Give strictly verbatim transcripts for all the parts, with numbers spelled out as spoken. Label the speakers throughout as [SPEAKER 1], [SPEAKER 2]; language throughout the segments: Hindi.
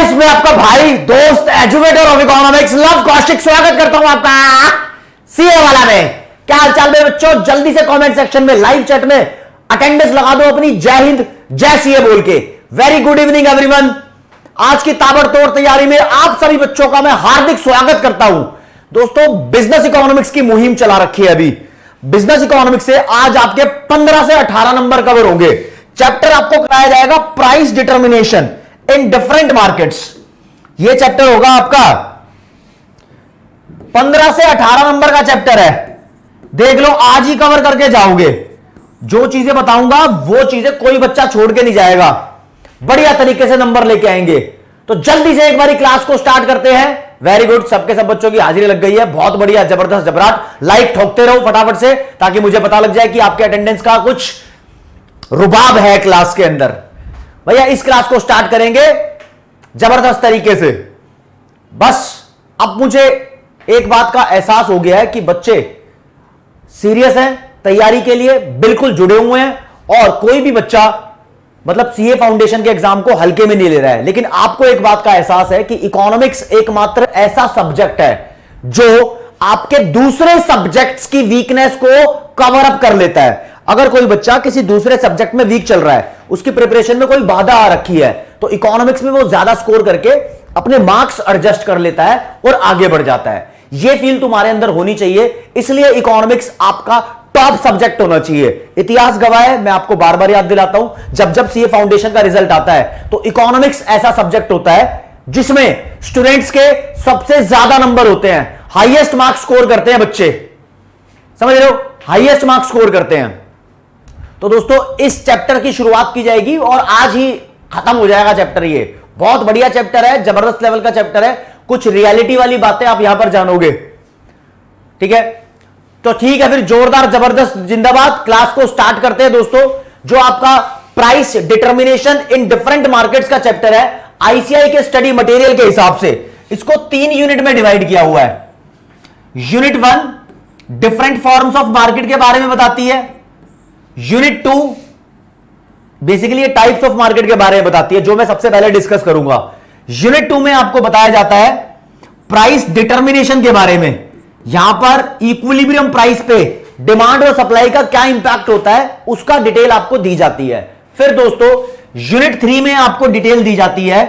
[SPEAKER 1] स्टूडेंट्स, मैं आपका भाई, दोस्त, educator of economics Lav Kaushik स्वागत करता हूं आपका सीए वाला में। क्या हालचाल में बच्चों? जल्दी से कमेंट सेक्शन में, लाइव चैट में अटेंडेंस लगा दो अपनी। जय हिंद, जय सीए बोल के। Very good evening everyone. आज की ताबड़तोड़ तैयारी में आप सभी बच्चों का मैं हार्दिक स्वागत करता हूं। दोस्तों, बिजनेस इकोनॉमिक्स की मुहिम चला रखी है अभी। बिजनेस इकोनॉमिक्स से आज आपके पंद्रह से अठारह नंबर कवर होंगे। चैप्टर आपको कराया जाएगा price determination in different markets. यह चैप्टर होगा आपका पंद्रह से अठारह नंबर का चैप्टर है। देख लो, आज ही कवर करके जाओगे। जो चीजें बताऊंगा वो चीजें कोई बच्चा छोड़ के नहीं जाएगा। बढ़िया तरीके से नंबर लेके आएंगे। तो जल्दी से एक बारी क्लास को स्टार्ट करते हैं। वेरी गुड, सबके सब बच्चों की हाजिरी लग गई है। बहुत बढ़िया, जबरदस्त, जबराट। लाइक ठोकते रहो फटाफट से, ताकि मुझे पता लग जाए कि आपके अटेंडेंस का कुछ रुबाब है क्लास के अंदर। भैया, इस क्लास को स्टार्ट करेंगे जबरदस्त तरीके से। बस अब मुझे एक बात का एहसास हो गया है कि बच्चे सीरियस हैं, तैयारी के लिए बिल्कुल जुड़े हुए हैं, और कोई भी बच्चा मतलब सीए फाउंडेशन के एग्जाम को हल्के में नहीं ले रहा है। लेकिन आपको एक बात का एहसास है कि इकोनॉमिक्स एकमात्र ऐसा सब्जेक्ट है जो आपके दूसरे सब्जेक्ट्स की वीकनेस को कवर अप कर लेता है। अगर कोई बच्चा किसी दूसरे सब्जेक्ट में वीक चल रहा है, उसकी प्रिपरेशन में कोई बाधा आ रखी है, तो इकोनॉमिक्स में वो ज्यादा स्कोर करके अपने मार्क्स एडजस्ट कर लेता है और आगे बढ़ जाता है। ये फील तुम्हारे अंदर होनी चाहिए। इसलिए इकोनॉमिक्स आपका टॉप सब्जेक्ट होना चाहिए। इतिहास गवाह है, मैं आपको बार बार याद दिलाता हूं, जब जब सीए फाउंडेशन का रिजल्ट आता है तो इकोनॉमिक्स ऐसा सब्जेक्ट होता है जिसमें स्टूडेंट्स के सबसे ज्यादा नंबर होते हैं, हाईएस्ट मार्क्स स्कोर करते हैं बच्चे। समझ रहे हो? हाईएस्ट मार्क्स स्कोर करते हैं। तो दोस्तों, इस चैप्टर की शुरुआत की जाएगी और आज ही खत्म हो जाएगा चैप्टर। ये बहुत बढ़िया चैप्टर है, जबरदस्त लेवल का चैप्टर है। कुछ रियलिटी वाली बातें आप यहां पर जानोगे। ठीक है, तो ठीक है, फिर जोरदार जबरदस्त जिंदाबाद। क्लास को स्टार्ट करते हैं दोस्तों। जो आपका price determination in different markets का चैप्टर है, आईसीआई के स्टडी मटेरियल के हिसाब से इसको तीन यूनिट में डिवाइड किया हुआ है। Unit one different forms of market के बारे में बताती है। Unit two basically types of market के बारे में बताती है, जो मैं सबसे पहले डिस्कस करूंगा। यूनिट टू में आपको बताया जाता है प्राइस डिटर्मिनेशन के बारे में। यहां पर इक्विलिब्रियम प्राइस पे डिमांड और सप्लाई का क्या इंपैक्ट होता है, उसका डिटेल आपको दी जाती है। फिर दोस्तों, यूनिट थ्री में आपको डिटेल दी जाती है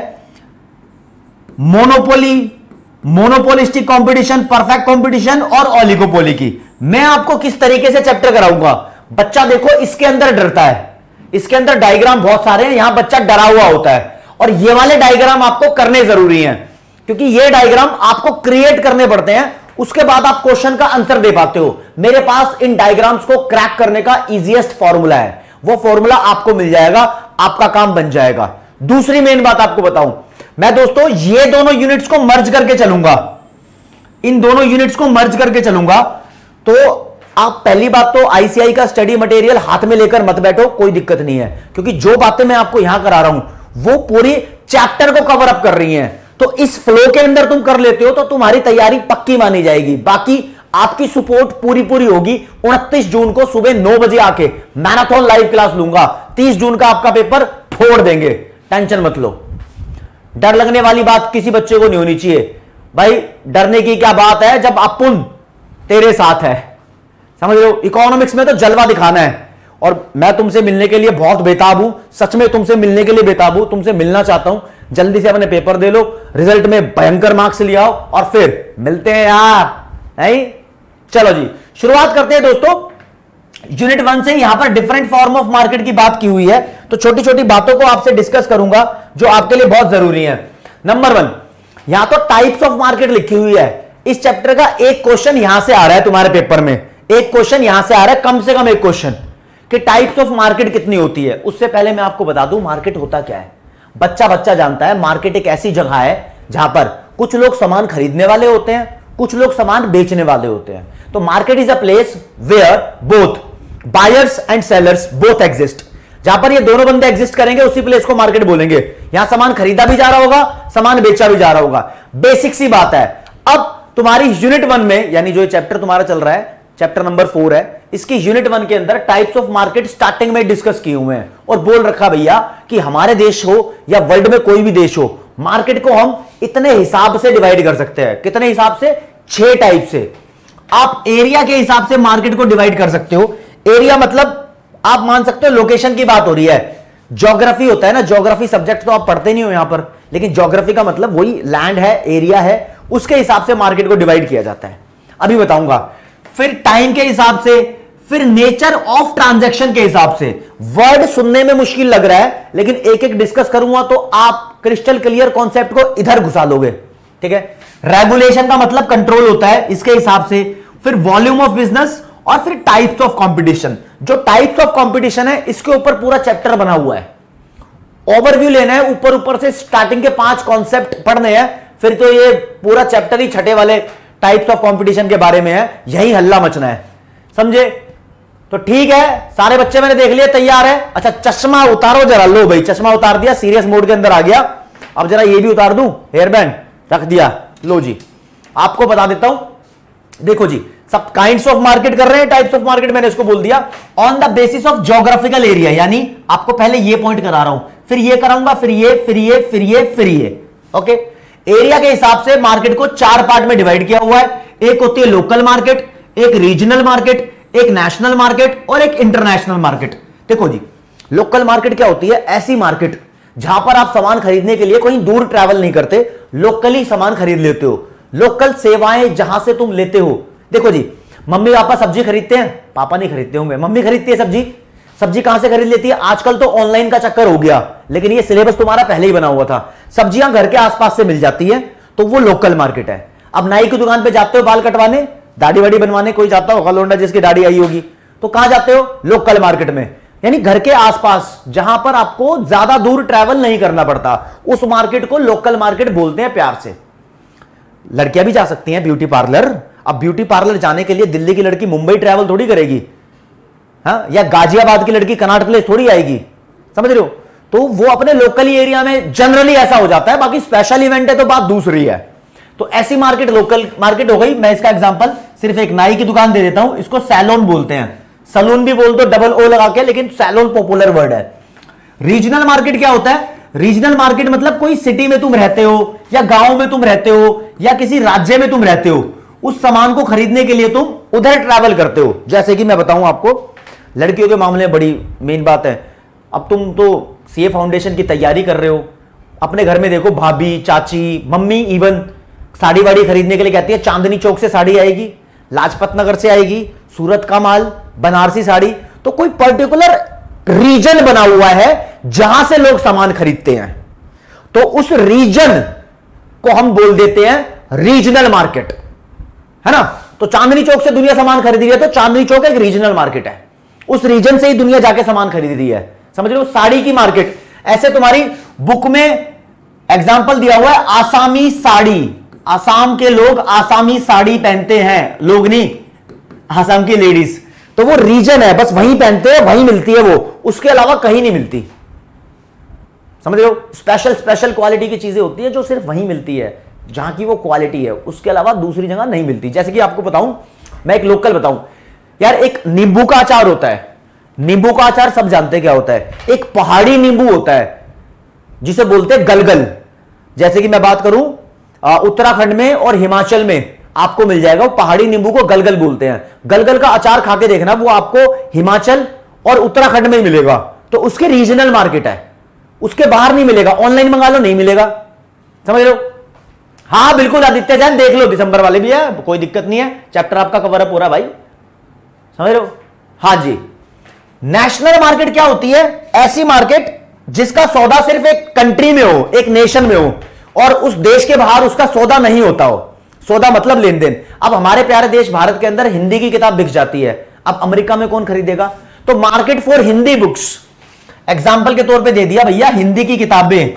[SPEAKER 1] monopoly, monopolistic competition, perfect competition और ओलिगोपोली की। मैं आपको किस तरीके से चैप्टर कराऊंगा। बच्चा देखो, इसके अंदर डरता है, इसके अंदर डायग्राम बहुत सारे हैं, यहां बच्चा डरा हुआ होता है, और ये वाले डायग्राम आपको करने जरूरी हैं, क्योंकि ये डायग्राम आपको क्रिएट करने पड़ते हैं। उसके बाद आप क्वेश्चन का आंसर दे पाते हो। मेरे पास इन डायग्राम्स को क्रैक करने का इजीएस्ट फॉर्मूला है, वो फॉर्मूला आपको मिल जाएगा, आपका काम बन जाएगा। दूसरी मेन बात आपको बताऊं, मैं दोस्तों ये दोनों यूनिट्स को मर्ज करके चलूंगा, इन दोनों यूनिट्स को मर्ज करके चलूंगा। तो आप पहली बात तो आईसीआई का स्टडी मटेरियल हाथ में लेकर मत बैठो, कोई दिक्कत नहीं है, क्योंकि जो बातें मैं आपको यहां करा रहा हूं वो पूरी चैप्टर को कवर अप कर रही हैं। तो इस फ्लो के अंदर तुम कर लेते हो तो तुम्हारी तैयारी पक्की मानी जाएगी। बाकी आपकी सपोर्ट पूरी पूरी होगी। उनतीस जून को सुबह नौ बजे आके मैराथन लाइव क्लास लूंगा। तीस जून का आपका पेपर फोड़ देंगे, टेंशन मत लो। डर लगने वाली बात किसी बच्चे को नहीं होनी चाहिए। भाई, डरने की क्या बात है जब अपुन तेरे साथ है। समझ रहे हो? इकोनॉमिक्स में तो जलवा दिखाना है, और मैं तुमसे मिलने के लिए बहुत बेताब हूं। सच में तुमसे मिलने के लिए बेताब हूं, तुमसे मिलना चाहता हूं। जल्दी से अपने पेपर दे लो, रिजल्ट में भयंकर मार्क्स ले आओ, और फिर मिलते हैं यार। नहीं? चलो जी, शुरुआत करते हैं दोस्तों। यूनिट वन से यहां पर डिफरेंट फॉर्म ऑफ मार्केट की बात की हुई है, तो छोटी छोटी बातों को आपसे डिस्कस करूंगा जो आपके लिए बहुत जरूरी है। नंबर वन, यहां तो टाइप्स ऑफ मार्केट लिखी हुई है। इस चैप्टर का एक क्वेश्चन यहां से आ रहा है तुम्हारे पेपर में, एक क्वेश्चन यहां से आ रहा है, कम से कम एक क्वेश्चन, कि टाइप्स ऑफ मार्केट कितनी होती है। उससे पहले मैं आपको बता दूं मार्केट होता क्या है। बच्चा बच्चा जानता है मार्केट एक ऐसी जगह है जहां पर कुछ लोग सामान खरीदने वाले होते हैं, कुछ लोग सामान बेचने वाले होते हैं। तो market is a place where both buyers and sellers both exist. जहां पर ये दोनों बंदे एग्जिस्ट करेंगे, उसी प्लेस को मार्केट बोलेंगे। यहां सामान खरीदा भी जा रहा होगा, सामान बेचा भी जा रहा होगा। बेसिक सी बात है। अब तुम्हारी यूनिट वन में, यानी जो चैप्टर तुम्हारा चल रहा है, चैप्टर नंबर फोर है, इसकी यूनिट वन के अंदर टाइप्स ऑफ मार्केट स्टार्टिंग में डिस्कस किए हुए हैं, और बोल रखा भैया कि हमारे देश हो या वर्ल्ड में कोई भी देश हो, मार्केट को हम इतने हिसाब से डिवाइड कर सकते हैं। कितने हिसाब से? छह टाइप से। आप एरिया के हिसाब से मार्केट को डिवाइड कर सकते हो। एरिया मतलब आप मान सकते हो लोकेशन की बात हो रही है। ज्योग्राफी होता है ना, ज्योग्राफी सब्जेक्ट तो आप पढ़ते नहीं हो यहां पर, लेकिन ज्योग्राफी का मतलब वही लैंड है, एरिया है, उसके हिसाब से मार्केट को डिवाइड किया जाता है। अभी बताऊंगा। फिर टाइम के हिसाब से, फिर नेचर ऑफ ट्रांजैक्शन के हिसाब से। वर्ड सुनने में मुश्किल लग रहा है, लेकिन एक एक डिस्कस करूंगा तो आप क्रिस्टल क्लियर कॉन्सेप्ट को इधर घुसा लोगे। ठीक है। रेगुलेशन का मतलब कंट्रोल होता है, इसके हिसाब से। फिर वॉल्यूम ऑफ बिजनेस और फिर टाइप्स ऑफ कंपटीशन। जो टाइप्स ऑफ कंपटीशन है इसके ऊपर पूरा चैप्टर बना हुआ है। ओवरव्यू लेना है, ऊपर ऊपर से स्टार्टिंग के पांच कॉन्सेप्ट पढ़ने हैं, फिर तो ये पूरा चैप्टर ही छठे वाले टाइप्स ऑफ कंपटीशन के बारे में है। यही हल्ला मचना है, समझे? तो ठीक है, सारे बच्चे मैंने देख लिए, तैयार है। अच्छा चश्मा उतारो जरा। लो भाई, चश्मा उतार दिया, सीरियस मोड के अंदर आ गया। अब जरा ये भी उतार दूं, हेयर बैंड रख दिया। लो जी, आपको बता देता हूं। देखो जी, सब काइंड्स ऑफ मार्केट कर रहे हैं, टाइप्स ऑफ मार्केट मैंने इसको बोल दिया on the basis of geographical area. यानी आपको पहले ये पॉइंट करा रहा हूं, फिर ये कराऊंगा, फिर ये, फिर ये, फिर ये, फिर ये। ओके। एरिया के हिसाब से मार्केट को चार पार्ट में डिवाइड किया हुआ है। एक होती है लोकल मार्केट, एक रीजनल मार्केट, एक नेशनल मार्केट और एक इंटरनेशनल मार्केट। देखो जी, लोकल मार्केट क्या होती है? ऐसी मार्केट जहां पर आप सामान खरीदने के लिए कहीं दूर ट्रैवल नहीं करते, लोकली सामान खरीद लेते हो। लोकल सेवाएं जहां से तुम लेते हो। देखो जी, मम्मी पापा सब्जी खरीदते हैं, पापा नहीं खरीदते होंगे, मम्मी खरीदती है सब्जी। सब्जी कहां से खरीद लेती है? आजकल तो ऑनलाइन का चक्कर हो गया, लेकिन ये सिलेबस तुम्हारा पहले ही बना हुआ था। सब्जियां घर के आसपास से मिल जाती है, तो वो लोकल मार्केट है। अब नाई की दुकान पे जाते हो बाल कटवाने, दाढ़ी वाड़ी बनवाने, कोई जाता होगा लोंडा जिसकी दाढ़ी आई होगी, तो कहां जाते हो? लोकल मार्केट में। यानी घर के आसपास, जहां पर आपको ज्यादा दूर ट्रैवल नहीं करना पड़ता, उस मार्केट को लोकल मार्केट बोलते हैं प्यार से। लड़कियां भी जा सकती हैं ब्यूटी पार्लर। अब ब्यूटी पार्लर जाने के लिए दिल्ली की लड़की मुंबई ट्रैवल थोड़ी करेगी, हाँ, या गाजियाबाद की लड़की कनाट प्लेस थोड़ी आएगी, समझ रहे हो? तो वो अपने लोकल एरिया में जनरली ऐसा हो जाता है। बाकी स्पेशल इवेंट है तो बात दूसरी है। तो ऐसी मार्केट लोकल मार्केट हो गई। मैं इसका एग्जांपल सिर्फ एक नाई की दुकान दे देता हूं, इसको सैलून बोलते हैं। सलून भी बोल दो डबल ओ लगा के, लेकिन सैलून पॉपुलर वर्ड है। रीजनल मार्केट क्या होता है? रीजनल मार्केट मतलब कोई सिटी में तुम रहते हो, या गांव में तुम रहते हो, या किसी राज्य में तुम रहते हो, उस सामान को खरीदने के लिए तुम उधर ट्रैवल करते हो। जैसे कि मैं बताऊं आपको, लड़कियों के मामले में बड़ी मेन बात है। अब तुम तो सीए फाउंडेशन की तैयारी कर रहे हो, अपने घर में देखो भाभी, चाची, मम्मी इवन साड़ी वाड़ी खरीदने के लिए कहती है चांदनी चौक से साड़ी आएगी, लाजपत नगर से आएगी, सूरत का माल, बनारसी साड़ी। तो कोई पर्टिकुलर रीजन बना हुआ है जहां से लोग सामान खरीदते हैं, तो उस रीजन को हम बोल देते हैं रीजनल मार्केट, है ना? तो चांदनी चौक से दुनिया सामान खरीद रही है, तो चांदनी चौक एक रीजनल मार्केट है। उस रीजन से ही दुनिया जाके सामान खरीद रही है, समझ रहे हो? साड़ी की मार्केट, ऐसे तुम्हारी बुक में एग्जाम्पल दिया हुआ है आसामी साड़ी। आसाम के लोग आसामी साड़ी पहनते हैं, लोग नहीं, आसाम की लेडीज। तो वो रीजन है, बस वहीं पहनते हैं, वहीं मिलती है वो, उसके अलावा कहीं नहीं मिलती, समझ रहे हो? स्पेशल स्पेशल क्वालिटी की चीजें होती है जो सिर्फ वहीं मिलती है, जहां की वो क्वालिटी है, उसके अलावा दूसरी जगह नहीं मिलती। जैसे कि आपको बताऊं, मैं एक लोकल बताऊं यार, एक नींबू का अचार होता है। नींबू का अचार सब जानते हैं क्या होता है? एक पहाड़ी नींबू होता है जिसे बोलते हैं गलगल। जैसे कि मैं बात करूं उत्तराखंड में और हिमाचल में आपको मिल जाएगा, वो पहाड़ी नींबू को गलगल बोलते हैं। गलगल का अचार खा के देखना, वो आपको हिमाचल और उत्तराखंड में ही मिलेगा। तो उसके रीजनल मार्केट है, उसके बाहर नहीं मिलेगा। ऑनलाइन मंगा लो, नहीं मिलेगा, समझ लो? हाँ बिल्कुल आदित्य जैन, देख लो, दिसंबर वाले भी है, कोई दिक्कत नहीं है, चैप्टर आपका कवर है पूरा भाई, समझ लो? हाँ जी। नेशनल मार्केट क्या होती है? ऐसी मार्केट जिसका सौदा सिर्फ एक कंट्री में हो, एक नेशन में हो, और उस देश के बाहर उसका सौदा नहीं होता हो। सौदा मतलब लेन देन। अब हमारे प्यारे देश भारत के अंदर हिंदी की किताब बिक जाती है, अब अमेरिका में कौन खरीदेगा? तो market for Hindi books, example के तौर पे दे दिया भैया, हिंदी की किताबें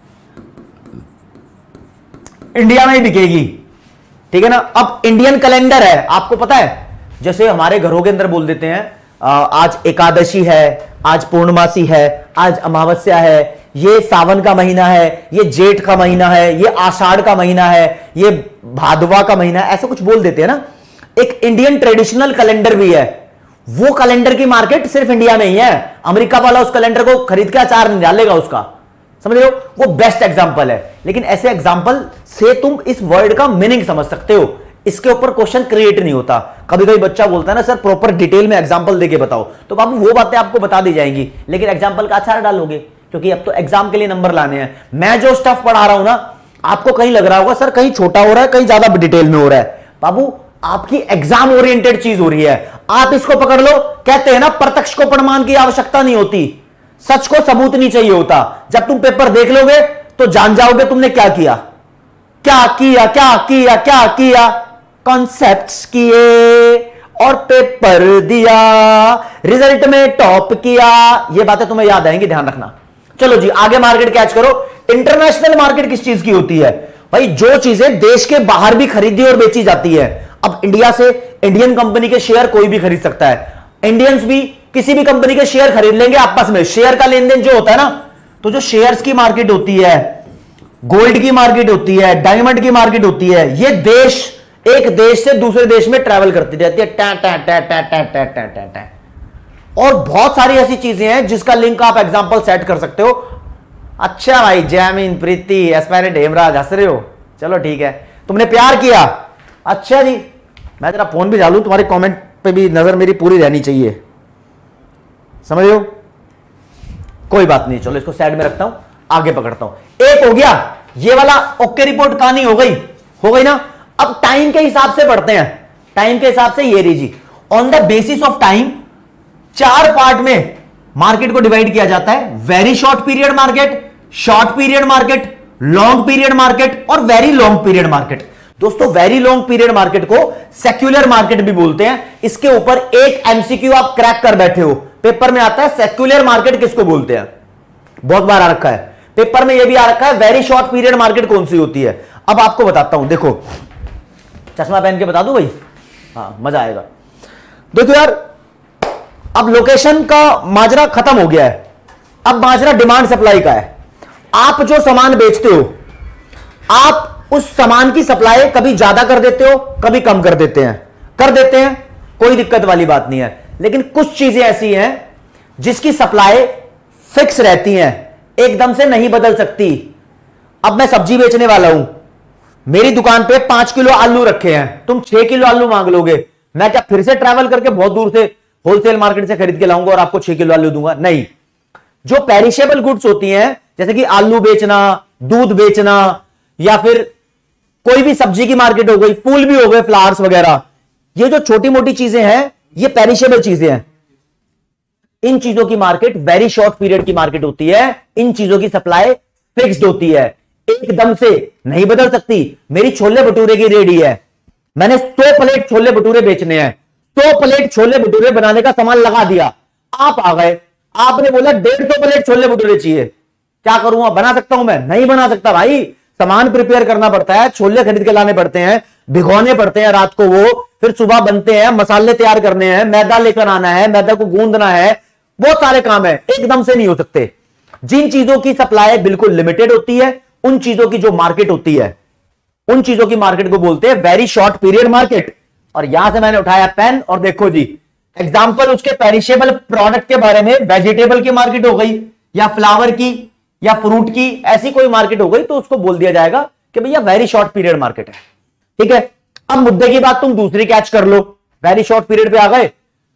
[SPEAKER 1] इंडिया में ही बिकेगी, ठीक है ना? अब इंडियन कैलेंडर है, आपको पता है, जैसे हमारे घरों के अंदर बोल देते हैं आज एकादशी है, आज पूर्णमासी है, आज अमावस्या है, ये सावन का महीना है, ये जेठ का महीना है, ये आषाढ़ का महीना है, ये भादवा का महीना है, ऐसा कुछ बोल देते हैं ना। एक इंडियन ट्रेडिशनल कैलेंडर भी है, वो कैलेंडर की मार्केट सिर्फ इंडिया में ही है। अमेरिका वाला उस कैलेंडर को खरीद के अचार नहीं डालेगा उसका, समझ रहे हो? वो बेस्ट एग्जांपल है। लेकिन ऐसे एग्जांपल से तुम इस वर्ड का मीनिंग समझ सकते हो, इसके ऊपर क्वेश्चन क्रिएट नहीं होता। कभी कभी बच्चा बोलता है ना सर प्रॉपर डिटेल में एग्जांपल देके बताओ, तो बाबू वो बातें आपको बता दी जाएंगी, लेकिन एग्जांपल का आचार डालोगे, क्योंकि अब तो एग्जाम के लिए नंबर लाने हैं। मैं जो स्टफ पढ़ा रहा हूं ना, आपको कहीं लग रहा होगा सर कहीं छोटा हो रहा है, कहीं ज्यादा डिटेल में हो रहा है। बाबू आपकी एग्जाम ओरिएंटेड चीज हो रही है, आप इसको पकड़ लो। कहते हैं ना प्रत्यक्ष को प्रमाण की आवश्यकता नहीं होती, सच को सबूत नहीं चाहिए होता। जब तुम पेपर देख लोगे तो जान जाओगे तुमने क्या किया, क्या किया क्या किया क्या किया। कॉन्सेप्ट्स किए और पेपर दिया, रिजल्ट में टॉप किया। ये बातें तुम्हें याद आएंगी, ध्यान रखना। चलो जी आगे मार्केट कैच करो। इंटरनेशनल मार्केट किस चीज की होती है भाई? जो चीजें देश के बाहर भी खरीदी और बेची जाती है। अब इंडिया से इंडियन कंपनी के शेयर कोई भी खरीद सकता है, इंडियंस भी किसी भी कंपनी के शेयर खरीद लेंगे आपस में। शेयर का लेन देन जो होता है ना, तो जो शेयर्स की मार्केट होती है, गोल्ड की मार्केट होती है, डायमंड की मार्केट होती है, ये देश एक देश से दूसरे देश में ट्रैवल करती रहती है, टा टा टा टा टा टा टा टा टा। और बहुत सारी ऐसी चीजें हैं जिसका लिंक आप एग्जांपल सेट कर सकते हो। अच्छा भाई जैमिन, प्रीति, एस्पायरेंट, हेमराज हंस रहे हो, चलो ठीक है, तुमने प्यार किया, अच्छा जी। मैं जरा फोन भी डालू, तुम्हारे कमेंट पे भी नजर मेरी पूरी रहनी चाहिए, समझ रहे हो? कोई बात नहीं, चलो इसको साइड में रखता हूं, आगे पकड़ता हूं। एक हो गया ये वाला, ओके रिपोर्ट कहानी हो गई, हो गई ना। अब टाइम के हिसाब से पढ़ते हैं, टाइम के हिसाब से ये रीजी। On the basis of time चार पार्ट में मार्केट को डिवाइड किया जाता है। Very short period market, short period market, long period market और वेरी लॉन्ग पीरियड मार्केट। दोस्तों वेरी लॉन्ग पीरियड मार्केट को सेक्युलर मार्केट भी बोलते हैं। इसके ऊपर एक एमसीक्यू आप क्रैक कर बैठे हो, पेपर में आता है सेक्युलर मार्केट किसको बोलते हैं, बहुत बार आ रखा है पेपर में। यह भी आ रखा है वेरी शॉर्ट पीरियड मार्केट कौन सी होती है। अब आपको बताता हूं, देखो चश्मा पहन के बता दूं भाई, हाँ मजा आएगा। देखो यार, अब लोकेशन का माजरा खत्म हो गया है, अब माजरा डिमांड सप्लाई का है। आप जो सामान बेचते हो, आप उस सामान की सप्लाई कभी ज्यादा कर देते हो, कभी कम कर देते हैं, कर देते हैं, कोई दिक्कत वाली बात नहीं है। लेकिन कुछ चीजें ऐसी हैं जिसकी सप्लाई फिक्स रहती हैं, एकदम से नहीं बदल सकती। अब मैं सब्जी बेचने वाला हूं, मेरी दुकान पे पांच किलो आलू रखे हैं, तुम छह किलो आलू मांग लोगे, मैं क्या फिर से ट्रैवल करके बहुत दूर से होलसेल मार्केट से खरीद के लाऊंगा और आपको छह किलो आलू दूंगा? नहीं। जो पेरिशेबल गुड्स होती हैं, जैसे कि आलू बेचना, दूध बेचना, या फिर कोई भी सब्जी की मार्केट हो गई, फूल भी हो गए, फ्लावर्स वगैरह, ये जो छोटी मोटी चीजें हैं ये पेरिशेबल चीजें हैं। इन चीजों की मार्केट वेरी शॉर्ट पीरियड की मार्केट होती है। इन चीजों की सप्लाई फिक्स्ड होती है, एकदम से नहीं बदल सकती। मेरी छोले भटूरे की रेडी है, मैंने सौ प्लेट छोले भटूरे बेचने हैं, सौ प्लेट छोले भटूरे बनाने का सामान लगा दिया, आप आ गए, आपने बोला डेढ़ सौ प्लेट छोले भटूरे चाहिए, क्या करूंगा? बना सकता हूं मैं? नहीं बना सकता भाई, सामान प्रिपेयर करना पड़ता है, छोले खरीद के लाने पड़ते हैं, भिगोने पड़ते हैं रात को, वो फिर सुबह बनते हैं, मसाले तैयार करने हैं, मैदा लेकर आना है, मैदा को गूंदना है, बहुत सारे काम है, एकदम से नहीं हो सकते। जिन चीजों की सप्लाई बिल्कुल लिमिटेड होती है, उन चीजों की जो मार्केट होती है, उन चीजों की मार्केट को बोलते हैं वेरी शॉर्ट पीरियड मार्केट। और यहां से मैंने उठाया पेन और देखो जी एग्जांपल उसके पेरिशेबल प्रोडक्ट के बारे में, वेजिटेबल की मार्केट हो गई या फ्लावर की या फ्रूट की, ऐसी कोई मार्केट हो गई तो उसको बोल दिया जाएगा कि भैया वेरी शॉर्ट पीरियड मार्केट है। ठीक है, अब मुद्दे की बात तुम दूसरी कैच कर लो, वेरी शॉर्ट पीरियड पे आ गए,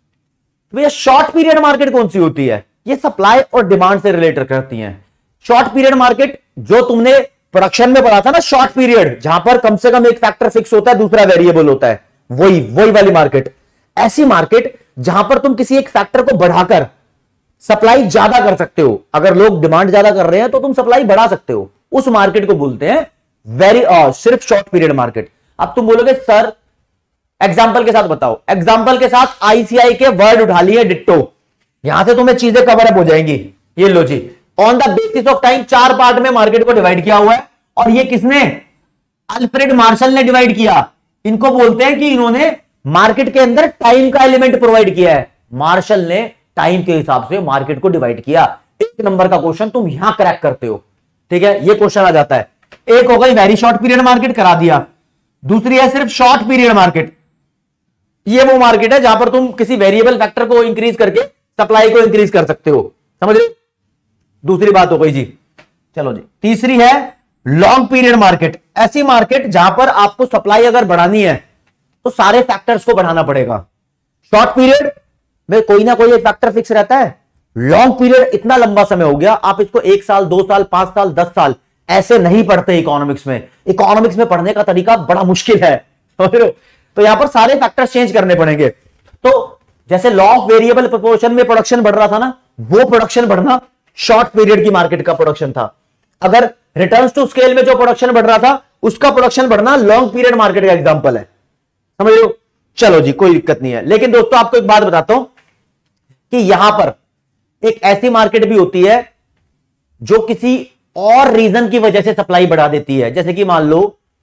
[SPEAKER 1] तो भैया शॉर्ट पीरियड मार्केट कौन सी होती है? ये सप्लाई और डिमांड से रिलेटेड करती है। शॉर्ट पीरियड मार्केट जो तुमने प्रोडक्शन में पढ़ा था ना, शॉर्ट पीरियड, जहां पर कम से कम एक फैक्टर फिक्स होता है, दूसरा वेरिएबल होता है, वही वही वाली मार्केट। ऐसी मार्केट जहां पर तुम किसी एक फैक्टर को बढ़ाकर सप्लाई ज्यादा कर सकते हो, अगर लोग डिमांड ज्यादा कर रहे हैं तो तुम सप्लाई बढ़ा सकते हो, उस मार्केट को बोलते हैं वेरी uh, सिर्फ शॉर्ट पीरियड मार्केट। अब तुम बोलोगे सर एग्जाम्पल के साथ बताओ, एग्जाम्पल के साथ आईसीआई के वर्ड उठा लिए डिट्टो, यहां से तुम्हें चीजें कवर अप हो जाएंगी। ये लो जी, on the basis of time चार पार्ट में मार्केट को डिवाइड किया हुआ है, और ये किसने? अल्फ्रेड मार्शल ने डिवाइड किया। इनको बोलते हैं कि इन्होंने मार्केट के अंदर टाइम का एलिमेंट प्रोवाइड किया है। मार्शल ने टाइम के हिसाब से मार्केट को डिवाइड किया। एक नंबर का क्वेश्चन तुम यहां क्रैक करते हो, ठीक है, ये क्वेश्चन आ जाता है। एक हो गई वेरी शॉर्ट पीरियड मार्केट, करा दिया। दूसरी है सिर्फ शॉर्ट पीरियड मार्केट, ये वो मार्केट है जहां पर तुम किसी वेरिएबल फैक्टर को इंक्रीज करके सप्लाई को इंक्रीज कर सकते हो, समझ रहे? दूसरी बात हो गई जी चलो जी, तीसरी है लॉन्ग पीरियड मार्केट। ऐसी मार्केट जहां पर आपको सप्लाई अगर बढ़ानी है तो सारे फैक्टर्स को बढ़ाना पड़ेगा। शॉर्ट पीरियड में कोई ना कोई एक फैक्टर फिक्स रहता है। लॉन्ग पीरियड इतना लंबा समय हो गया, आप इसको एक साल, दो साल, पांच साल, दस साल ऐसे नहीं पढ़ते इकोनॉमिक्स में। इकोनॉमिक्स में पढ़ने का तरीका बड़ा मुश्किल है, तो यहां पर सारे फैक्टर्स चेंज करने पड़ेंगे। तो जैसे लॉ ऑफ वेरिएबल प्रोपोर्शन में प्रोडक्शन बढ़ रहा था ना, वो प्रोडक्शन बढ़ना शॉर्ट पीरियड की मार्केट का प्रोडक्शन था। अगर रिटर्न्स टू स्केल में जो प्रोडक्शन बढ़ रहा था उसका प्रोडक्शन बढ़ना लॉन्ग पीरियड मार्केट का एग्जांपल है, समझ लो। चलो जी, कोई दिक्कत नहीं है। लेकिन दोस्तों आपको एक बात बताता हूं कि यहां पर एक ऐसी मार्केट भी होती है जो किसी और रीजन की वजह से सप्लाई बढ़ा देती है। जैसे कि मान लो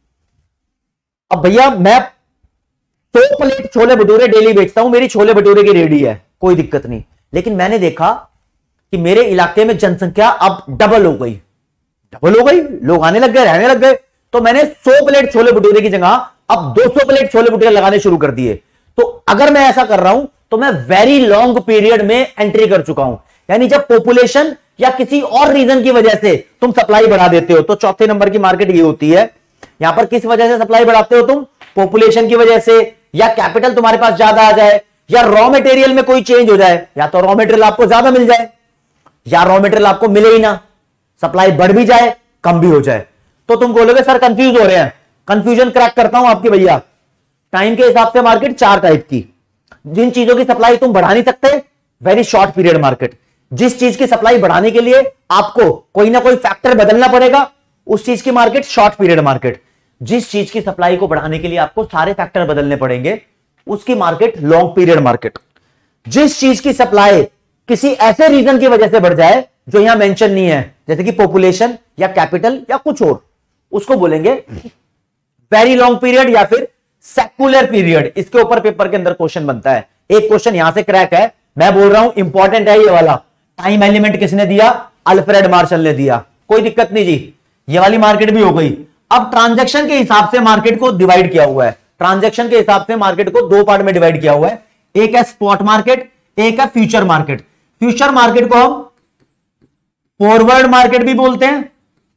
[SPEAKER 1] अब भैया मैं सौ प्लेट छोले भटूरे डेली बेचता हूं, मेरी छोले भटूरे की रेडी है, कोई दिक्कत नहीं। लेकिन मैंने देखा कि मेरे इलाके में जनसंख्या अब डबल हो गई, डबल हो गई, लोग आने लग गए, रहने लग गए, तो मैंने सौ प्लेट छोले भटूरे की जगह अब दो सौ प्लेट छोले भटूरे लगाने शुरू कर दिए। तो अगर मैं ऐसा कर रहा हूं तो मैं वेरी लॉन्ग पीरियड में एंट्री कर चुका हूं। यानी जब पॉपुलेशन या किसी और रीजन की वजह से तुम सप्लाई बढ़ा देते हो, तो चौथे नंबर की मार्केट ये होती है। यहां पर किस वजह से सप्लाई बढ़ाते हो तुम? पॉपुलेशन की वजह से, या कैपिटल तुम्हारे पास ज्यादा आ जाए, या रॉ मटेरियल में कोई चेंज हो जाए। या तो रॉ मटेरियल आपको ज्यादा मिल जाए या रॉ मटेरियल आपको मिले ही ना, सप्लाई बढ़ भी जाए कम भी हो जाए। तो तुम बोलोगे सर कंफ्यूज हो रहे हैं। कंफ्यूजन क्रैक करता हूं आपके भैया। टाइम के हिसाब से मार्केट चार टाइप की, जिन चीजों की सप्लाई तुम बढ़ा नहीं सकते, वेरी शॉर्ट पीरियड मार्केट। जिस चीज की सप्लाई बढ़ाने के लिए आपको कोई ना कोई फैक्टर बदलना पड़ेगा, उस चीज की मार्केट शॉर्ट पीरियड मार्केट। जिस चीज की सप्लाई को बढ़ाने के लिए आपको सारे फैक्टर बदलने पड़ेंगे, उसकी मार्केट लॉन्ग पीरियड मार्केट। जिस चीज की सप्लाई किसी ऐसे रीजन की वजह से बढ़ जाए जो यहां मेंशन नहीं है, जैसे कि पॉपुलेशन या कैपिटल या कुछ और, उसको बोलेंगे वेरी लॉन्ग पीरियड या फिर सेक्युलर पीरियड। इसके ऊपर पेपर के अंदर क्वेश्चन बनता है। एक क्वेश्चन यहां से क्रैक है, मैं बोल रहा हूं इंपॉर्टेंट है ये वाला। टाइम एलिमेंट किसने दिया? अल्फ्रेड मार्शल ने दिया। कोई दिक्कत नहीं जी, ये वाली मार्केट भी हो गई। अब ट्रांजैक्शन के हिसाब से मार्केट को डिवाइड किया हुआ है। ट्रांजैक्शन के हिसाब से मार्केट को दो पार्ट में डिवाइड किया हुआ है। एक है स्पॉट मार्केट, एक है फ्यूचर मार्केट। फ्यूचर मार्केट को हम फॉरवर्ड मार्केट भी बोलते हैं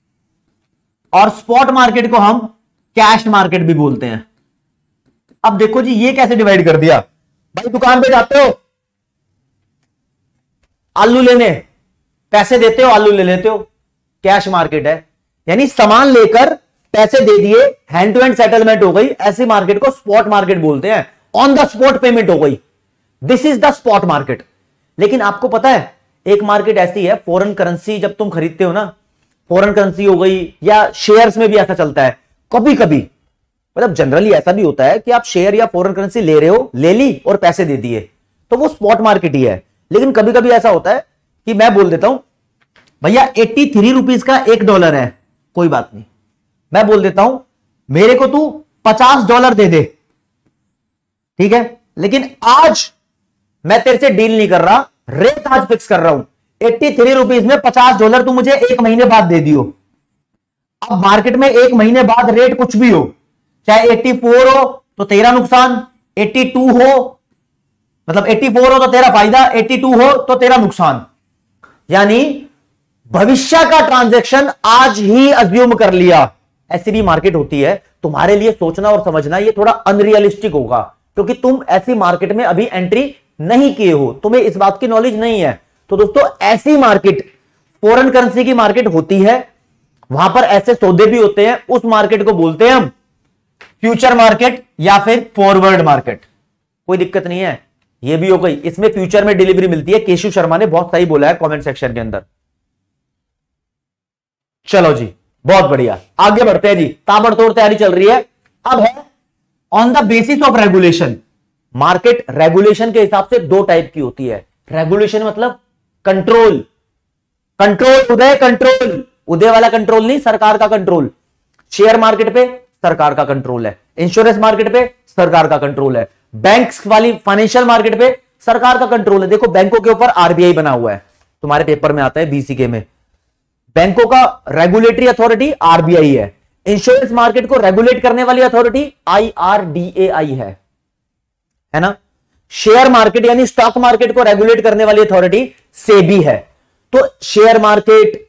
[SPEAKER 1] और स्पॉट मार्केट को हम कैश मार्केट भी बोलते हैं। अब देखो जी, ये कैसे डिवाइड कर दिया? भाई दुकान पे जाते हो आलू लेने, पैसे देते हो, आलू ले लेते हो, कैश मार्केट है। यानी सामान लेकर पैसे दे दिए, हैंड टू हैंड सेटलमेंट हो गई। ऐसी मार्केट को स्पॉट मार्केट बोलते हैं। ऑन द स्पॉट पेमेंट हो गई, this is the spot market. लेकिन आपको पता है एक मार्केट ऐसी है, फॉरेन करेंसी जब तुम खरीदते हो ना, फॉरेन करेंसी हो गई या शेयर्स में भी ऐसा चलता है कभी कभी, मतलब जनरली ऐसा भी होता है कि आप शेयर या फॉरेन करेंसी ले रहे हो, ले ली और पैसे दे दिए, तो वो स्पॉट मार्केट ही है। लेकिन कभी कभी ऐसा होता है कि मैं बोल देता हूं भैया एट्टी थ्री रुपीज का एक डॉलर है, कोई बात नहीं, मैं बोल देता हूं मेरे को तू पचास डॉलर दे दे, ठीक है, लेकिन आज मैं तेरे से डील नहीं कर रहा, रेट आज फिक्स कर रहा हूं एट्टी थ्री रुपीज में पचास डॉलर तू मुझे एक महीने बाद दे दियो। अब मार्केट में एक महीने बाद रेट कुछ भी हो, चाहे चौरासी हो तो तेरा नुकसान, बयासी हो मतलब चौरासी हो तो तेरा फायदा, बयासी हो तो तेरा नुकसान। यानी भविष्य का ट्रांजैक्शन आज ही अज्यूम कर लिया। ऐसी भी मार्केट होती है। तुम्हारे लिए सोचना और समझना ये थोड़ा अनरियलिस्टिक होगा, क्योंकि तुम ऐसी मार्केट में अभी एंट्री नहीं किए हो, तुम्हें इस बात की नॉलेज नहीं है। तो दोस्तों ऐसी मार्केट फॉरेन करेंसी की मार्केट होती है, वहां पर ऐसे सौदे भी होते हैं, उस मार्केट को बोलते हैं हम फ्यूचर मार्केट या फिर फॉरवर्ड मार्केट। कोई दिक्कत नहीं है, ये भी हो गई। इसमें फ्यूचर में डिलीवरी मिलती है। केशव शर्मा ने बहुत सही बोला है कमेंट सेक्शन के अंदर। चलो जी, बहुत बढ़िया, आगे बढ़ते हैं जी, ताबड़तोड़ तैयारी चल रही है। अब है on the basis of regulation. Market regulation के हिसाब से दो टाइप की होती है। रेगुलेशन मतलब कंट्रोल, कंट्रोल उदय, कंट्रोल उदय वाला कंट्रोल नहीं, सरकार का कंट्रोल। शेयर मार्केट पे सरकार का कंट्रोल है, इंश्योरेंस मार्केट पे सरकार का कंट्रोल है, बैंक्स वाली फाइनेंशियल मार्केट पे सरकार का कंट्रोल है। देखो बैंकों के ऊपर आरबीआई बना हुआ है, तुम्हारे पेपर में आता है बीसीके में। बैंकों का रेगुलेटरी अथॉरिटी आरबीआई है। इंश्योरेंस मार्केट को रेगुलेट करने वाली अथॉरिटी आईआरडीएआई है, है ना। शेयर मार्केट यानी स्टॉक मार्केट को रेगुलेट करने वाली अथॉरिटी सेबी है। तो share market,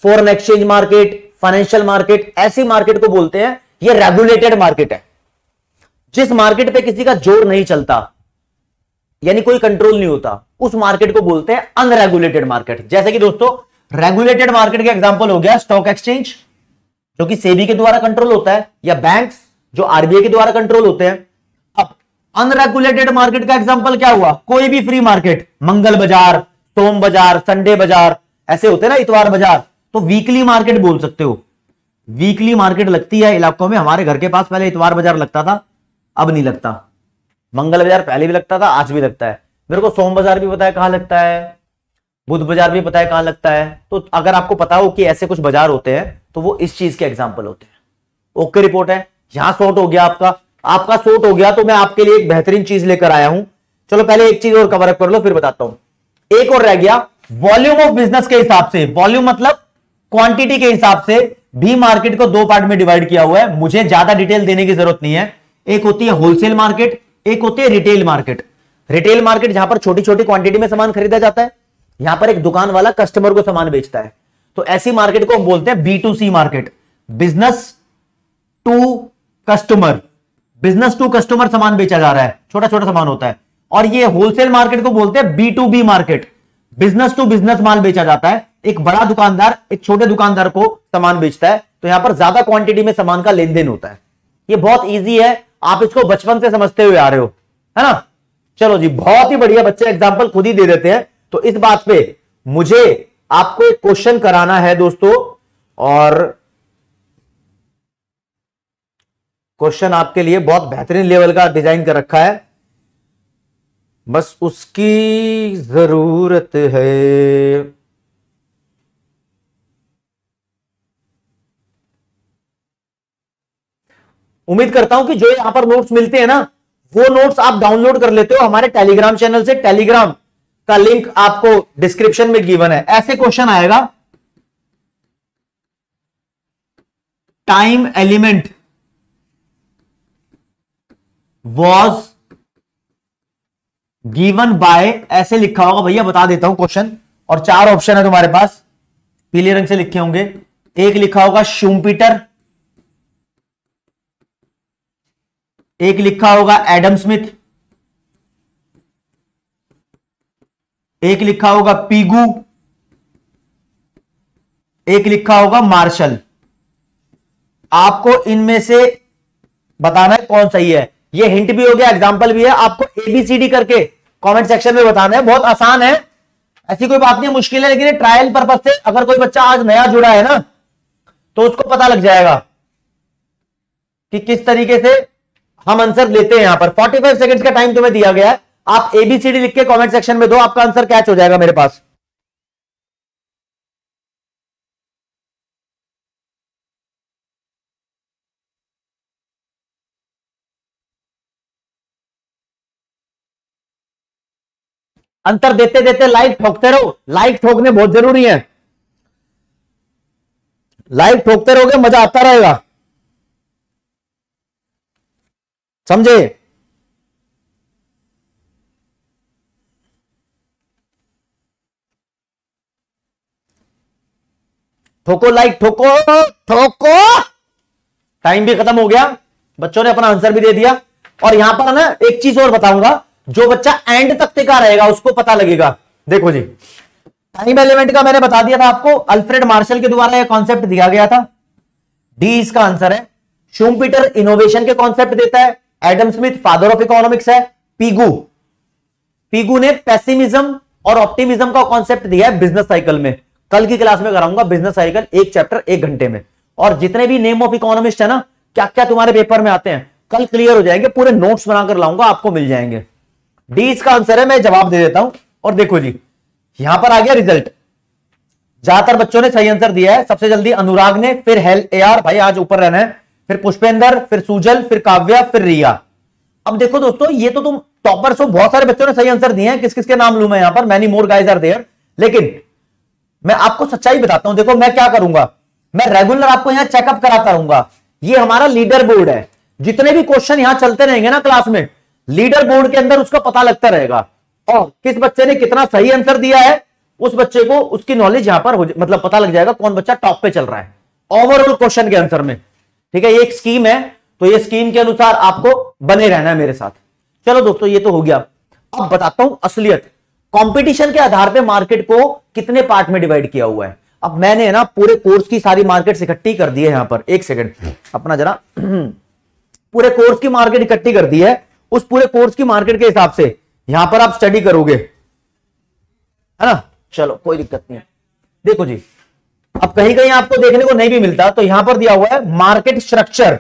[SPEAKER 1] foreign exchange market, financial market, ऐसी मार्केट को बोलते हैं ये रेगुलेटेड मार्केट है। जिस मार्केट पे किसी का जोर नहीं चलता, यानी कोई कंट्रोल नहीं होता, उस मार्केट को बोलते हैं अनरेगुलेटेड मार्केट। जैसे कि दोस्तों रेगुलेटेड मार्केट का एग्जांपल हो गया स्टॉक एक्सचेंज, जो कि सेबी के द्वारा कंट्रोल होता है, या बैंक्स जो आरबीआई के द्वारा कंट्रोल होते हैं। अब अनरेगुलेटेड मार्केट का एग्जांपल क्या हुआ? कोई भी फ्री मार्केट, मंगल बाजार, सोम बाजार, संडे बाजार, ऐसे होते हैं ना, इतवार बाजार, तो वीकली मार्केट बोल सकते हो। वीकली मार्केट लगती है इलाकों में। हमारे घर के पास पहले इतवार बाजार लगता था, अब नहीं लगता। मंगल बाजार पहले भी लगता था, आज भी लगता है। मेरे को सोम बाजार भी पता है कहां लगता है, बुध बाजार भी पता है कहां लगता है। तो अगर आपको पता हो कि ऐसे कुछ बाजार होते हैं तो वो इस चीज के एग्जाम्पल होते हैं। ओके रिपोर्ट है, यहां सॉर्ट हो गया आपका आपका सॉर्ट हो गया। तो मैं आपके लिए एक बेहतरीन चीज लेकर आया हूं। चलो पहले एक चीज और कवर अप कर लो, फिर बताता हूं। एक और रह गया, वॉल्यूम ऑफ बिजनेस के हिसाब से, वॉल्यूम मतलब क्वांटिटी के हिसाब से भी मार्केट को दो पार्ट में डिवाइड किया हुआ है। मुझे ज्यादा डिटेल देने की जरूरत नहीं है। एक होती है होलसेल मार्केट, एक होती है रिटेल मार्केट। रिटेल मार्केट जहां पर छोटी छोटी क्वांटिटी में सामान खरीदा जाता है, यहां पर एक दुकान वाला कस्टमर को सामान बेचता है। तो ऐसी मार्केट को हम बोलते हैं B to C market, business to customer. Business to customer सामान बेचा जा रहा है, छोटा छोटा सामान होता है। और ये होलसेल मार्केट को बोलते हैं B to B market, business to business माल बेचा जाता है। एक बड़ा दुकानदार एक छोटे दुकानदार को सामान बेचता है, तो यहां पर ज्यादा क्वांटिटी में सामान का लेन देन होता है। ये बहुत ईजी है, आप इसको बचपन से समझते हुए आ रहे हो, है ना। चलो जी, बहुत ही बढ़िया। बच्चे एग्जाम्पल खुद ही दे देते हैं। तो इस बात पे मुझे आपको एक क्वेश्चन कराना है दोस्तों, और क्वेश्चन आपके लिए बहुत बेहतरीन लेवल का डिजाइन कर रखा है, बस उसकी जरूरत है। उम्मीद करता हूं कि जो यहां पर नोट्स मिलते हैं ना, वो नोट्स आप डाउनलोड कर लेते हो हमारे टेलीग्राम चैनल से। टेलीग्राम का लिंक आपको डिस्क्रिप्शन में गिवन है। ऐसे क्वेश्चन आएगा, time element was given by, ऐसे लिखा होगा भैया, बता देता हूं क्वेश्चन। और चार ऑप्शन है तुम्हारे पास, पीले रंग से लिखे होंगे। एक लिखा होगा शूम्पीटर, एक लिखा होगा एडम स्मिथ, एक लिखा होगा पीगू, एक लिखा होगा मार्शल। आपको इनमें से बताना है कौन सही है। ये हिंट भी हो गया, एग्जांपल भी है। आपको एबीसीडी करके कमेंट सेक्शन में बताना है। बहुत आसान है, ऐसी कोई बात नहीं, मुश्किल है, लेकिन ये ट्रायल पर्पज से अगर कोई बच्चा आज नया जुड़ा है ना, तो उसको पता लग जाएगा कि किस तरीके से हम आंसर लेते हैं। यहां पर पैंतालीस सेकंड्स का टाइम तुम्हें दिया गया है। आप एबीसीडी लिख के कमेंट सेक्शन में दो, आपका आंसर कैच हो जाएगा मेरे पास। अंतर देते देते लाइक ठोकते रहो। लाइक ठोकने बहुत जरूरी है। लाइक ठोकते रहोगे, मजा आता रहेगा, समझे। ठोको लाइक, ठोको ठोको। टाइम भी खत्म हो गया, बच्चों ने अपना आंसर भी दे दिया। और यहां पर ना एक चीज और बताऊंगा, जो बच्चा एंड तक टिका रहेगा उसको पता लगेगा। देखो जी, टाइम एलिमेंट का मैंने बता दिया था आपको, अल्फ्रेड मार्शल के द्वारा यह कॉन्सेप्ट दिया गया था। डी इसका आंसर है। शूम्पीटर इनोवेशन के कॉन्सेप्ट देता है। Adam Smith father of economics है। पीगू पीगू ने पेसिमिज्म और ऑप्टिमिज्म का कॉन्सेप्ट दिया है बिजनेस साइकिल में। कल की क्लास में कराऊंगा बिजनेस साइकिल, एक चैप्टर एक घंटे में। और जितने भी नेम ऑफ इकोनॉमिस्ट है ना, क्या क्या तुम्हारे पेपर में आते हैं, कल क्लियर हो जाएंगे। पूरे नोट्स बनाकर लाऊंगा, आपको मिल जाएंगे। डी इसका आंसर है, मैं जवाब दे देता हूं। और देखो जी, यहां पर आ गया रिजल्ट। ज्यादातर बच्चों ने सही आंसर दिया है। सबसे जल्दी अनुराग ने, फिर हेल ए आर, भाई आज ऊपर रहना है, फिर पुष्पेंद्र, फिर सुजल, फिर काव्या, फिर रिया। अब देखो दोस्तों, ये तो तुम टॉपर्स हो, बहुत सारे बच्चों ने सही आंसर दिए हैं। किस किस के नाम लूं मैं यहां पर, many more guys are there. लेकिन मैं आपको सच्चाई बताता हूं। देखो मैं क्या करूंगा, मैं रेगुलर आपको यहां चेकअप कराता रहूंगा। ये हमारा लीडर बोर्ड है। जितने भी क्वेश्चन यहां चलते रहेंगे ना क्लास में, लीडर बोर्ड के अंदर उसका पता लगता रहेगा। और किस बच्चे ने कितना सही आंसर दिया है, उस बच्चे को उसकी नॉलेज यहां पर हो, मतलब पता लग जाएगा कौन बच्चा टॉप पे चल रहा है ओवरऑल क्वेश्चन के आंसर में। ठीक है, ये एक स्कीम है, तो ये स्कीम के अनुसार आपको बने रहना है मेरे साथ। चलो दोस्तों, ये तो हो गया। अब बताता हूं असलियत, कंपटीशन के आधार पे मार्केट को कितने पार्ट में डिवाइड किया हुआ है। अब मैंने ना पूरे कोर्स की सारी मार्केट इकट्ठी कर दी है यहां पर, एक सेकंड अपना जरा पूरे कोर्स की मार्केट इकट्ठी कर दी है। उस पूरे कोर्स की मार्केट के हिसाब से यहां पर आप स्टडी करोगे, है ना। चलो कोई दिक्कत नहीं है। देखो जी, अब कहीं कहीं आपको देखने को नहीं भी मिलता, तो यहां पर दिया हुआ है market structure.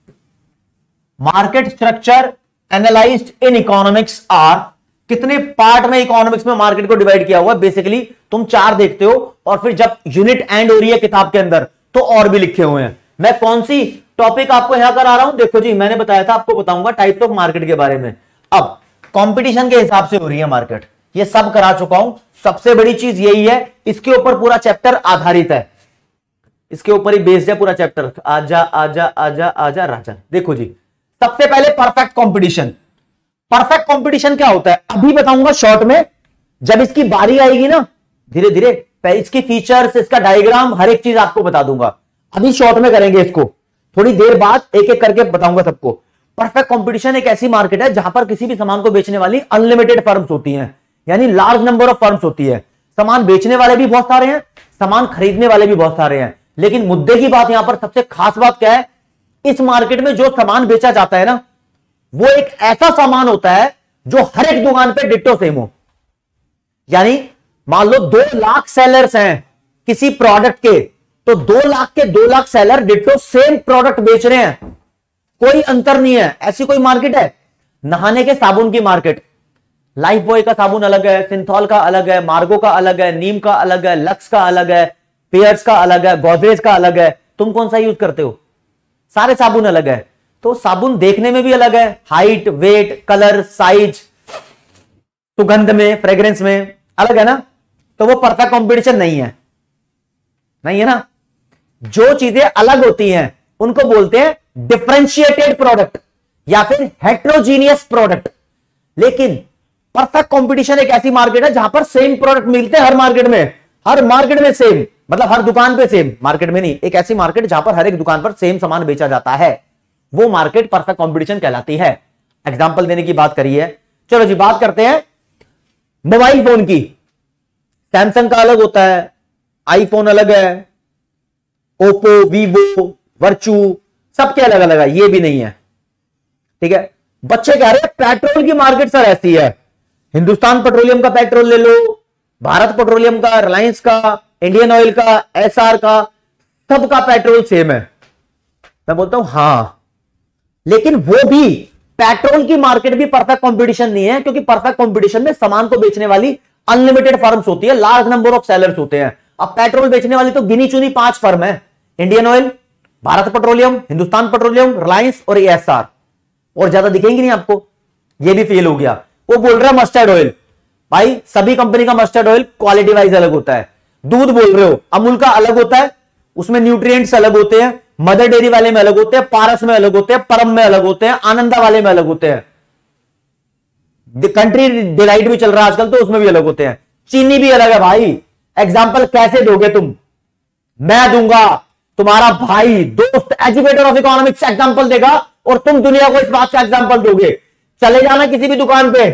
[SPEAKER 1] Market structure analysed in economics are, कितने पार्ट में इकोनॉमिक्स में मार्केट को डिवाइड किया हुआ है। बेसिकली तुम चार देखते हो, और फिर जब यूनिट एंड हो रही है किताब के अंदर तो और भी लिखे हुए हैं। मैं कौन सी टॉपिक आपको यहां करा रहा हूं, देखो जी, मैंने बताया था आपको बताऊंगा टाइप्स ऑफ मार्केट के बारे में। अब कंपटीशन के हिसाब से हो रही है मार्केट, ये सब करा चुका हूं। सबसे बड़ी चीज यही है, इसके ऊपर पूरा चैप्टर आधारित है, इसके ऊपर ही बेस्ड है पूरा चैप्टर। आजा आजा आजा आजा राजा। देखो जी, सबसे पहले परफेक्ट कंपटीशन। परफेक्ट कंपटीशन क्या होता है अभी बताऊंगा शॉर्ट में, जब इसकी बारी आएगी ना धीरे धीरे इसकी फीचर्स, इसका डायग्राम, हर एक चीज आपको बता दूंगा। अभी शॉर्ट में करेंगे इसको, थोड़ी देर बाद एक एक करके बताऊंगा सबको। परफेक्ट कंपटीशन एक ऐसी मार्केट है जहां पर किसी भी सामान को बेचने वाली अनलिमिटेड फर्म्स होती हैं, यानी लार्ज नंबर ऑफ फर्म्स होती है। सामान बेचने वाले भी बहुत सारे हैं, सामान खरीदने वाले भी बहुत सारे हैं। लेकिन मुद्दे की बात यहां पर सबसे खास बात क्या है, इस मार्केट में जो सामान बेचा जाता है ना, वो एक ऐसा सामान होता है जो हर एक दुकान पे डिट्टो सेम हो। यानी मान लो दो लाख सेलर्स हैं किसी प्रोडक्ट के, तो दो लाख के दो lakh seller ditto same product बेच रहे हैं, कोई अंतर नहीं है। ऐसी कोई मार्केट है। नहाने के साबुन की मार्केट, लाइफ बॉय का साबुन अलग है, सिंथॉल का अलग है, मार्गो का अलग है, नीम का अलग है, लक्स का अलग है, पेयर्स का अलग है, गोदरेज का अलग है। तुम कौन सा यूज करते हो? सारे साबुन अलग है। तो साबुन देखने में भी अलग है, हाइट, वेट, कलर, साइज, सुगंध में, फ्रेग्रेंस में अलग है ना। तो वो परफेक्ट कंपटीशन नहीं है, नहीं है ना। जो चीजें अलग होती हैं उनको बोलते हैं डिफरेंशिएटेड प्रोडक्ट या फिर हेट्रोजीनियस प्रोडक्ट। लेकिन परफेक्ट कंपटीशन एक ऐसी मार्केट है जहां पर सेम प्रोडक्ट मिलते हैं हर मार्केट में, हर मार्केट में सेम, मतलब हर दुकान पे सेम, मार्केट में नहीं, एक ऐसी मार्केट जहां पर हर एक दुकान पर सेम सामान बेचा जाता है, वो मार्केट परफेक्ट कंपटीशन कहलाती है। एग्जांपल देने की बात करी है। चलो जी, बात करते हैं मोबाइल फोन की। सैमसंग का अलग होता है, आईफोन अलग है, ओप्पो, वीवो, वर्चू, सबके अलग अलग है, ये भी नहीं है। ठीक है, बच्चे कह रहे हैं पेट्रोल की मार्केट सर ऐसी है, हिंदुस्तान पेट्रोलियम का पेट्रोल ले लो, भारत पेट्रोलियम का, रिलायंस का, इंडियन ऑयल का, एसआर का, सबका पेट्रोल सेम है। मैं बोलता हूं हां, लेकिन वो भी पेट्रोल की मार्केट भी परफेक्ट कंपटीशन नहीं है, क्योंकि परफेक्ट कंपटीशन में सामान को बेचने वाली अनलिमिटेड फर्म्स होती है, लार्ज नंबर ऑफ सेलर्स होते हैं। अब पेट्रोल बेचने वाली तो गिनी चुनी पांच फर्म है, Indian oil, Bharat petroleum, Hindustan petroleum, Reliance और एएसआर, और ज्यादा दिखेंगी नहीं आपको। ये भी फेल हो गया। वो बोल रहा है मस्टर्ड ऑयल, भाई सभी कंपनी का मस्टर्ड ऑयल क्वालिटी वाइज अलग होता है। दूध बोल रहे हो, अमूल का अलग होता है, उसमें न्यूट्रिएंट्स अलग होते हैं, मदर डेयरी वाले में अलग होते हैं, पारस में अलग होते हैं, परम में अलग होते हैं, आनंदा वाले में अलग होते हैं, कंट्री डिलाइट भी चल रहा है आजकल तो उसमें भी अलग होते हैं, चीनी भी अलग है भाई। एग्जाम्पल कैसे दोगे तुम? मैं दूंगा, तुम्हारा भाई दोस्त एजुकेटर ऑफ इकोनॉमिक्स एग्जाम्पल देगा, और तुम दुनिया को इस बात का एग्जाम्पल दोगे। चले जाना किसी भी दुकान पे,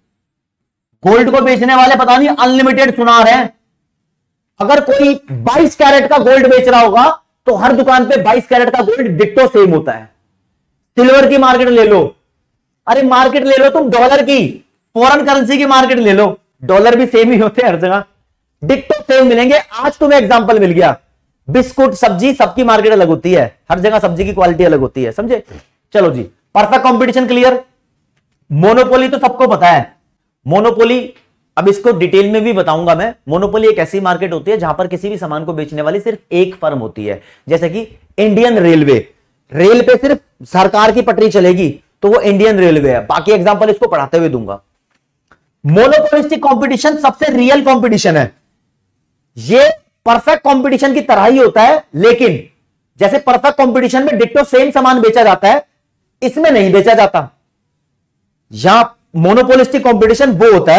[SPEAKER 1] गोल्ड को बेचने वाले पता नहीं अनलिमिटेड सुना रहे हैं। अगर कोई बाईस कैरेट का गोल्ड बेच रहा होगा तो हर दुकान पे बाईस कैरेट का गोल्ड डिट्टो सेम होता है। सिल्वर की मार्केट ले लो, अरे मार्केट ले लो तुम डॉलर की, फॉरेन करेंसी की मार्केट ले लो, डॉलर भी सेम ही होते हैं हर जगह, डिट्टो सेम मिलेंगे। आज तुम्हें एग्जांपल मिल गया, बिस्कुट, सब्जी, सबकी मार्केट अलग होती है, हर जगह सब्जी की क्वालिटी अलग होती है, समझे। चलो जी, परफेक्ट कंपटीशन क्लियर। मोनोपोली तो सबको पता है, मोनोपोली अब इसको डिटेल में भी बताऊंगा मैं। मोनोपोली एक ऐसी मार्केट होती है जहां पर किसी भी सामान को बेचने वाली सिर्फ एक फर्म होती है। जैसे कि इंडियन रेलवे, रेल पे सिर्फ सरकार की पटरी चलेगी तो वो इंडियन रेलवे है। बाकी एग्जांपल इसको पढ़ाते हुए दूंगा। मोनोपोलिस्टिक कंपटीशन सबसे रियल कंपटीशन है। ये परफेक्ट कंपटीशन की तरह ही होता है, लेकिन जैसे परफेक्ट कंपटीशन में डिट्टो सेम सामान बेचा जाता है, इसमें नहीं बेचा जाता। यहां मोनोपोलिस्टिक कंपटीशन वो होता है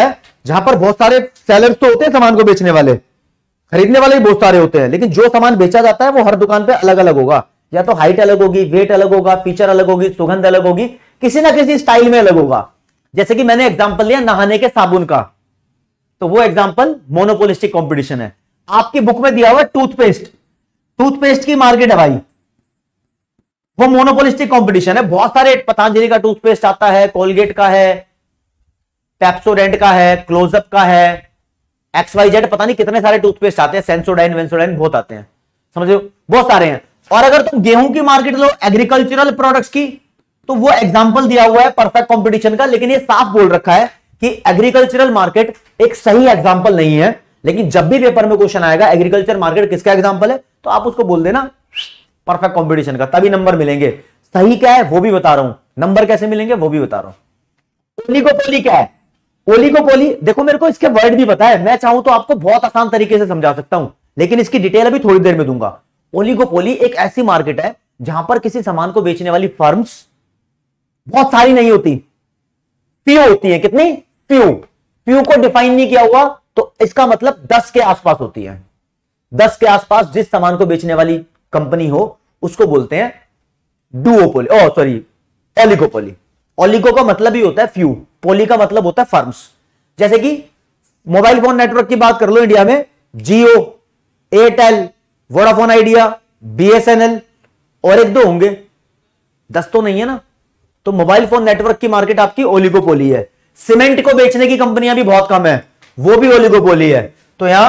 [SPEAKER 1] जहां पर बहुत सारे सेलर्स तो होते हैं, सामान को बेचने वाले, खरीदने वाले भी बहुत सारे होते हैं, लेकिन जो सामान बेचा जाता है वो हर दुकान पे अलग अलग होगा। या तो हाइट अलग होगी, वेट अलग होगा, फीचर अलग होगी, सुगंध अलग होगी, किसी ना किसी स्टाइल में अलग होगा। जैसे कि मैंने एग्जांपल लिया नहाने के साबुन का, तो वो एग्जांपल मोनोपोलिस्टिक कंपटीशन है। आपकी बुक में दिया हुआ है टूथपेस्ट, टूथपेस्ट की मार्केट है भाई, वो मोनोपोलिस्टिक कंपटीशन है। बहुत सारे, पतंजलि का टूथपेस्ट आता है, कोलगेट का है, पेप्सोडेंट का है, क्लोजअप का है, एक्स वाई जेड, पता नहीं कितने सारे टूथपेस्ट आते हैं, सेंसोडाइन वेंसोडाइन बहुत आते हैं, समझो बहुत सारे हैं। और अगर तुम गेहूं की मार्केट लो, एग्रीकल्चरल प्रोडक्ट्स की, तो वो एग्जांपल दिया हुआ है परफेक्ट कंपटीशन का, लेकिन ये साफ बोल रखा है कि एग्रीकल्चरल मार्केट एक सही एग्जांपल नहीं है। लेकिन जब भी पेपर में क्वेश्चन आएगा एग्रीकल्चर मार्केट किसका एग्जांपल है, तो आप उसको बोल देना परफेक्ट कंपटीशन का, तभी नंबर मिलेंगे। सही क्या है वो भी बता रहा हूं, नंबर कैसे मिलेंगे वो भी बता रहा हूं। ओलिगोपोली क्या है? ओलिगोपोली, देखो मेरे को इसके वर्ड भी पता है, मैं चाहूं तो आपको बहुत आसान तरीके से समझा सकता हूं, लेकिन इसकी डिटेल अभी थोड़ी देर में दूंगा। ओलिगोपोली एक ऐसी मार्केट है जहां पर किसी सामान को बेचने वाली फर्म्स बहुत सारी नहीं होती, फ्यू होती है। कितनी? फ्यू। फ्यू को डिफाइन नहीं किया हुआ, तो इसका मतलब दस के आसपास होती है। दस के आसपास जिस सामान को बेचने वाली कंपनी हो उसको बोलते हैं duopoly, oh sorry oligopoly. Oligo का मतलब ही होता है फ्यू, पोली का मतलब होता है फर्म्स। जैसे कि मोबाइल फोन नेटवर्क की बात कर लो, इंडिया में Jio, Airtel, Vodafone Idea, BSNL और एक दो होंगे, दस तो नहीं है ना। तो मोबाइल फोन नेटवर्क की मार्केट आपकी ओलिगोपोली है। सीमेंट को बेचने की कंपनियां भी बहुत कम है, वो भी ओलिगोपोली है। तो यहां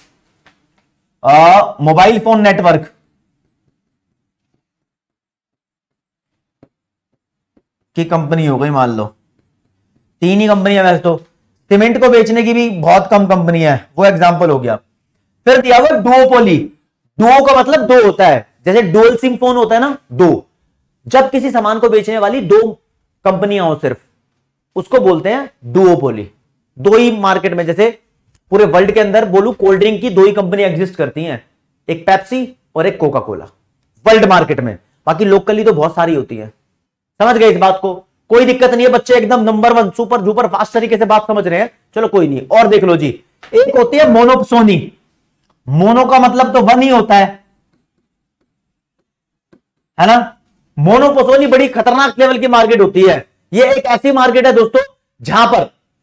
[SPEAKER 1] मोबाइल फोन नेटवर्क की कंपनी हो गई, मान लो तीन ही कंपनियां, वैसे तो सीमेंट को बेचने की भी बहुत कम कंपनी है, वो एग्जांपल हो गया। फिर दिया हुआ डुओपोली। डुओ का मतलब दो होता है, जैसे डुअल सिम फोन होता है ना, दो। जब किसी सामान को बेचने वाली दो कंपनियां हो सिर्फ, उसको बोलते हैं डुओपोली। दो ही मार्केट में, जैसे पूरे वर्ल्ड के अंदर बोलूं कोल्ड ड्रिंक की दो ही कंपनियां एग्जिस्ट करती हैं, एक पेप्सी और एक कोका कोला, वर्ल्ड मार्केट में। बाकी लोकली तो बहुत सारी होती है। समझ गए इस बात को? कोई दिक्कत नहीं है, बच्चे एकदम number one super super fast तरीके से बात समझ रहे हैं। चलो कोई नहीं, और देख लो जी। एक होती है मोनोपोसोनी। मोनो का मतलब तो वन ही होता है है ना। मोनोपोसोनी बड़ी खतरनाक लेवल की मार्केट होती है। ये एक ऐसी मार्केट है दोस्तों जहां पर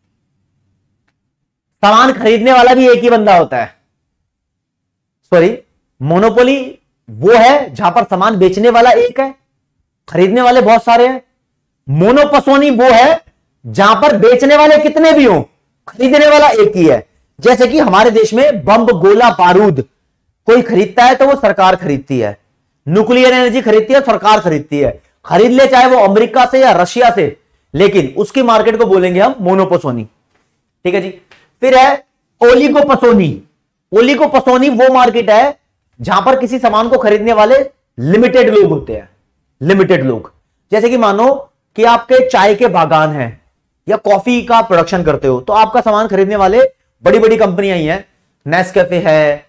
[SPEAKER 1] सामान खरीदने वाला भी एक ही बंदा होता है। सॉरी, मोनोपोली वो है जहां पर सामान बेचने वाला एक है, खरीदने वाले बहुत सारे हैं। मोनोपोसोनी वो है जहां पर बेचने वाले कितने भी हों, खरीदने वाला एक ही है। जैसे कि हमारे देश में बम, गोला, बारूद कोई खरीदता है तो वो सरकार खरीदती है, न्यूक्लियर एनर्जी खरीदती है, सरकार खरीदती है। खरीद ले चाहे वो अमेरिका से या रशिया से, लेकिन उसकी मार्केट को बोलेंगे हम मोनोपोसोनी। ठीक है जी। फिर है ओलिगोपोसोनी। ओलिगोपोसोनी वो मार्केट है जहां पर किसी सामान को खरीदने वाले लिमिटेड लोग होते हैं, लिमिटेड लोग। जैसे कि मानो कि आपके चाय के बागान हैं या कॉफी का प्रोडक्शन करते हो, तो आपका सामान खरीदने वाले बड़ी बड़ी कंपनियां ही हैं। नेस्कैफे है,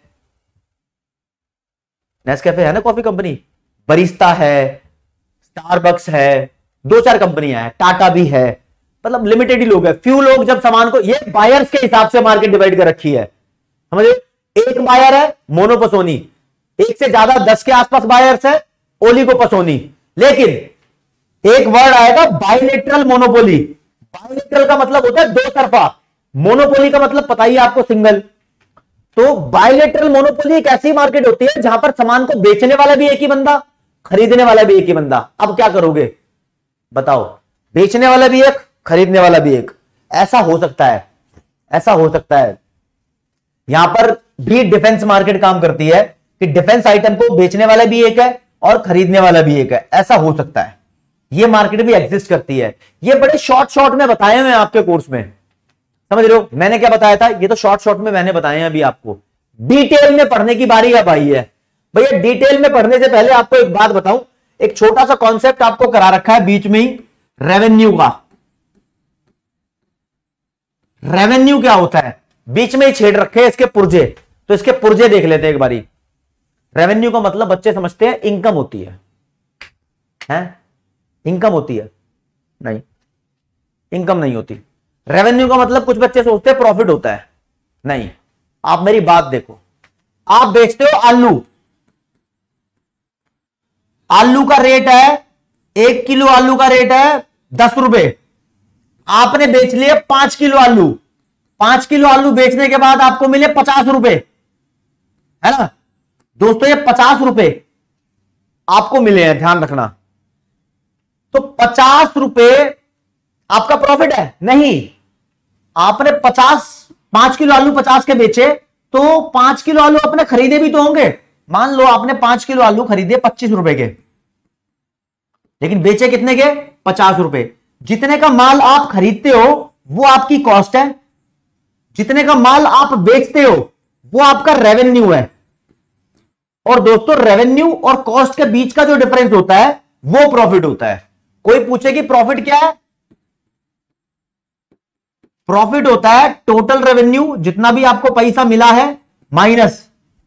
[SPEAKER 1] नेस्कैफे है ना कॉफी कंपनी, बरिस्ता है, स्टारबक्स है, दो चार कंपनियां हैं, टाटा भी है। मतलब लिमिटेड ही लोग हैं, फ्यू लोग जब सामान को, ये बायर्स के हिसाब से मार्केट डिवाइड कर रखी है, समझे। एक बायर है मोनोपोसोनी, एक से ज्यादा दस के आसपास बायर्स है ओलिगोपोसोनी। लेकिन एक वर्ड आएगा बाइलेटरल मोनोपोली। बाइलेटरल का मतलब होता है दो तरफा, मोनोपोली का मतलब पता ही है आपको, सिंगल। तो बाइलेटरल मोनोपोली एक ऐसी मार्केट होती है जहां पर सामान को बेचने वाला भी एक ही बंदा, खरीदने वाला भी एक ही बंदा। अब क्या करोगे बताओ? बेचने वाला भी एक, खरीदने वाला भी एक। ऐसा हो सकता है, ऐसा हो सकता है। यहां पर भी डिफेंस मार्केट काम करती है कि डिफेंस आइटम को बेचने वाला भी एक है और खरीदने वाला भी एक है, ऐसा हो सकता है। ये मार्केट भी एग्जिस्ट करती है। ये बड़े शॉर्ट शॉर्ट में बताए हुए हैं आपके कोर्स में, समझ रहे हो। मैंने क्या बताया था, ये तो शॉर्ट शॉर्ट में मैंने बताए हैं, अभी आपको डिटेल में पढ़ने की बारी अब आई है। भैया डिटेल में पढ़ने से पहले आपको एक बात बताऊं, एक छोटा सा कॉन्सेप्ट आपको करा रखा है बीच में ही, रेवेन्यू का। रेवेन्यू क्या होता है बीच में ही छेड़ रखे हैं इसके पुर्जे, तो इसके पुर्जे देख लेते हैं एक बारी। रेवेन्यू का मतलब बच्चे समझते हैं इनकम होती है, हैं? इनकम होती है? नहीं, इनकम नहीं होती। रेवेन्यू का मतलब कुछ बच्चे सोचते हैं प्रॉफिट होता है, नहीं। आप मेरी बात देखो, आप बेचते हो आलू, आलू का रेट है, एक किलो आलू का रेट है दस रुपए, आपने बेच लिए पांच किलो आलू, पांच किलो आलू बेचने के बाद आपको मिले पचास रुपए, है ना दोस्तों, ये पचास रुपए आपको मिले हैं, ध्यान रखना। तो पचास रुपए आपका प्रॉफिट है नहीं, आपने पचास, पांच किलो आलू पचास के बेचे, तो पांच किलो आलू आपने खरीदे भी तो होंगे। मान लो आपने पांच किलो आलू खरीदे पच्चीस रुपए के, लेकिन बेचे कितने के, पचास रुपए। जितने का माल आप खरीदते हो वो आपकी कॉस्ट है, जितने का माल आप बेचते हो वो आपका रेवेन्यू है। और दोस्तों रेवेन्यू और कॉस्ट के बीच का जो डिफरेंस होता है वो प्रॉफिट होता है। कोई पूछे कि प्रॉफिट क्या है, प्रॉफिट होता है टोटल रेवेन्यू, जितना भी आपको पैसा मिला है, माइनस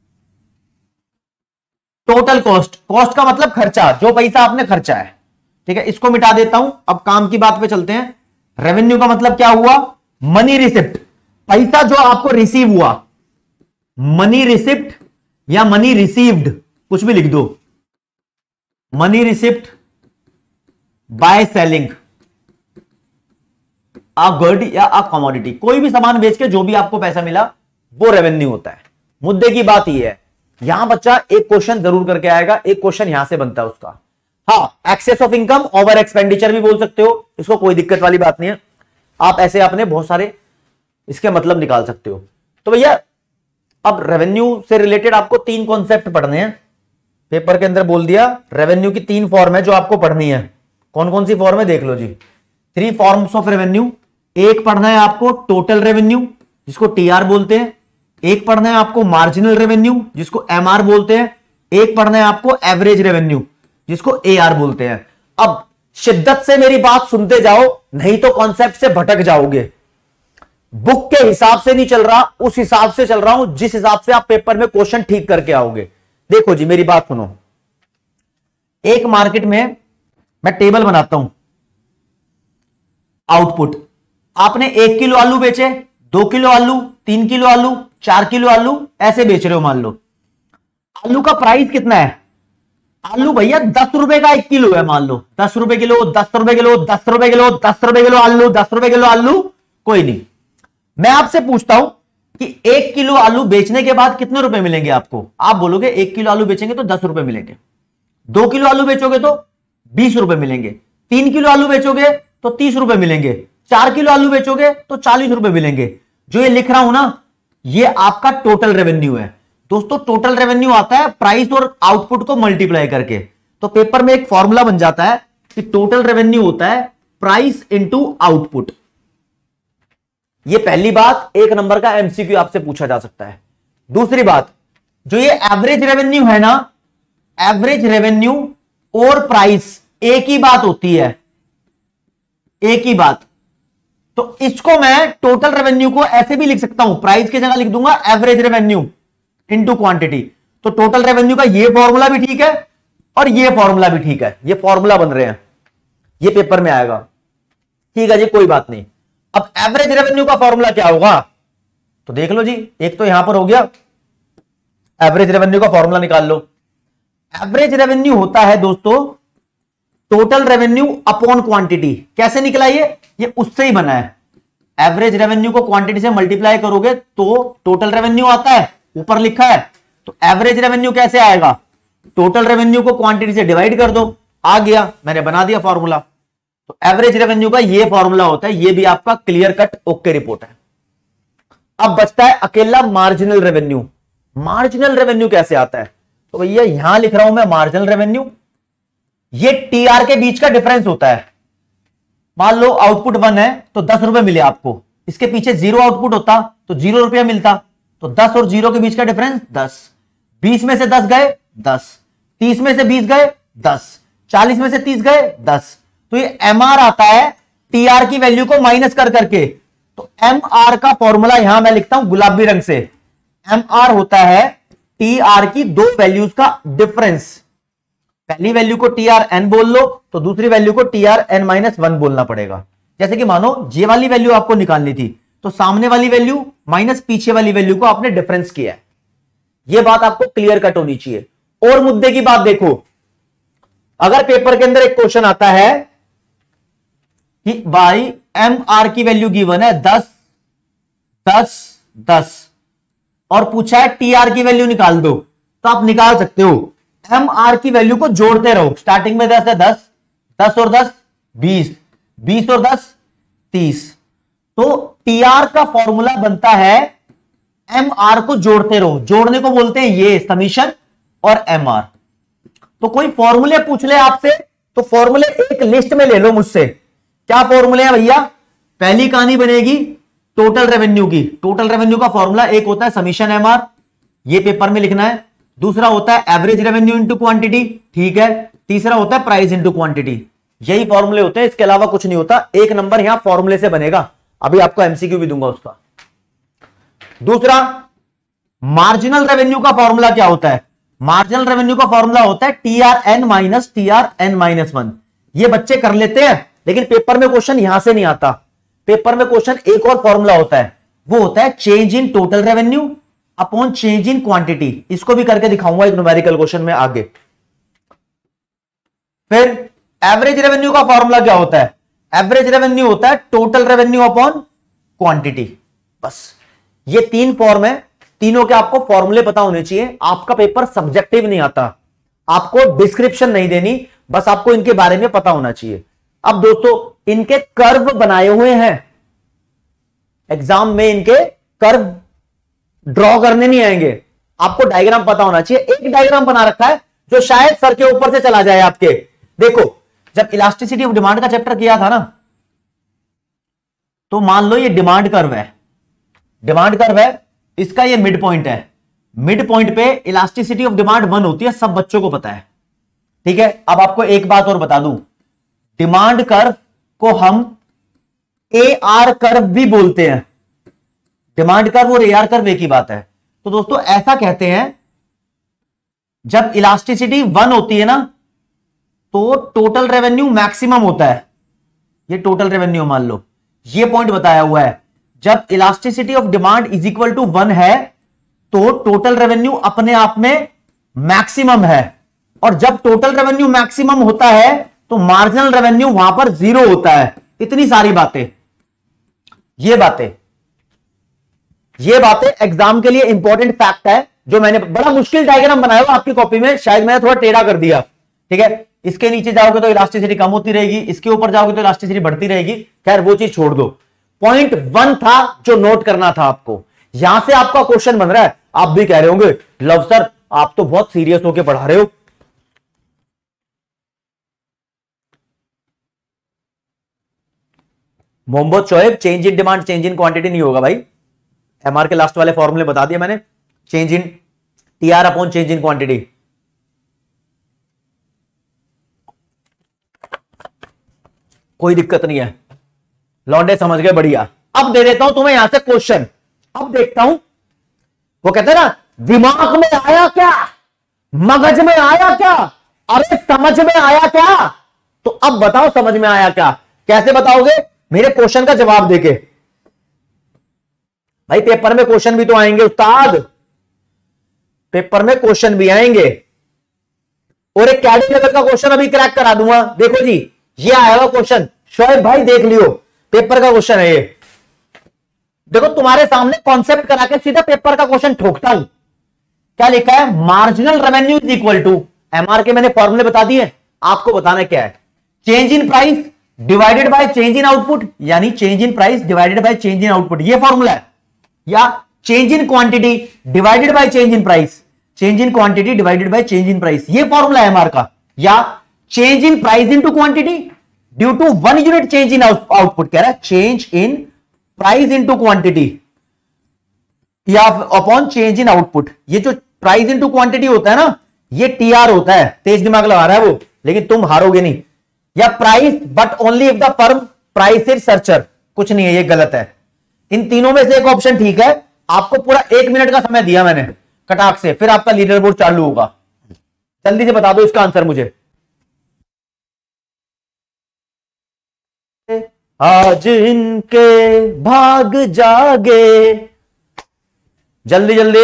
[SPEAKER 1] टोटल कॉस्ट। कॉस्ट का मतलब खर्चा, जो पैसा आपने खर्चा है, ठीक है। इसको मिटा देता हूं, अब काम की बात पे चलते हैं। रेवेन्यू का मतलब क्या हुआ, मनी रिसिप्ट, पैसा जो आपको रिसीव हुआ, मनी रिसिप्ट या मनी रिसीव्ड, कुछ भी लिख दो, money receipt by selling a good या अ कमोडिटी, कोई भी सामान बेच के जो भी आपको पैसा मिला वो रेवेन्यू होता है। मुद्दे की बात यह है, यहां बच्चा एक क्वेश्चन जरूर करके आएगा, एक क्वेश्चन यहां से बनता है उसका, हाँ excess of income, over expenditure भी बोल सकते हो इसको, कोई दिक्कत वाली बात नहीं है। आप ऐसे अपने बहुत सारे इसके मतलब निकाल सकते हो। तो भैया अब रेवेन्यू से रिलेटेड आपको तीन कॉन्सेप्ट पढ़ने हैं, पेपर के अंदर बोल दिया रेवेन्यू की तीन फॉर्म है जो आपको पढ़नी है। कौन कौन सी फॉर्म है देख लो जी, थ्री फॉर्म्स ऑफ रेवेन्यू। एक पढ़ना है आपको टोटल रेवेन्यू जिसको टीआर बोलते हैं, एक पढ़ना है आपको मार्जिनल रेवेन्यू जिसको एमआर बोलते हैं, एक पढ़ना है आपको एवरेज रेवेन्यू जिसको एआर बोलते हैं। अब शिद्दत से मेरी बात सुनते जाओ, नहीं तो कॉन्सेप्ट से भटक जाओगे। बुक के हिसाब से नहीं चल रहा, उस हिसाब से चल रहा हूं जिस हिसाब से आप पेपर में क्वेश्चन ठीक करके आओगे। देखो जी मेरी बात सुनो, एक मार्केट में मैं टेबल बनाता हूं, आउटपुट, आपने एक किलो आलू बेचे, दो किलो आलू, तीन किलो आलू, चार किलो आलू, ऐसे बेच रहे हो। मान लो आलू का प्राइस कितना है, आलू भैया दस रुपए का एक किलो है, मान लो दस रुपए किलो, दस रुपए किलो, दस रुपए किलो, दस रुपए किलो आलू, दस रुपए किलो आलू, कोई नहीं। मैं आपसे पूछता हूं कि एक किलो आलू बेचने के बाद कितने रुपए मिलेंगे आपको। आप बोलोगे एक किलो आलू बेचेंगे तो दस रुपए मिलेंगे, दो किलो आलू बेचोगे तो बीस रुपए मिलेंगे, तीन किलो आलू बेचोगे तो तीस रुपए मिलेंगे, चार किलो आलू बेचोगे तो चालीस रुपए मिलेंगे। जो ये लिख रहा हूं ना, ये आपका टोटल रेवेन्यू है। दोस्तों टोटल रेवेन्यू आता है प्राइस और आउटपुट को मल्टीप्लाई करके। तो पेपर में एक फॉर्मूला बन जाता है कि टोटल रेवेन्यू होता है प्राइस इंटू आउटपुट। ये पहली बात, एक नंबर का एमसीक्यू आपसे पूछा जा सकता है। दूसरी बात, जो ये एवरेज रेवेन्यू है ना, एवरेज रेवेन्यू और प्राइस एक ही बात होती है, एक ही बात। तो इसको मैं टोटल रेवेन्यू को ऐसे भी लिख सकता हूं, प्राइस की जगह लिख दूंगा एवरेज रेवेन्यू इनटू क्वांटिटी। तो टोटल रेवेन्यू का ये फॉर्मूला भी ठीक है और ये फॉर्मूला भी ठीक है, ये फॉर्मूला बन रहे हैं, ये पेपर में आएगा। ठीक है जी, कोई बात नहीं। अब एवरेज रेवेन्यू का फॉर्मूला क्या होगा, तो देख लो जी, एक तो यहां पर हो गया, एवरेज रेवेन्यू का फॉर्मूला निकाल लो। एवरेज रेवेन्यू होता है दोस्तों टोटल रेवेन्यू अपॉन क्वांटिटी। कैसे निकला ये ये उससे ही बना है। एवरेज रेवेन्यू को क्वांटिटी से मल्टीप्लाई करोगे तो टोटल रेवेन्यू आता है, ऊपर लिखा है। तो एवरेज रेवेन्यू कैसे आएगा, टोटल रेवेन्यू को क्वांटिटी से डिवाइड कर दो, आ गया, मैंने बना दिया फॉर्मूला। तो एवरेज रेवेन्यू का ये फॉर्मूला होता है, ये भी आपका क्लियर कट ओके रिपोर्ट है। अब बचता है अकेला मार्जिनल रेवेन्यू। मार्जिनल रेवेन्यू कैसे आता है, तो भैया यहां लिख रहा हूं मैं मार्जिनल रेवेन्यू, ये टीआर के बीच का डिफरेंस होता है। मान लो आउटपुट वन है तो दस रुपए मिले आपको, इसके पीछे जीरो आउटपुट होता तो जीरो रुपया मिलता। तो दस और जीरो के बीच का डिफरेंस दस, बीस में से दस गए दस, तीस में से बीस गए दस, चालीस में से तीस गए दस। तो ये एमआर आता है टीआर की वैल्यू को माइनस कर करके। तो एमआर का फॉर्मूला यहां मैं लिखता हूं गुलाबी रंग से, एमआर होता है टीआर की दो वैल्यूज का डिफरेंस। पहली वैल्यू को टी आर एन बोल लो तो दूसरी वैल्यू को T R N minus one बोलना पड़ेगा। जैसे कि मानो ये वाली वैल्यू आपको निकालनी थी, तो सामने वाली वैल्यू माइनस पीछे वाली वैल्यू को आपने डिफरेंस किया है। यह बात आपको क्लियर कट होनी चाहिए। और मुद्दे की बात देखो, अगर पेपर के अंदर एक क्वेश्चन आता है कि भाई एम आर की वैल्यू गिवन है दस दस दस और पूछा है टी आर की वैल्यू निकाल दो, तो आप निकाल सकते हो। एम आर की वैल्यू को जोड़ते रहो, स्टार्टिंग में दस है, दस दस और दस बीस, बीस और दस तीस। तो टी आर का फॉर्मूला बनता है एम आर को जोड़ते रहो, जोड़ने को बोलते हैं ये समीशन और एम आर। तो कोई फॉर्मूले पूछ ले आपसे तो फॉर्मूले एक लिस्ट में ले लो मुझसे। क्या फॉर्मूले हैं भैया? पहली कहानी बनेगी टोटल रेवेन्यू की। टोटल रेवेन्यू का फॉर्मूला एक होता है समीशन एम आर, ये पेपर में लिखना है। दूसरा होता है एवरेज रेवेन्यू इंटू क्वांटिटी, ठीक है। तीसरा होता है प्राइस इंटू क्वांटिटी। यही फॉर्मूले होते हैं, इसके अलावा कुछ नहीं होता। एक नंबर यहां फॉर्मूले से बनेगा, अभी आपको एमसीक्यू भी दूंगा उसका। दूसरा, मार्जिनल रेवेन्यू का फॉर्मूला क्या होता है? मार्जिनल रेवेन्यू का फॉर्मूला होता है T R N minus T R N minus one. ये बच्चे कर लेते हैं, लेकिन पेपर में क्वेश्चन यहां से नहीं आता। पेपर में क्वेश्चन एक और फॉर्मूला होता है, वो होता है change in total revenue upon change in quantity. इसको भी करके दिखाऊंगा एक न्यूमेरिकल क्वेश्चन में आगे। फिर एवरेज रेवेन्यू का फॉर्मूला क्या होता है? एवरेज रेवेन्यू होता है टोटल रेवेन्यू अपॉन क्वांटिटी। बस ये तीन फॉर्म है, तीनों के आपको फॉर्मूले पता होने चाहिए। आपका पेपर सब्जेक्टिव नहीं आता, आपको डिस्क्रिप्शन नहीं देनी, बस आपको इनके बारे में पता होना चाहिए। अब दोस्तों इनके कर्व बनाए हुए हैं, एग्जाम में इनके कर्व ड्रॉ करने नहीं आएंगे, आपको डायग्राम पता होना चाहिए। एक डायग्राम बना रखा है जो शायद सर के ऊपर से चला जाए आपके। देखो, जब इलास्टिसिटी ऑफ डिमांड का चैप्टर किया था ना, तो मान लो ये डिमांड कर्व है, डिमांड कर्व है, इसका ये मिड पॉइंट है। मिड पॉइंट पे इलास्टिसिटी ऑफ डिमांड वन होती है, सब बच्चों को पता है, ठीक है। अब आपको एक बात और बता दूं, डिमांड कर्व को हम ए आर कर्व भी बोलते हैं। डिमांड कर्व और ए आर कर्व एक ही बात है। तो दोस्तों ऐसा कहते हैं, जब इलास्टिसिटी वन होती है ना, तो टोटल रेवेन्यू मैक्सिमम होता है। ये टोटल रेवेन्यू मान लो, ये पॉइंट बताया हुआ है। जब elasticity of demand is equal to one है, तो टोटल रेवेन्यू अपने आप में मैक्सिमम है। और जब टोटल रेवेन्यू मैक्सिमम होता है, तो मार्जिनल रेवेन्यू वहां पर जीरो होता है। इतनी सारी बातें, ये बातें ये बातें एग्जाम के लिए इंपॉर्टेंट फैक्ट है, जो मैंने बड़ा मुश्किल डायग्राम बनाया हुआ आपकी कॉपी में, शायद मैंने थोड़ा टेढ़ा कर दिया, ठीक है। इसके नीचे जाओगे तो इलास्टिसिटी कम होती रहेगी, इसके ऊपर जाओगे तो इलास्टिसिटी बढ़ती रहेगी। खैर वो चीज छोड़ दो। पॉइंट वन था जो नोट करना था आपको। यहां से आपका क्वेश्चन बन रहा है। आप भी कह रहे होंगे, लव सर आप तो बहुत सीरियस होकर पढ़ा रहे हो। Mohammad Shoaib, change in demand change in quantity नहीं होगा भाई। एमआर के लास्ट वाले फॉर्मूले बता दिए मैंने, change in TR upon change in quantity. कोई दिक्कत नहीं है, लौंडे समझ गए, बढ़िया। अब दे देता हूं तुम्हें यहां से क्वेश्चन। अब देखता हूं, वो कहते हैं ना, दिमाग में आया क्या, मगज में आया क्या, अरे समझ में आया क्या। तो अब बताओ समझ में आया क्या। कैसे बताओगे? मेरे क्वेश्चन का जवाब देके। भाई पेपर में क्वेश्चन भी तो आएंगे उस्ताद, पेपर में क्वेश्चन भी आएंगे। और एक कैडी लेवल का क्वेश्चन अभी क्रैक करा दूंगा। देखो जी, ये आएगा क्वेश्चन, शोएब भाई देख लियो, पेपर का क्वेश्चन है ये। देखो तुम्हारे सामने कॉन्सेप्ट करा के सीधा पेपर का क्वेश्चन ठोकता हूं। क्या लिखा है? Marginal revenue is equal to, MR के मैंने फॉर्मूले बता दिए, आपको बताना क्या है। Change in price divided by change in output, यानी change in price divided by change in output, ये फॉर्मूला है। या change in quantity divided by change in price, change in quantity divided by change in price, ये फॉर्मूला है एमआर का। या change in price into quantity due to one unit change in output, कह रहा है change in price into quantity या अपॉन चेंज इन आउटपुट। ये जो प्राइस इनटू क्वांटिटी होता है ना, ये टीआर होता है। तेज दिमाग लगा रहा है वो, लेकिन तुम हारोगे नहीं। या price but only if the firm price is searcher, कुछ नहीं है, ये गलत है। इन तीनों में से एक ऑप्शन ठीक है। आपको पूरा एक मिनट का समय दिया मैंने कटाक से, फिर आपका लीडर बोर्ड चालू होगा। जल्दी से बता दो इसका आंसर मुझे। आज इनके भाग जागे। जल्दी जल्दी।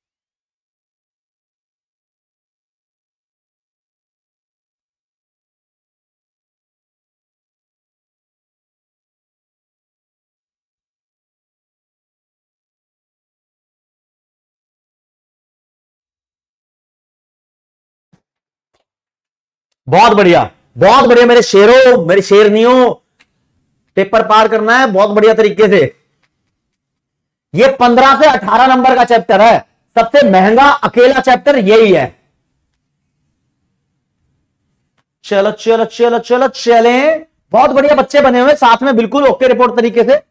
[SPEAKER 1] बहुत बढ़िया, बहुत बढ़िया मेरे शेरों, मेरी शेरनियों। पेपर पार करना है बहुत बढ़िया तरीके से। ये पंद्रह से अठारह नंबर का चैप्टर है, सबसे महंगा अकेला चैप्टर यही है। चलो चलो चलो चलो चले। बहुत बढ़िया बच्चे बने हुए साथ में, बिल्कुल ओके रिपोर्ट तरीके से।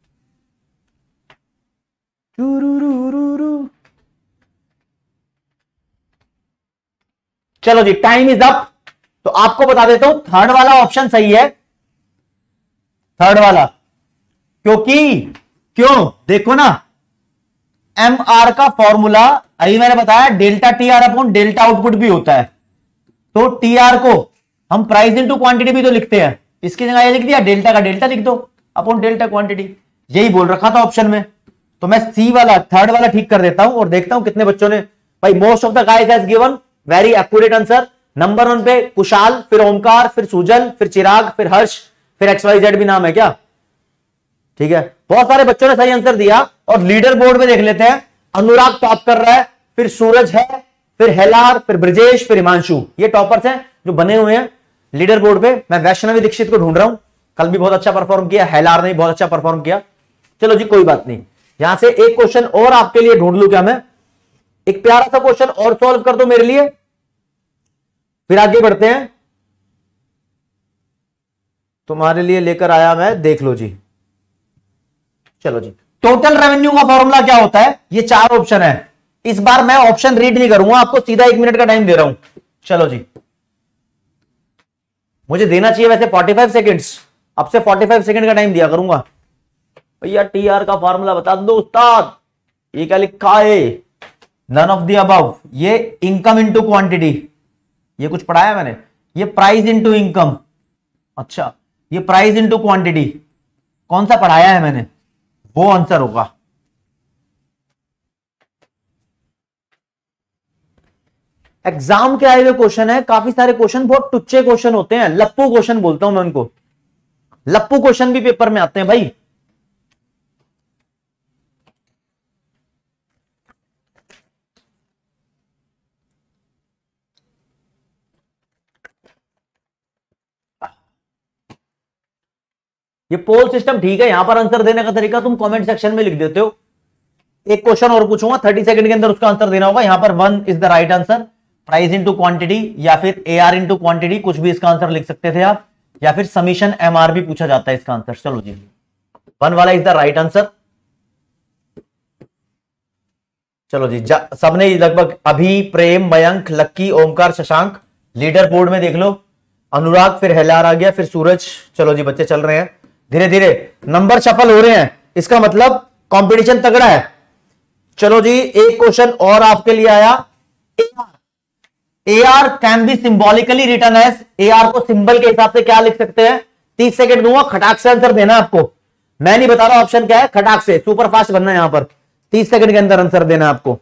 [SPEAKER 1] चलो जी, टाइम इज अप। तो आपको बता देता हूं, थर्ड वाला ऑप्शन सही है, थर्ड वाला। क्योंकि क्यों देखो ना, एम आर का फॉर्मूला अभी मैंने बताया delta T R upon delta output भी होता है। तो टी आर को हम प्राइस इनटू क्वांटिटी भी तो लिखते हैं, इसकी जगह ये लिख दिया डेल्टा का डेल्टा लिख दो अपॉन डेल्टा क्वांटिटी। यही बोल रखा था ऑप्शन में। तो मैं सी वाला, थर्ड वाला ठीक कर देता हूं और देखता हूं कितने बच्चों ने। भाई most of the guys has given very accurate answer. Number one पे कुशाल, फिर ओमकार, फिर सुजल, फिर चिराग, फिर हर्ष, फिर एक्स वाई जेड भी नाम है क्या? ठीक है, बहुत सारे बच्चों ने सही आंसर दिया। और लीडर बोर्ड में देख लेते हैं, अनुराग टॉप कर रहा है, फिर सूरज है, फिर हेलार, फिर ब्रजेश, फिर हिमांशु। ये टॉपर्स हैं जो बने हुए हैं लीडर बोर्ड पे। मैं वैष्णवी दीक्षित को ढूंढ रहा हूं, कल भी बहुत अच्छा परफॉर्म किया, हेलार ने बहुत अच्छा परफॉर्म किया। चलो जी कोई बात नहीं, यहां से एक क्वेश्चन और आपके लिए ढूंढ लू क्या मैं? एक प्यारा सा क्वेश्चन और सॉल्व कर दो मेरे लिए, फिर आगे बढ़ते हैं। तुम्हारे लिए लेकर आया मैं, देख लो जी। चलो जी, टोटल रेवेन्यू का फॉर्मूला क्या होता है? ये चार ऑप्शन है। इस बार मैं ऑप्शन रीड नहीं करूंगा, आपको सीधा एक मिनट का टाइम दे रहा हूं। चलो जी, मुझे देना चाहिए वैसे पैंतालीस सेकंड्स, अब से पैंतालीस सेकंड का टाइम दिया करूंगा। भैया टी आर का फॉर्मूला बता दो उस्ताद। ये क्या लिखा है? None of the above. ये इनकम इंटू क्वांटिटी, ये कुछ पढ़ाया मैंने। ये प्राइस इंटू इनकम, अच्छा ये प्राइस इंटू क्वांटिटी, कौन सा पढ़ाया है मैंने? वो आंसर होगा। एग्जाम के आए हुए क्वेश्चन है, काफी सारे क्वेश्चन बहुत टुच्चे क्वेश्चन होते हैं, लप्पू क्वेश्चन बोलता हूं मैं उनको। लप्पू क्वेश्चन भी पेपर में आते हैं भाई। ये पोल सिस्टम ठीक है, यहां पर आंसर देने का तरीका तुम कमेंट सेक्शन में लिख देते हो। एक क्वेश्चन और पूछूंगा, तीस सेकंड के अंदर उसका आंसर देना होगा। यहां पर one is the right answer, price into quantity या फिर ए आर इनटू क्वांटिटी, कुछ भी इसका आंसर लिख सकते थे आप, या फिर समीशन एम आर भी पूछा जाता है इसका आंसर। चलो जी, वन वाला इज द राइट आंसर। चलो जी, सबने लगभग अभी, प्रेम, मयंक, लक्की, ओमकार, शशांक, लीडर बोर्ड में देख लो। अनुराग, फिर हेलार आ गया, फिर सूरज। चलो जी, बच्चे चल रहे हैं धीरे धीरे, नंबर सफल हो रहे हैं, इसका मतलब कंपटीशन तगड़ा है। चलो जी, एक क्वेश्चन और आपके लिए आया। A R can be symbolically written as, A R को सिंबल के हिसाब से क्या लिख सकते हैं? तीस सेकंड दूंगा, खटाक से आंसर देना आपको। मैं नहीं बता रहा ऑप्शन क्या है, खटाक से सुपर फास्ट बनना है यहां पर। तीस सेकंड के अंदर आंसर देना आपको।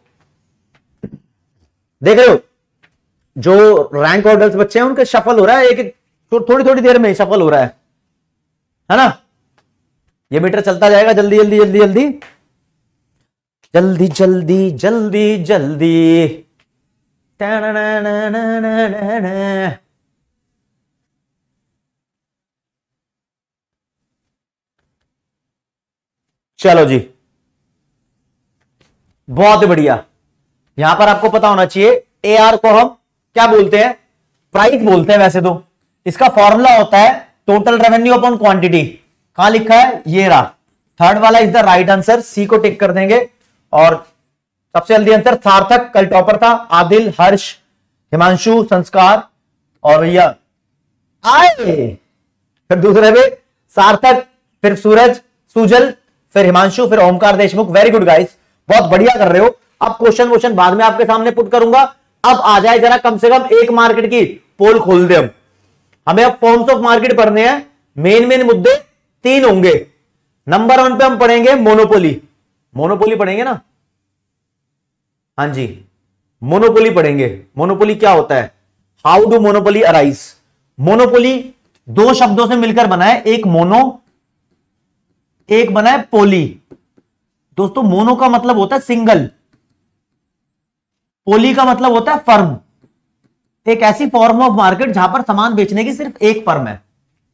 [SPEAKER 1] देख रहे हो, जो रैंक ऑर्डर्स बच्चे हैं उनके शफल हो रहा है, एक थोड़ी थोड़ी देर में शफल हो रहा है है ना? ये मीटर चलता जाएगा, जल्दी जल्दी जल्दी जल्दी जल्दी जल्दी जल्दी जल्दी। चलो जी, बहुत बढ़िया। यहां पर आपको पता होना चाहिए, ए आर को हम क्या बोलते हैं? प्राइस बोलते हैं वैसे तो। इसका फॉर्मूला होता है टोटल रेवेन्यू अपॉन क्वांटिटी। कहां लिखा है? ये रहा, थर्ड वाला is the right answer. C को टिक कर देंगे। और सबसे जल्दी आंसर सार्थक, कल टॉपर था, आदिल, हर्ष, हिमांशु, संस्कार और भैया आए, फिर दूसरे पे सार्थक, फिर सूरज, सुजल, फिर हिमांशु, फिर Omkar Deshmukh. Very good guys, बहुत बढ़िया कर रहे हो। अब क्वेश्चन क्वेश्चन बाद में आपके सामने पुट करूंगा। अब आ जाए जरा कम से कम एक मार्केट की पोल खोल दे। हम हमें अब फॉर्म्स ऑफ मार्केट पढ़ने हैं, मेन मेन मुद्दे तीन होंगे। नंबर वन पे हम पढ़ेंगे मोनोपोली, मोनोपोली पढ़ेंगे ना, हां जी मोनोपोली पढ़ेंगे। मोनोपोली क्या होता है, how do monopoly arise. Monopoly दो शब्दों से मिलकर बना है, एक मोनो एक बना है पोली। दोस्तों मोनो का मतलब होता है सिंगल, पोली का मतलब होता है फर्म, एक ऐसी फॉर्म ऑफ मार्केट जहां पर सामान बेचने की सिर्फ एक फर्म है।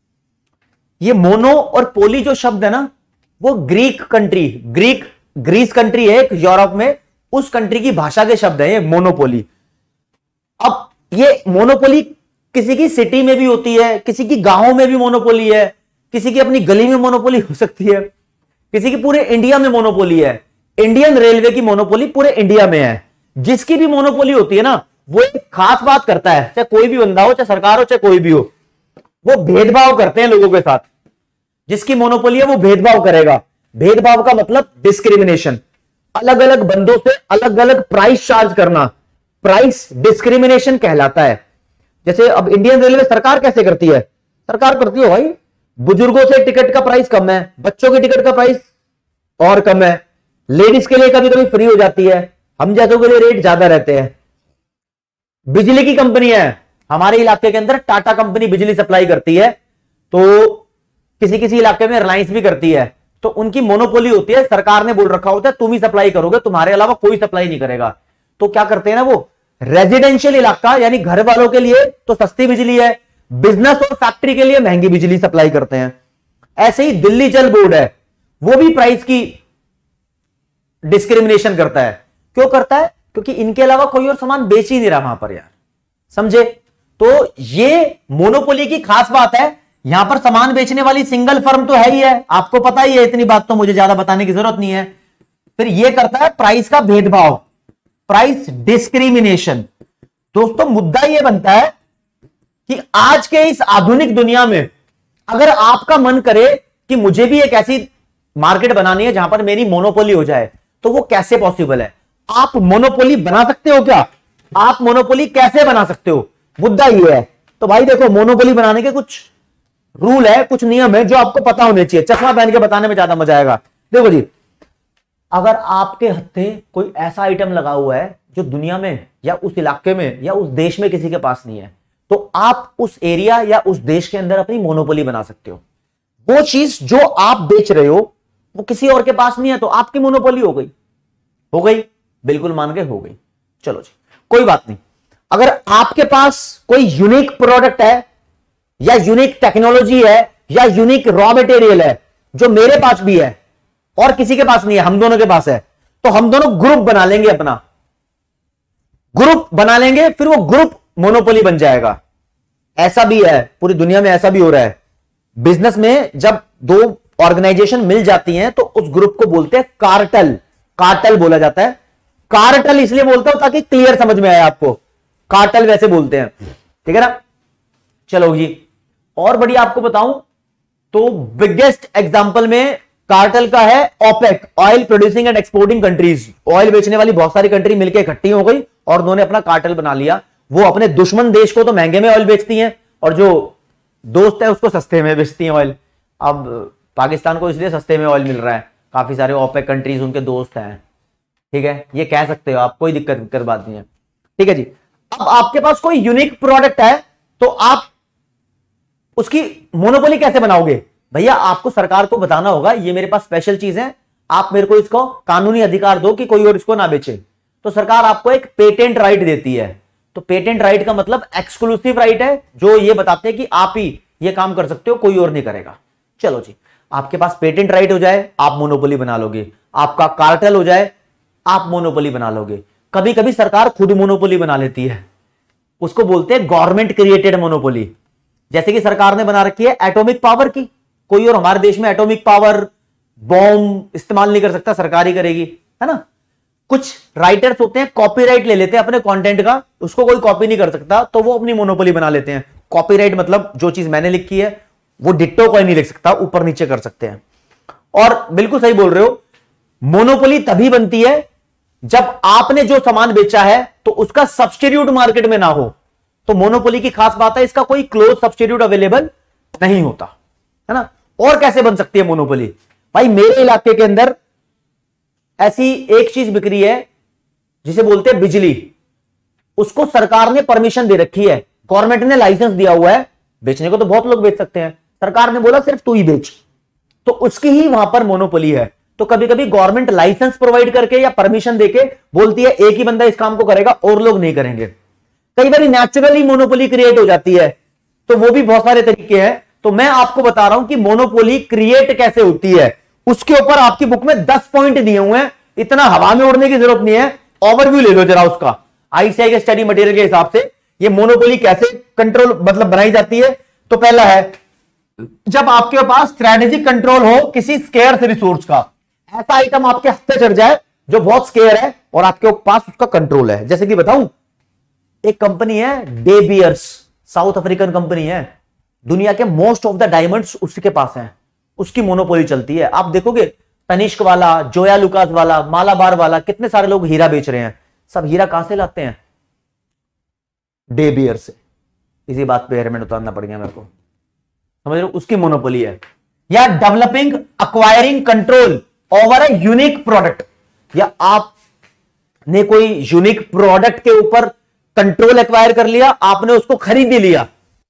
[SPEAKER 1] ये मोनो और पोली जो शब्द है ना, वो Greek country, Greek Greece country है एक यूरोप में, उस कंट्री की भाषा के शब्द है ये मोनोपोली। अब ये मोनोपोली किसी की सिटी में भी होती है, किसी की गांव में भी मोनोपोली है, किसी की अपनी गली में मोनोपोली हो सकती है, किसी की पूरे इंडिया में मोनोपोली है। इंडियन रेलवे की मोनोपोली पूरे इंडिया में है। जिसकी भी मोनोपोली होती है ना, वो एक खास बात करता है, चाहे कोई भी बंदा हो, चाहे सरकार हो, चाहे कोई भी हो, वो भेदभाव करते हैं लोगों के साथ। जिसकी मोनोपोली है वो भेदभाव करेगा। भेदभाव का मतलब डिस्क्रिमिनेशन, अलग अलग बंदों से अलग अलग प्राइस चार्ज करना, प्राइस डिस्क्रिमिनेशन कहलाता है। जैसे अब इंडियन रेलवे सरकार कैसे करती है, सरकार करती है भाई बुजुर्गों से टिकट का प्राइस कम है, बच्चों के टिकट का प्राइस और कम है, लेडीज के लिए कभी कभी फ्री हो जाती है, हम जैसों के लिए रेट ज्यादा रहते हैं। बिजली की कंपनी है हमारे इलाके के अंदर, टाटा कंपनी बिजली सप्लाई करती है, तो किसी किसी इलाके में रिलायंस भी करती है, तो उनकी मोनोपोली होती है। सरकार ने बोल रखा होता है तुम ही सप्लाई करोगे, तुम्हारे अलावा कोई सप्लाई नहीं करेगा। तो क्या करते हैं ना, वो रेजिडेंशियल इलाका यानी घर वालों के लिए तो सस्ती बिजली है, बिजनेस और फैक्ट्री के लिए महंगी बिजली सप्लाई करते हैं। ऐसे ही दिल्ली जल बोर्ड है, वो भी प्राइस की डिस्क्रिमिनेशन करता है। क्यों करता है, क्योंकि इनके अलावा कोई और सामान बेच ही नहीं रहा वहां पर यार, समझे। तो ये मोनोपोली की खास बात है, यहां पर सामान बेचने वाली सिंगल फर्म तो है ही है, आपको पता ही है, इतनी बात तो मुझे ज्यादा बताने की जरूरत नहीं है। फिर यह करता है प्राइस का भेदभाव, प्राइस डिस्क्रिमिनेशन। दोस्तों मुद्दा यह बनता है कि आज के इस आधुनिक दुनिया में अगर आपका मन करे कि मुझे भी एक ऐसी मार्केट बनानी है जहां पर मेरी मोनोपोली हो जाए, तो वो कैसे पॉसिबल है। आप मोनोपोली बना सकते हो क्या, आप मोनोपोली कैसे बना सकते हो, मुद्दा ये है। तो भाई देखो, मोनोपोली बनाने के कुछ रूल है, कुछ नियम है जो आपको पता होने चाहिए। चश्मा पहन के बताने में ज्यादा मजा आएगा। देखो जी, अगर आपके हत्थे कोई ऐसा आइटम लगा हुआ है जो दुनिया में या उस इलाके में या उस देश में किसी के पास नहीं है, तो आप उस एरिया या उस देश के अंदर अपनी मोनोपोली बना सकते हो। वो चीज जो आप बेच रहे हो वो किसी और के पास नहीं है, तो आपकी मोनोपोली हो गई, हो गई, बिल्कुल मान के हो गई। चलो जी, कोई बात नहीं। अगर आपके पास कोई यूनिक प्रोडक्ट है या यूनिक टेक्नोलॉजी है या यूनिक रॉ मटेरियल है जो मेरे पास भी है और किसी के पास नहीं है, हम दोनों के पास है, तो हम दोनों ग्रुप बना लेंगे, अपना ग्रुप बना लेंगे, फिर वो ग्रुप मोनोपोली बन जाएगा। ऐसा भी है, पूरी दुनिया में ऐसा भी हो रहा है। बिजनेस में जब दो ऑर्गेनाइजेशन मिल जाती हैं तो उस ग्रुप को बोलते हैं कार्टेल, कार्टेल बोला जाता है। कार्टेल इसलिए बोलता हूं ताकि क्लियर समझ में आए आपको, कार्टेल वैसे बोलते हैं, ठीक है ना। चलो जी, और बढ़िया आपको बताऊं तो बिगेस्ट एग्जांपल में कार्टेल का है OPEC, oil producing and exporting countries. Oil बेचने वाली बहुत सारी कंट्री मिलकर इकट्ठी हो गई और उन्होंने अपना कार्टेल बना लिया। वो अपने दुश्मन देश को तो महंगे में ऑयल बेचती हैं और जो दोस्त है उसको सस्ते में बेचती हैं ऑयल। अब पाकिस्तान को इसलिए सस्ते में ऑयल मिल रहा है, काफी सारे ओपेक कंट्रीज उनके दोस्त हैं, ठीक है, ये कह सकते हो आप, कोई दिक्कत दिक्कत बात नहीं है, ठीक है जी। अब आपके पास कोई यूनिक प्रोडक्ट है तो आप उसकी मोनोपोली कैसे बनाओगे भैया, आपको सरकार को बताना होगा ये मेरे पास स्पेशल चीज है, आप मेरे को इसको कानूनी अधिकार दो कि कोई और इसको ना बेचे। तो सरकार आपको एक पेटेंट राइट देती है। तो पेटेंट राइट का मतलब एक्सक्लूसिव राइट है जो ये बताते हैं कि आप ही ये काम कर सकते हो, कोई और नहीं करेगा। चलो जी, आपके पास पेटेंट राइट हो जाए आप मोनोपोली बना लोगे, आपका कार्टेल हो जाए आप मोनोपोली बना लोगे। कभी कभी सरकार खुद मोनोपोली बना लेती है, उसको बोलते हैं गवर्नमेंट क्रिएटेड मोनोपोली। जैसे कि सरकार ने बना रखी है एटॉमिक पावर की, कोई और हमारे देश में एटॉमिक पावर बॉम्ब इस्तेमाल नहीं कर सकता, सरकार ही करेगी, है ना। कुछ राइटर्स होते हैं कॉपीराइट ले लेते हैं अपने कंटेंट का, उसको कोई कॉपी नहीं कर सकता, तो वो अपनी मोनोपोली बना लेते हैं। कॉपीराइट मतलब जो चीज मैंने लिखी है वो डिट्टो कोई नहीं लिख सकता, ऊपर नीचे कर सकते हैं। और बिल्कुल सही बोल रहे हो, मोनोपोली तभी बनती है जब आपने जो सामान बेचा है तो उसका सब्स्टिट्यूट मार्केट में ना हो। तो मोनोपोली की खास बात है इसका कोई क्लोज सब्स्टिट्यूट अवेलेबल नहीं होता, है ना। और कैसे बन सकती है मोनोपोली? भाई मेरे इलाके के अंदर ऐसी एक चीज बिक रही है जिसे बोलते हैं बिजली, उसको सरकार ने परमिशन दे रखी है, गवर्नमेंट ने लाइसेंस दिया हुआ है, बेचने को तो बहुत लोग बेच सकते हैं, सरकार ने बोला सिर्फ तू ही बेच, तो उसकी ही वहां पर मोनोपोली है। तो कभी कभी गवर्नमेंट लाइसेंस प्रोवाइड करके या परमिशन देके बोलती है एक ही बंदा इस काम को करेगा और लोग नहीं करेंगे। कई बार नेचुरली मोनोपोली क्रिएट हो जाती है, तो वो भी बहुत सारे तरीके हैं। तो मैं आपको बता रहा हूं कि मोनोपोली क्रिएट कैसे होती है, उसके ऊपर आपकी बुक में दस पॉइंट दिए हुए हैं, इतना हवा में उड़ने की जरूरत नहीं है, ओवरव्यू ले लो जरा उसका आईसीआई के स्टडी मटेरियल के हिसाब से ये मोनोपोली कैसे कंट्रोल मतलब बनाई जाती है। तो पहला है, जब आपके पास स्ट्रेटेजिक कंट्रोल हो किसी स्केर्स रिसोर्स का, ऐसा आइटम आपके हाथ पे चढ़ जाए जो बहुत स्केयर है और आपके पास उसका कंट्रोल है। जैसे कि बताऊं, एक कंपनी है De Beers, South African company है, दुनिया के मोस्ट ऑफ द डायमंड्स उसके पास हैं, उसकी मोनोपोली चलती है। आप देखोगे तनिष्क वाला, जोया लुकास वाला, मालाबार वाला, कितने सारे लोग हीरा बेच रहे हैं, सब हीरा कहां से लाते हैं? डे बियर से। इसी बात पे हेयरमेंट उतारना पड़ गया मेरे को, समझ रहे हो, उसकी मोनोपोली है। या developing acquiring control over a unique product, या आपने कोई यूनिक प्रोडक्ट के ऊपर कंट्रोल एक्वायर कर लिया, आपने उसको खरीद लिया,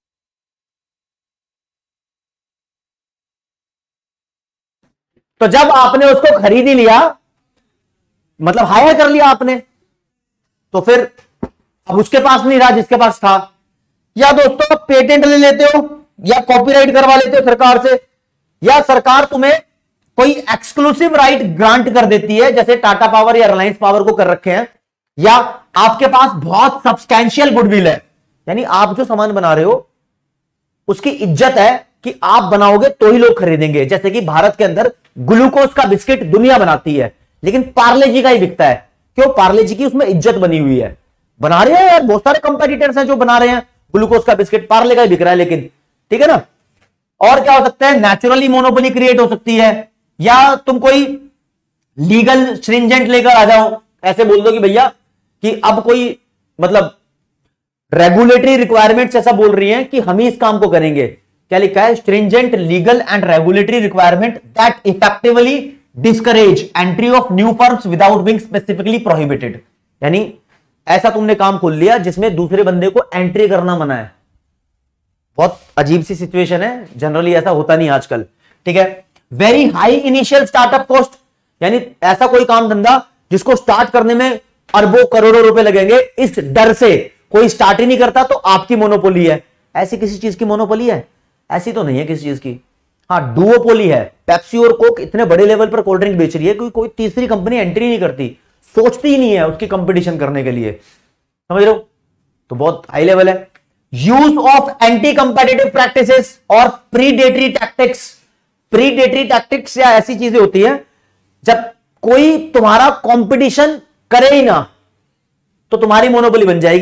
[SPEAKER 1] तो जब आपने उसको खरीद लिया मतलब हायर कर लिया आपने, तो फिर अब उसके पास नहीं रहा जिसके पास था। या दोस्तों पेटेंट ले लेते हो या कॉपीराइट करवा लेते हो सरकार से, या सरकार तुम्हें कोई एक्सक्लूसिव राइट ग्रांट कर देती है, जैसे टाटा पावर या रिलायंस पावर को कर रखे हैं, या आपके पास बहुत सब्सटैंशियल गुडविल है, यानी आप जो सामान बना रहे हो उसकी इज्जत है कि आप बनाओगे तो ही लोग खरीदेंगे। जैसे कि भारत के अंदर ग्लूकोज का बिस्किट दुनिया बनाती है लेकिन पार्ले जी का ही बिकता है, क्यों? पार्ले जी की उसमें इज्जत बनी हुई है। बना रहे हैं यार, बहुत सारे कंपेटिटर्स हैं जो बना रहे हैं ग्लूकोज का बिस्किट, पार्ले का ही बिक रहा है लेकिन, ठीक है ना। और क्या हो सकता है? नेचुरली मोनोपोली क्रिएट हो सकती है, या तुम कोई लीगल स्ट्रिंजेंट लेकर आ जाओ, ऐसे बोल दो कि भैया कि अब कोई मतलब रेगुलेटरी रिक्वायरमेंट्स ऐसा बोल रही हैं कि हम ही इस काम को करेंगे। क्या लिखा है? Stringent legal and regulatory requirement that effectively discourage entry of new firms without being specifically prohibited, यानी ऐसा तुमने काम खोल लिया जिसमें दूसरे बंदे को एंट्री करना मना है। बहुत अजीब सी सिचुएशन है, जनरली ऐसा होता नहीं आजकल, ठीक है। Very high initial startup cost, यानी ऐसा कोई काम धंधा जिसको स्टार्ट करने में अरबों करोड़ों रुपए लगेंगे, इस डर से कोई स्टार्ट ही नहीं करता, तो आपकी मोनोपोली है। ऐसी किसी चीज की मोनोपोली है? ऐसी तो नहीं है किसी चीज की। हाँ, डुओपोली है, पेप्सी और कोक इतने बड़े लेवल पर कोल्ड ड्रिंक बेच रही है कि कोई तीसरी कंपनी एंट्री नहीं करती, सोचती ही नहीं है उसकी कंपटीशन करने के लिए, समझ रहे हो, तो बहुत हाई लेवल है। Use of anti competitive practices और प्रीडेटरी टैक्टिक्स। प्रीडेटरी टैक्टिक्स या ऐसी चीजें होती है जब कोई तुम्हारा कंपटीशन करे ही ना तो तुम्हारी मोनोपोली बन जाएगी,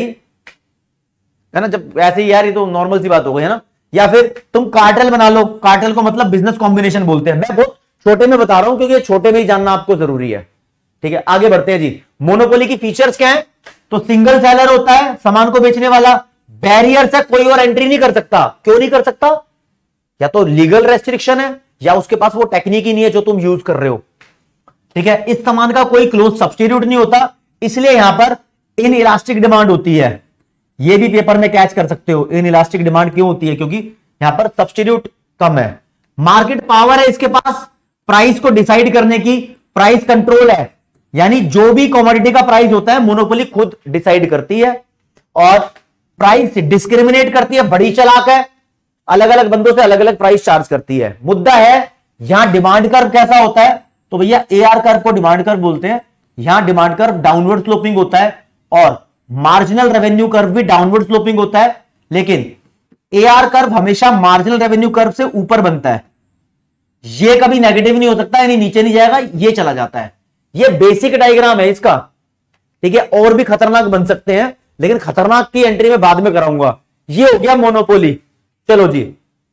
[SPEAKER 1] है ना। जब ऐसे ही यार, ये तो नॉर्मल सी बात हो गई है ना। या फिर तुम कार्टेल बना लो, कार्टेल को मतलब बिजनेस कॉम्बिनेशन बोलते हैं। मैं बहुत छोटे में बता रहा हूं क्योंकि छोटे में ही जानना आपको जरूरी है, ठीक है। आगे बढ़ते हैं जी। मोनोपोली की फीचर्स क्या है? तो सिंगल सेलर होता है, सामान को बेचने वाला, बैरियर से कोई और एंट्री नहीं कर सकता। क्यों नहीं कर सकता? या तो लीगल रेस्ट्रिक्शन है या उसके पास वो टेक्निक ही नहीं है जो तुम यूज कर रहे हो, ठीक है। इस सामान का कोई क्लोज सब्स्टिट्यूट नहीं होता, इसलिए यहां पर इन इलास्टिक डिमांड होती है। ये भी पेपर में कैच कर सकते हो, इन इलास्टिक डिमांड क्यों होती है? क्योंकि यहां पर सब्स्टिट्यूट कम है। मार्केट पावर है इसके पास, प्राइस को डिसाइड करने की, प्राइस कंट्रोल है, यानी जो भी कमोडिटी का प्राइस होता है मोनोपोली खुद डिसाइड करती है। और प्राइस डिस्क्रिमिनेट करती है, बड़ी चालाक है, अलग अलग बंदों से अलग अलग प्राइस चार्ज करती है। मुद्दा है यहां डिमांड कर्व कैसा होता है? तो भैया ए आर कर्व को डिमांड कर्व बोलते हैं। यहां डिमांड कर्व डाउनवर्ड स्लोपिंग होता है और मार्जिनल रेवेन्यू कर्व भी डाउनवर्ड स्लोपिंग होता है, लेकिन ए आर कर्व हमेशा मार्जिनल रेवेन्यू कर्व से ऊपर बनता है। ये कभी नेगेटिव नहीं हो सकता, यानी नीचे नहीं जाएगा, ये चला जाता है। ये बेसिक डायग्राम है इसका, ठीक है। और भी खतरनाक बन सकते हैं, लेकिन खतरनाक की एंट्री में बाद में कराऊंगा। ये हो गया मोनोपोली। चलो जी,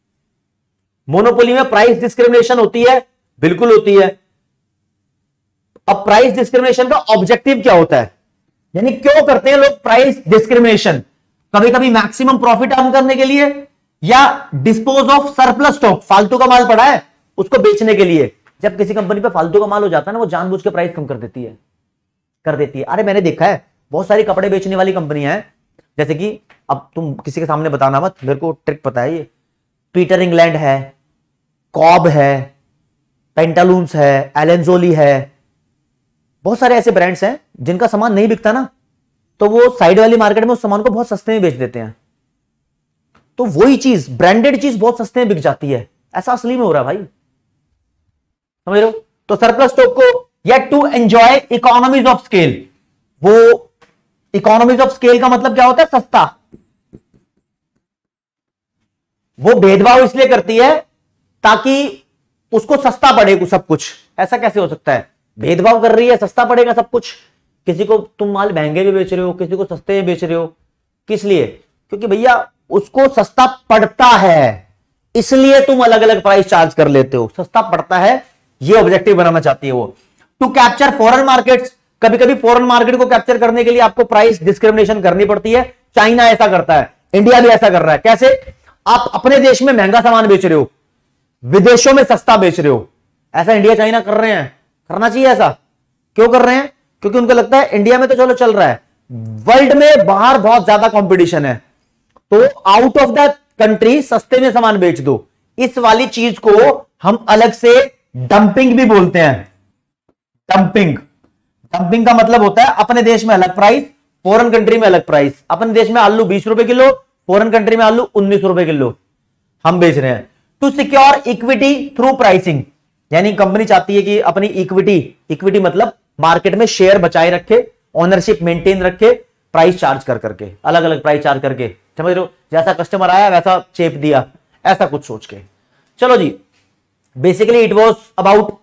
[SPEAKER 1] मोनोपोली में प्राइस डिस्क्रिमिनेशन होती है, बिल्कुल होती है। अब प्राइस डिस्क्रिमिनेशन का ऑब्जेक्टिव क्या होता है, यानी क्यों करते हैं लोग प्राइस डिस्क्रिमिनेशन? कभी कभी मैक्सिमम प्रॉफिट अर्न करने के लिए, या डिस्पोज ऑफ सरप्लस स्टॉक, फालतू का माल पड़ा है उसको बेचने के लिए। जब किसी कंपनी पे फालतू का माल हो जाता है ना, वो जानबूझ के प्राइस कम कर देती है कर देती है अरे मैंने देखा है बहुत सारी कपड़े बेचने वाली कंपनियां हैं, जैसे कि अब तुम किसी के सामने बताना मत, मेरे को ट्रिक पता है, ये पीटर इंग्लैंड है, कॉब है, पेंटालून्स है, एलेंजोली है, बहुत सारे ऐसे ब्रांड्स हैं जिनका सामान नहीं बिकता ना, तो वो साइड वाली मार्केट में उस सामान को बहुत सस्ते में बेच देते हैं। तो वही चीज, ब्रांडेड चीज बहुत सस्ते में बिक जाती है। ऐसा असली में हो रहा है भाई, समझ रहे हो? तो सरप्लस स्टॉक को, या to enjoy economies of scale, वो इकोनॉमीज ऑफ स्केल का मतलब क्या होता है? सस्ता। वो भेदभाव इसलिए करती है ताकि उसको सस्ता पड़े सब कुछ। ऐसा कैसे हो सकता है? भेदभाव कर रही है, सस्ता पड़ेगा सब कुछ। किसी को तुम माल महंगे में बेच रहे हो, किसी को सस्ते में बेच रहे हो, किस लिए? क्योंकि भैया उसको सस्ता पड़ता है, इसलिए तुम अलग अलग प्राइस चार्ज कर लेते हो। सस्ता पड़ता है, ये ऑब्जेक्टिव बनाना चाहती है वो। टू कैप्चर फॉरेन मार्केट्स, कभी कभी फॉरेन मार्केट को कैप्चर करने के लिए आपको प्राइस डिस्क्रिमिनेशन करनी पड़ती है। चाइना ऐसा करता है, इंडिया भी ऐसा कर रहा है। कैसे? आप अपने देश में महंगा सामान बेच रहे हो, विदेशों में सस्ता बेच रहे हो। ऐसा इंडिया चाइना कर रहे हैं, करना चाहिए ऐसा। क्यों कर रहे हैं? क्योंकि उनको लगता है इंडिया में तो चलो चल रहा है, वर्ल्ड में बाहर बहुत ज्यादा कंपटीशन है, तो आउट ऑफ द कंट्री सस्ते में सामान बेच दो। इस वाली चीज को हम अलग से डंपिंग भी बोलते हैं। डंपिंग डंपिंग का मतलब होता है अपने देश में अलग प्राइस, फॉरेन कंट्री में अलग प्राइस। अपने देश में आलू बीस रुपए किलो, फॉरेन कंट्री में आलू उन्नीस रुपए किलो हम बेच रहे हैं। To secure equity through pricing, यानी कंपनी चाहती है कि अपनी इक्विटी, इक्विटी मतलब मार्केट में शेयर बचाए रखे, ओनरशिप मेंटेन रखे, प्राइस चार्ज कर करके, अलग अलग प्राइस चार्ज करके, समझ रहे हो? जैसा कस्टमर आया वैसा चेप दिया, ऐसा कुछ सोच के। चलो जी, basically it was about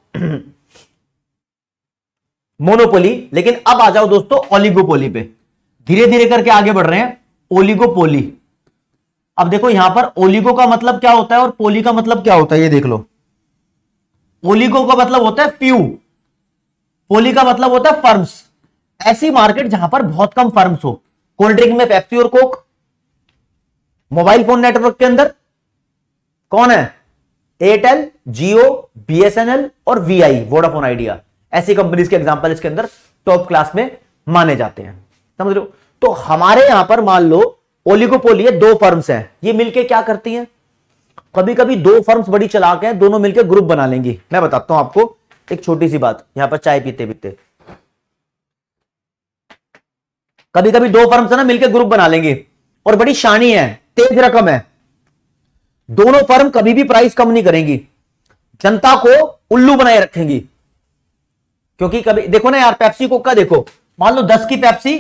[SPEAKER 1] monopoly. लेकिन अब आ जाओ दोस्तों ओलिगोपोली पे, धीरे धीरे करके आगे बढ़ रहे हैं। ओलिगोपोली, अब देखो यहां पर ओलिगो का मतलब क्या होता है और पोली का मतलब क्या होता है, ये देख लो। ओलिगो का मतलब होता है फ्यू, पोली का मतलब होता है फर्म्स। ऐसी मार्केट जहां पर बहुत कम फर्म्स हो। कोल्ड ड्रिंक में पेप्सी और कोक। मोबाइल फोन नेटवर्क के अंदर कौन है? एयरटेल, जियो, बीएसएनएल और वीआई, वोडाफोन आइडिया। ऐसी कंपनीज के एग्जांपल इसके अंदर टॉप क्लास में माने जाते हैं, समझ रहे हो? तो हमारे यहां पर मान लो ओलिगोपोली है, दो फर्म्स हैं, ये मिलके क्या करती हैं? कभी कभी दो फर्म्स बड़ी चालाक हैं, दोनों मिलकर ग्रुप बना लेंगी। मैं बताता हूं आपको एक छोटी सी बात, यहां पर चाय पीते पीते। कभी कभी दो फर्म्स है ना मिलकर ग्रुप बना लेंगे और बड़ी शानी है, तेज रकम है। दोनों फर्म कभी भी प्राइस कम नहीं करेंगी, जनता को उल्लू बनाए रखेंगी। क्योंकि कभी देखो ना यार, पेप्सी कोक का देखो, मान लो दस की पेप्सी,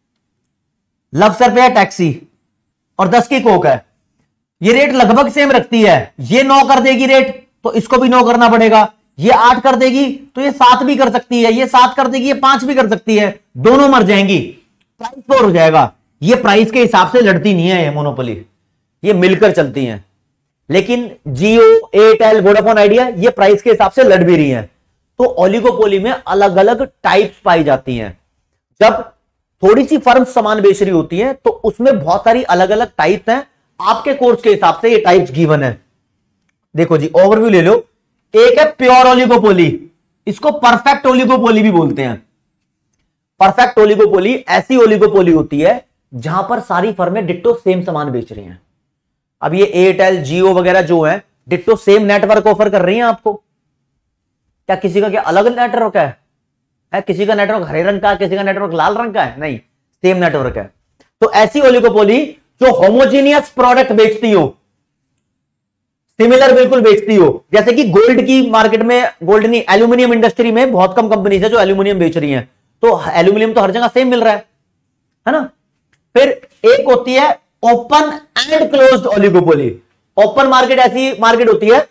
[SPEAKER 1] लव सर पे है टैक्सी, और दस की कोक है, ये रेट लगभग सेम रखती है। ये नौ कर देगी रेट तो इसको भी नौ करना पड़ेगा, ये आठ कर देगी तो ये सात भी कर सकती है, ये सात कर देगी ये पांच भी कर सकती है, दोनों मर जाएंगी, प्राइस फोर हो जाएगा। ये प्राइस के हिसाब से लड़ती नहीं है ये मोनोपोली, ये मिलकर चलती हैं। लेकिन जियो, एयरटेल, वोडाफोन आइडिया ये प्राइस के हिसाब से लड़ भी रही हैं। तो ओलिगोपोली में अलग अलग टाइप्स पाई जाती हैं। जब थोड़ी सी फर्म सामान बेच रही होती है तो उसमें बहुत सारी अलग अलग टाइप्स हैं। आपके कोर्स के हिसाब से ये टाइप्स गिवन है। देखो जी, ओवरव्यू ले लो। एक है प्योर ओलिगोपोली, इसको परफेक्ट ओलिगोपोली भी बोलते हैं। परफेक्ट ओलिगोपोली ऐसी ओलिगोपोली होती है जहां पर सारी फर्में डिट्टो सेम सामान बेच रही हैं। अब ये एयरटेल, जियो वगैरह जो है डिट्टो सेम नेटवर्क ऑफर कर रही हैं आपको। क्या किसी का क्या अलग नेटवर्क है? है किसी का नेटवर्क हरे रंग का है, किसी का नेटवर्क लाल रंग का है? नहीं, सेम नेटवर्क है। तो ऐसी ओलिगोपोली जो होमोजीनियस प्रोडक्ट बेचती हो, सिमिलर बिल्कुल बेचती हो। जैसे कि गोल्ड की मार्केट में, गोल्ड नहीं, एल्यूमिनियम इंडस्ट्री में बहुत कम कंपनीज है जो एल्यूमिनियम बेच रही हैं। तो एल्यूमिनियम तो हर जगह सेम मिल रहा है, है ना? फिर एक होती है open and closed oligopoly. Open market ऐसी मार्केट होती है,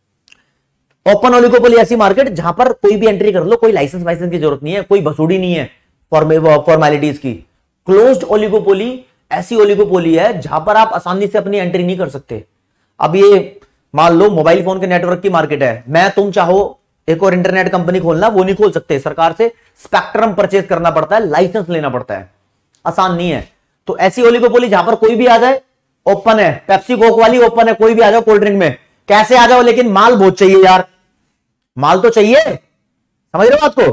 [SPEAKER 1] ओपन ओलिगोपोली ऐसी मार्केट जहां पर कोई भी एंट्री कर लो, कोई लाइसेंस वाइसेंस की जरूरत नहीं है, कोई भसूड़ी नहीं है फॉर्मेलिटीज की। क्लोज्ड ओलिगोपोली ऐसी ओलिगोपोली है जहां पर आप आसानी से अपनी एंट्री नहीं कर सकते। अब ये मान लो मोबाइल फोन के नेटवर्क की मार्केट है, मैं तुम चाहो एक और इंटरनेट कंपनी खोलना, वो नहीं खोल सकते। सरकार से स्पेक्ट्रम परचेज करना पड़ता है, लाइसेंस लेना पड़ता है, आसान नहीं है। तो ऐसी ओलिगोपोली जहां पर कोई भी आ जाए ओपन है, पेप्सी कोक वाली ओपन है, कोई भी आ जाओ कोल्ड ड्रिंक में, कैसे आ जाओ, लेकिन माल बहुत चाहिए यार, माल तो चाहिए, समझ रहे हो बात को?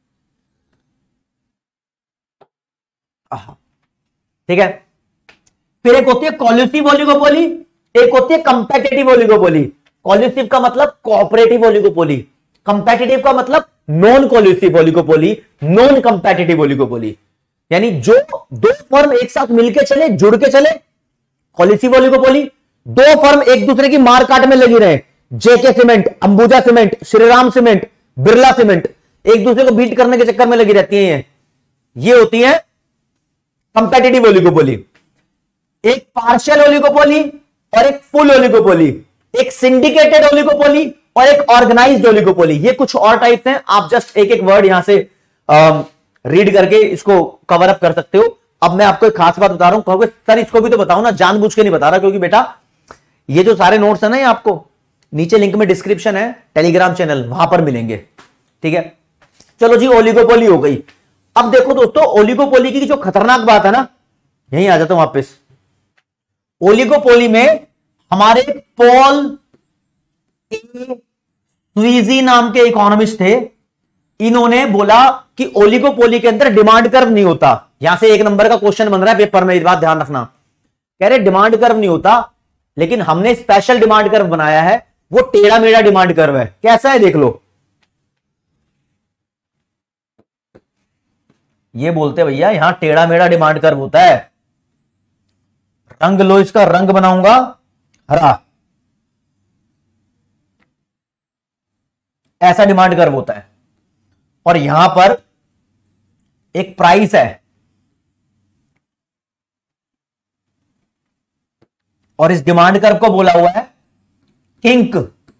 [SPEAKER 1] ठीक है। फिर एक होती है कॉल्यूसिव ओलिगोपोली, एक होती है कंपेटिटिव ओलिगोपोली। कॉल्यूसिव का मतलब कोऑपरेटिव ओलिगोपोली, कंपेटिटिव का मतलब non collusive oligopoly, non competitive oligopoly. यानी जो दो फर्म एक साथ मिलके चले, जुड़ के चले, कॉल्यूसिव ओलिगोपोली। दो फर्म एक दूसरे की मार काट में लगी रहे, JK cement, Ambuja cement, Shriram cement, Birla cement, एक दूसरे को बीट करने के चक्कर में लगी रहती हैं, ये होती है कंपेटिटिव ओलिगोपोली। एक पार्शियल ओलिगोपोली और एक फुल ओलिगोपोली, एक सिंडिकेटेड ओलिगोपोली और एक ऑर्गेनाइज्ड ओलिगोपोली। ये कुछ और टाइप्स हैं, आप जस्ट एक एक वर्ड यहां से रीड करके इसको कवर अप कर सकते हो। अब मैं आपको एक खास बात बता रहा हूं, कहोगे सर इसको भी तो बताओ ना, जानबूझ के नहीं बता रहा, क्योंकि बेटा ये जो सारे नोट्स है ना, ये आपको नीचे लिंक में डिस्क्रिप्शन है, टेलीग्राम चैनल, वहां पर मिलेंगे। ठीक है, चलो जी, ओलिगोपोली हो गई। अब देखो दोस्तों, ओलिगोपोली की जो खतरनाक बात है ना, यहीं आ जाता हूं वापस। ओलिगोपोली में हमारे पॉल स्वीजी नाम के इकोनॉमिस्ट थे, इन्होंने बोला कि ओलिगोपोली के अंदर डिमांड कर्व नहीं होता। यहां से एक नंबर का क्वेश्चन बन रहा है पेपर में, इस बात ध्यान रखना। कह रहे डिमांड कर्व नहीं होता, लेकिन हमने स्पेशल डिमांड कर्व बनाया है, वो टेढ़ा मेढ़ा डिमांड कर्व है। कैसा है देख लो, ये बोलते भैया यहां टेढ़ा मेढ़ा डिमांड कर्व होता है। रंग लो, इसका रंग बनाऊंगा हरा, ऐसा डिमांड कर्व होता है। और यहां पर एक प्राइस है, और इस डिमांड कर्व को बोला हुआ है kink,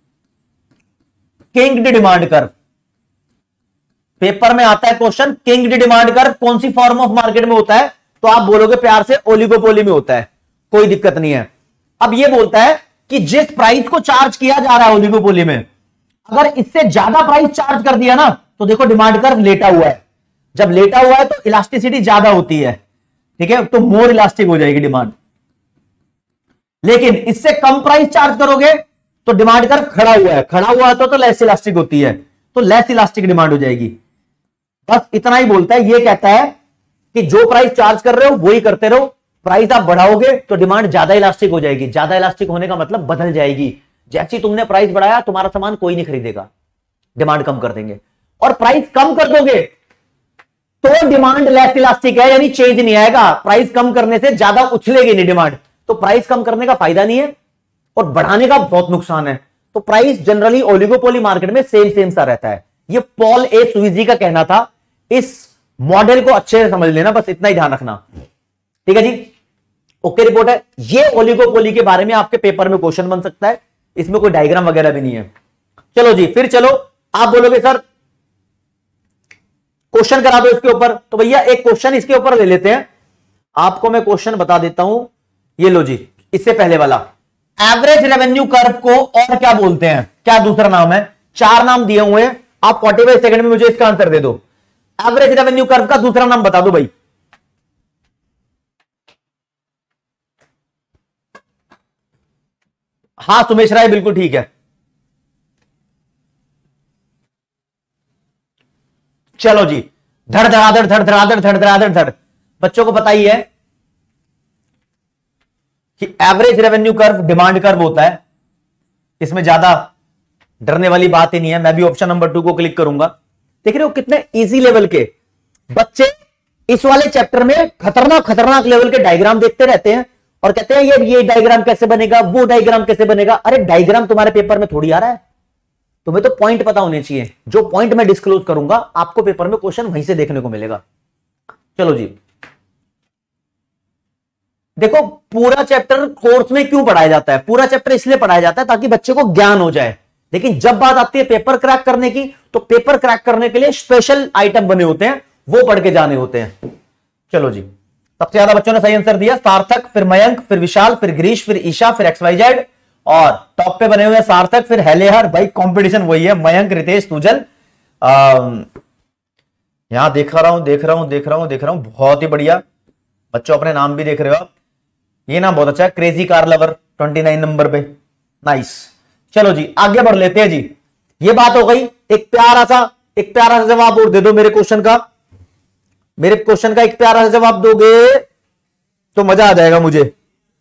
[SPEAKER 1] kinked demand curve. Paper में आता है क्वेश्चन, किंक्ड डिमांड कर्व कौन सी फॉर्म ऑफ मार्केट में होता है, तो आप बोलोगे प्यार से ओलिगोपोली में होता है, कोई दिक्कत नहीं है। अब यह बोलता है कि जिस प्राइस को चार्ज किया जा रहा है ओलिगोपोली में, अगर इससे ज्यादा प्राइस चार्ज कर दिया ना, तो देखो डिमांड कर्व लेटा हुआ है। जब लेटा हुआ है तो इलास्टिसिटी ज्यादा होती है, ठीक है, तो मोर इलास्टिक हो जाएगी डिमांड। लेकिन इससे कम प्राइस चार्ज करोगे तो डिमांड कर्व खड़ा हुआ है, खड़ा हुआ है तो, तो लेस इलास्टिक होती है, तो लेस इलास्टिक डिमांड हो जाएगी। बस इतना ही बोलता है। ये कहता है कि जो प्राइस चार्ज कर रहे हो वही करते रहो, प्राइस आप बढ़ाओगे तो डिमांड ज्यादा इलास्टिक हो जाएगी। ज्यादा इलास्टिक होने का मतलब बदल जाएगी, जैसे तुमने प्राइस बढ़ाया तुम्हारा सामान कोई नहीं खरीदेगा, डिमांड कम कर देंगे। और प्राइस कम कर दोगे तो डिमांड लेस इलास्टिक है, यानी चेंज नहीं आएगा। प्राइस कम करने से ज्यादा उछलेगी नहीं डिमांड, तो प्राइस कम करने का फायदा नहीं है और बढ़ाने का बहुत नुकसान है। तो प्राइस जनरली ओलिगोपोली मार्केट में सेम सेम सा रहता है। ये पॉल ए स्वीजी का कहना था। इस मॉडल को अच्छे से समझ लेना, बस इतना ही ध्यान रखना। ठीक है जी, ओके रिपोर्ट है। ये ओलिगोपोली के बारे में आपके पेपर में क्वेश्चन बन सकता है, इसमें कोई डायग्राम वगैरह भी नहीं है। चलो जी, फिर चलो, आप बोलोगे सर क्वेश्चन करा दो इसके ऊपर, तो भैया एक क्वेश्चन इसके ऊपर ले लेते हैं। आपको मैं क्वेश्चन बता देता हूं, ये लो जी, इससे पहले वाला। एवरेज रेवेन्यू कर्व को और क्या बोलते हैं, क्या दूसरा नाम है? चार नाम दिए हुए हैं, आप पैंतालीस सेकंड में मुझे इसका आंसर दे दो। एवरेज रेवेन्यू कर्व का दूसरा नाम बता दो भाई। हाँ सुमेश राय, बिल्कुल ठीक है। चलो जी, धड़ धड़ाधड़ धड़ धड़ाधड़ धड़ धड़ाधड़ धड़। बच्चों को पता ही है कि average revenue curve demand curve होता है, इसमें ज्यादा डरने वाली बात ही नहीं है। मैं भी ऑप्शन नंबर टू को क्लिक करूंगा। देख रहे हो कितने इजी लेवल के बच्चे इस वाले चैप्टर में खतरनाक खतरनाक लेवल के डायग्राम देखते रहते हैं और कहते हैं ये ये डायग्राम कैसे बनेगा, वो डायग्राम कैसे बनेगा। अरे डायग्राम तुम्हारे पेपर में थोड़ी आ रहा है, तुम्हें तो पॉइंट पता होने चाहिए। जो पॉइंट मैं डिस्क्लोज करूंगा आपको पेपर में क्वेश्चन वहीं से देखने को मिलेगा। चलो जी, देखो पूरा चैप्टर कोर्स में क्यों पढ़ाया जाता है? पूरा चैप्टर इसलिए पढ़ाया जाता है ताकि बच्चे को ज्ञान हो जाए। लेकिन जब बात आती है पेपर क्रैक करने की, तो पेपर क्रैक करने के लिए स्पेशल आइटम बने होते हैं, वो पढ़ के जाने होते हैं। चलो जी, सबसे ज्यादा बच्चों ने सही आंसर दिया सार्थक, फिर मयंक, फिर विशाल, फिर गिरीश, फिर ईशा, फिर एक्स वाई जेड, और टॉप पे बने हुए हैं सार्थक, फिर हेलेहर। भाई कंपटीशन वही है, मयंक, रितेश, तुजल। यहां देख रहा हूं देख रहा हूं देख रहा हूं देख रहा हूं बहुत ही बढ़िया बच्चों, अपने नाम भी देख रहे हो आप। ये नाम बहुत अच्छा है, crazy car lover, twenty nine number पे। नाइस। चलो जी आगे बढ़ लेते हैं जी। ये बात हो गई। एक प्यारा सा एक प्यारा सा जवाब और दे दो मेरे क्वेश्चन का। मेरे क्वेश्चन का एक प्यारा सा जवाब दोगे तो मजा आ जाएगा मुझे।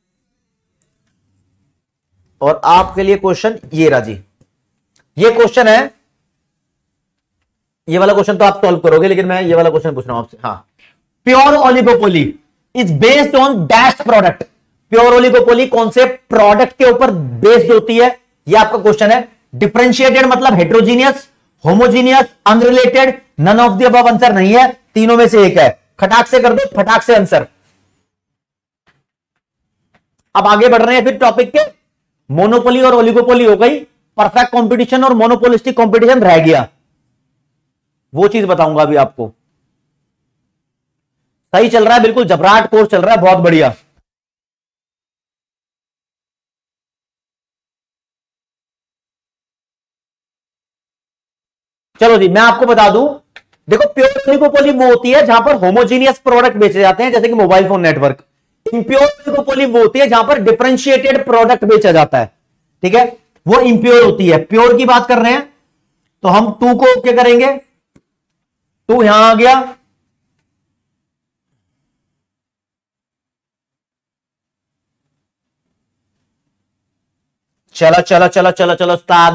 [SPEAKER 1] और आपके लिए क्वेश्चन ये रहा जी। ये क्वेश्चन है, ये वाला क्वेश्चन तो आप सॉल्व करोगे, लेकिन मैं ये वाला क्वेश्चन पूछ रहा हूं आपसे। हाँ, pure oligopoly is based on dash product. Pure oligopoly कौन से प्रोडक्ट के ऊपर बेस्ड होती है, ये आपका क्वेश्चन है। डिफरेंशिएटेड मतलब heterogeneous, homogeneous, unrelated, none of the above answer नहीं है, तीनों में से एक है। खटाक से कर दो, फटाक से आंसर। अब आगे बढ़ रहे हैं फिर टॉपिक के। मोनोपोली और ओलिगोपोली हो गई, परफेक्ट कंपटीशन और मोनोपोलिस्टिक कंपटीशन रह गया। वो चीज बताऊंगा अभी आपको। सही चल रहा है, बिल्कुल जबराट कोर्स चल रहा है, बहुत बढ़िया। चलो जी मैं आपको बता दूं, देखो प्योर ओलिगोपोली वो होती है जहां पर होमोजीनियस प्रोडक्ट बेचे जाते हैं, जैसे कि mobile phone network. Impure oligopoly वो होती है जहां पर डिफरेंशिएटेड प्रोडक्ट बेचा जाता है, ठीक है, वो इंप्योर होती है। प्योर की बात कर रहे हैं तो हम टू को क्या करेंगे, टू यहां आ गया, चलो चलो चलो चलो चलो उस्ताद,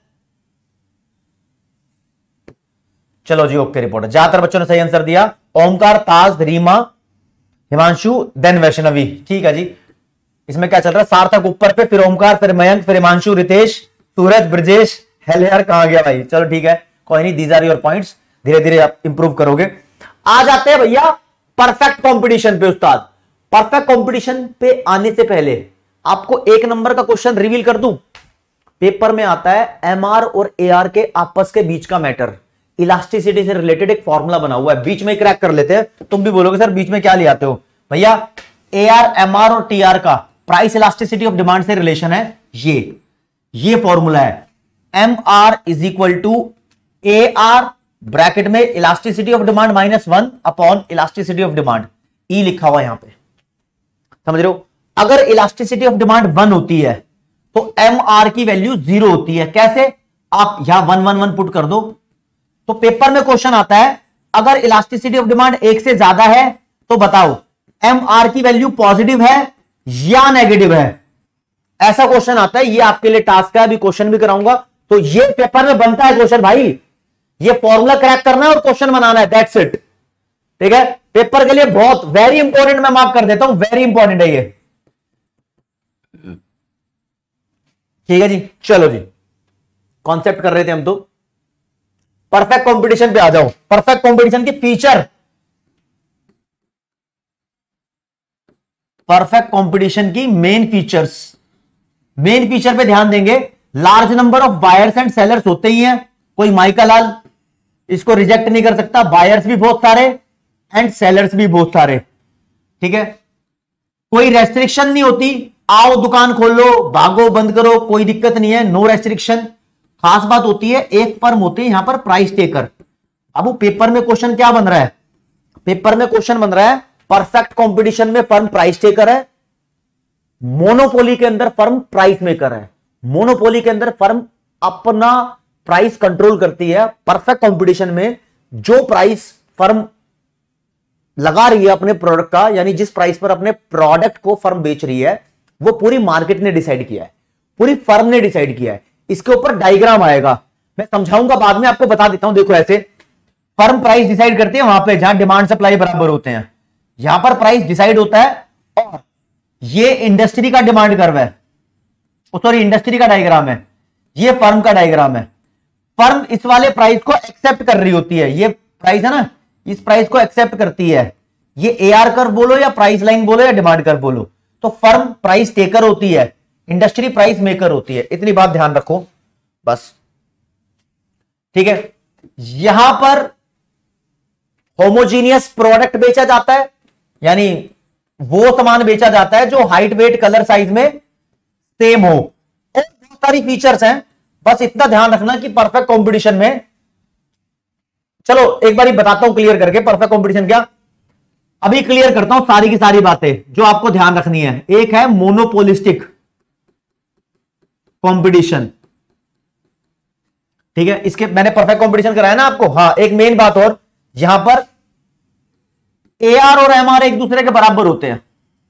[SPEAKER 1] चलो जी ओके रिपोर्ट। ज्यादातर बच्चों ने सही आंसर दिया। ओमकार, ताज, रीमा, हिमांशु, देन वैष्णवी, ठीक है जी। इसमें क्या चल रहा है, सार्थक ऊपर पे, फिर ओमकार, फिर मयंक, फिर हिमांशु, रितेश, सूरज, ब्रजेश। हेल यार कहां गया भाई, चलो ठीक है कोई नहीं, दीज आर योर पॉइंट्स, धीरे धीरे आप इंप्रूव करोगे। आ जाते हैं भैया परफेक्ट कंपटीशन पे। उस्ताद परफेक्ट कंपटीशन पे आने से पहले आपको एक नंबर का क्वेश्चन रिवील कर दूं। पेपर में आता है एमआर और एआर के आपस के बीच का मैटर, इलास्टिसिटी से रिलेटेड एक फॉर्मूला बना हुआ है, बीच में क्रैक कर लेते हैं। तुम भी बोलोगे सर बीच में क्या ले आते हो, भैया एआर, एमआर और टीआर का प्राइस इलास्टिसिटी ऑफ डिमांड से रिलेशन है। ये ये फॉर्मूला है, M R is equal to A R bracket में elasticity of demand minus one upon elasticity of demand, E लिखा हुआ यहां पे, समझ रहे हो। अगर इलास्टिसिटी ऑफ डिमांड वन होती है तो एम आर की वैल्यू जीरो होती है। कैसे, आप यहां वन वन वन पुट कर दो तो पेपर में क्वेश्चन आता है अगर इलास्टिसिटी ऑफ डिमांड एक से ज्यादा है तो बताओ एम आर की वैल्यू पॉजिटिव है या नेगेटिव है। ऐसा क्वेश्चन आता है, ये आपके लिए टास्क है, अभी क्वेश्चन भी कराऊंगा। तो ये पेपर में बनता है क्वेश्चन भाई, ये फॉर्मूला क्रैक करना है और क्वेश्चन बनाना है, दैट्स इट, ठीक है। पेपर के लिए बहुत वेरी इंपॉर्टेंट, मैं मार्क कर देता हूं, वेरी इंपॉर्टेंट है ये, ठीक है जी। चलो जी कॉन्सेप्ट कर रहे थे हम, तो परफेक्ट कंपटीशन पे आ जाओ। परफेक्ट कंपटीशन की फीचर, परफेक्ट कंपटीशन की मेन फीचर्स, मेन फीचर पे ध्यान देंगे। Large number of buyers and sellers होते ही हैं, कोई माइका लाल इसको रिजेक्ट नहीं कर सकता। बायर्स भी बहुत सारे एंड सेलर्स भी बहुत सारे, ठीक है। कोई रेस्ट्रिक्शन नहीं होती, आओ दुकान खोल लो, भागो बंद करो, कोई दिक्कत नहीं है, नो रेस्ट्रिक्शन। खास बात होती है एक फर्म होती है यहां पर प्राइस टेकर। अब वो पेपर में क्वेश्चन क्या बन रहा है, पेपर में क्वेश्चन बन रहा है परफेक्ट कंपटीशन में फर्म प्राइस टेकर है, मोनोपोली के अंदर फर्म प्राइस मेकर है। मोनोपोली के अंदर फर्म अपना प्राइस कंट्रोल करती है, परफेक्ट कंपटीशन में जो प्राइस फर्म लगा रही है अपने प्रोडक्ट का, यानी जिस प्राइस पर अपने प्रोडक्ट को फर्म बेच रही है, वो पूरी मार्केट ने डिसाइड किया है, पूरी फर्म ने डिसाइड किया है। इसके ऊपर डायग्राम आएगा, मैं समझाऊंगा बाद में, आपको बता देता हूं। देखो ऐसे फर्म प्राइस डिसाइड करती है वहां पे जहां डिमांड सप्लाई बराबर होते हैं, यहां पर प्राइस डिसाइड होता है। और ये इंडस्ट्री का डिमांड कर्व है, सॉरी इंडस्ट्री का डायग्राम है, ये फर्म का डायग्राम है। फर्म इस वाले प्राइस को एक्सेप्ट कर रही होती है, ये प्राइस है ना, इस प्राइस को एक्सेप्ट करती है। ये एआर कर्व बोलो या प्राइस लाइन बोलो या डिमांड कर्व बोलो, तो फर्म प्राइस टेकर होती है, इंडस्ट्री प्राइस मेकर होती है। इतनी बात ध्यान रखो बस, ठीक है। यहां पर होमोजीनियस प्रोडक्ट बेचा जाता है, यानी वो सामान बेचा जाता है जो हाइट, वेट, कलर, साइज में सेम हो। और बहुत सारी फीचर्स हैं, बस इतना ध्यान रखना कि परफेक्ट कंपटीशन में, चलो एक बार बताता हूं क्लियर करके परफेक्ट कंपटीशन क्या। अभी क्लियर करता हूं सारी की सारी बातें जो आपको ध्यान रखनी है। एक है मोनोपोलिस्टिक कंपटीशन, ठीक है, इसके मैंने परफेक्ट कंपटीशन कराया ना आपको। हाँ, एक मेन बात और, यहां पर ए आर और एम आर एक दूसरे के बराबर होते हैं।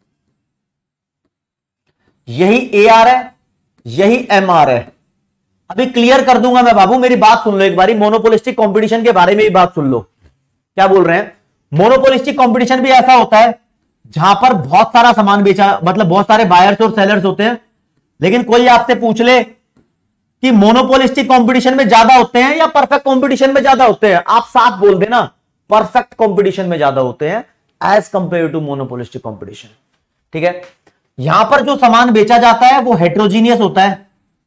[SPEAKER 1] यही ए आर है, यही एम आर है। अभी क्लियर कर दूंगा मैं बाबू, मेरी बात सुन लो एक बारी। मोनोपोलिस्टिक कंपटीशन के बारे में भी बात सुन लो, क्या बोल रहे हैं। मोनोपोलिस्टिक कंपटीशन भी ऐसा होता है जहां पर बहुत सारा सामान बेचा, मतलब बहुत सारे बायर्स और सेलर्स होते हैं। लेकिन कोई आपसे पूछ ले कि मोनोपोलिस्टिक कंपटीशन में ज्यादा होते हैं या परफेक्ट कंपटीशन में ज्यादा होते हैं, आप साफ बोल देना परफेक्ट कंपटीशन में ज्यादा होते हैं as compare to monopolistic competition. ठीक है, यहां पर जो सामान बेचा जाता है वो हेट्रोजीनियस होता है।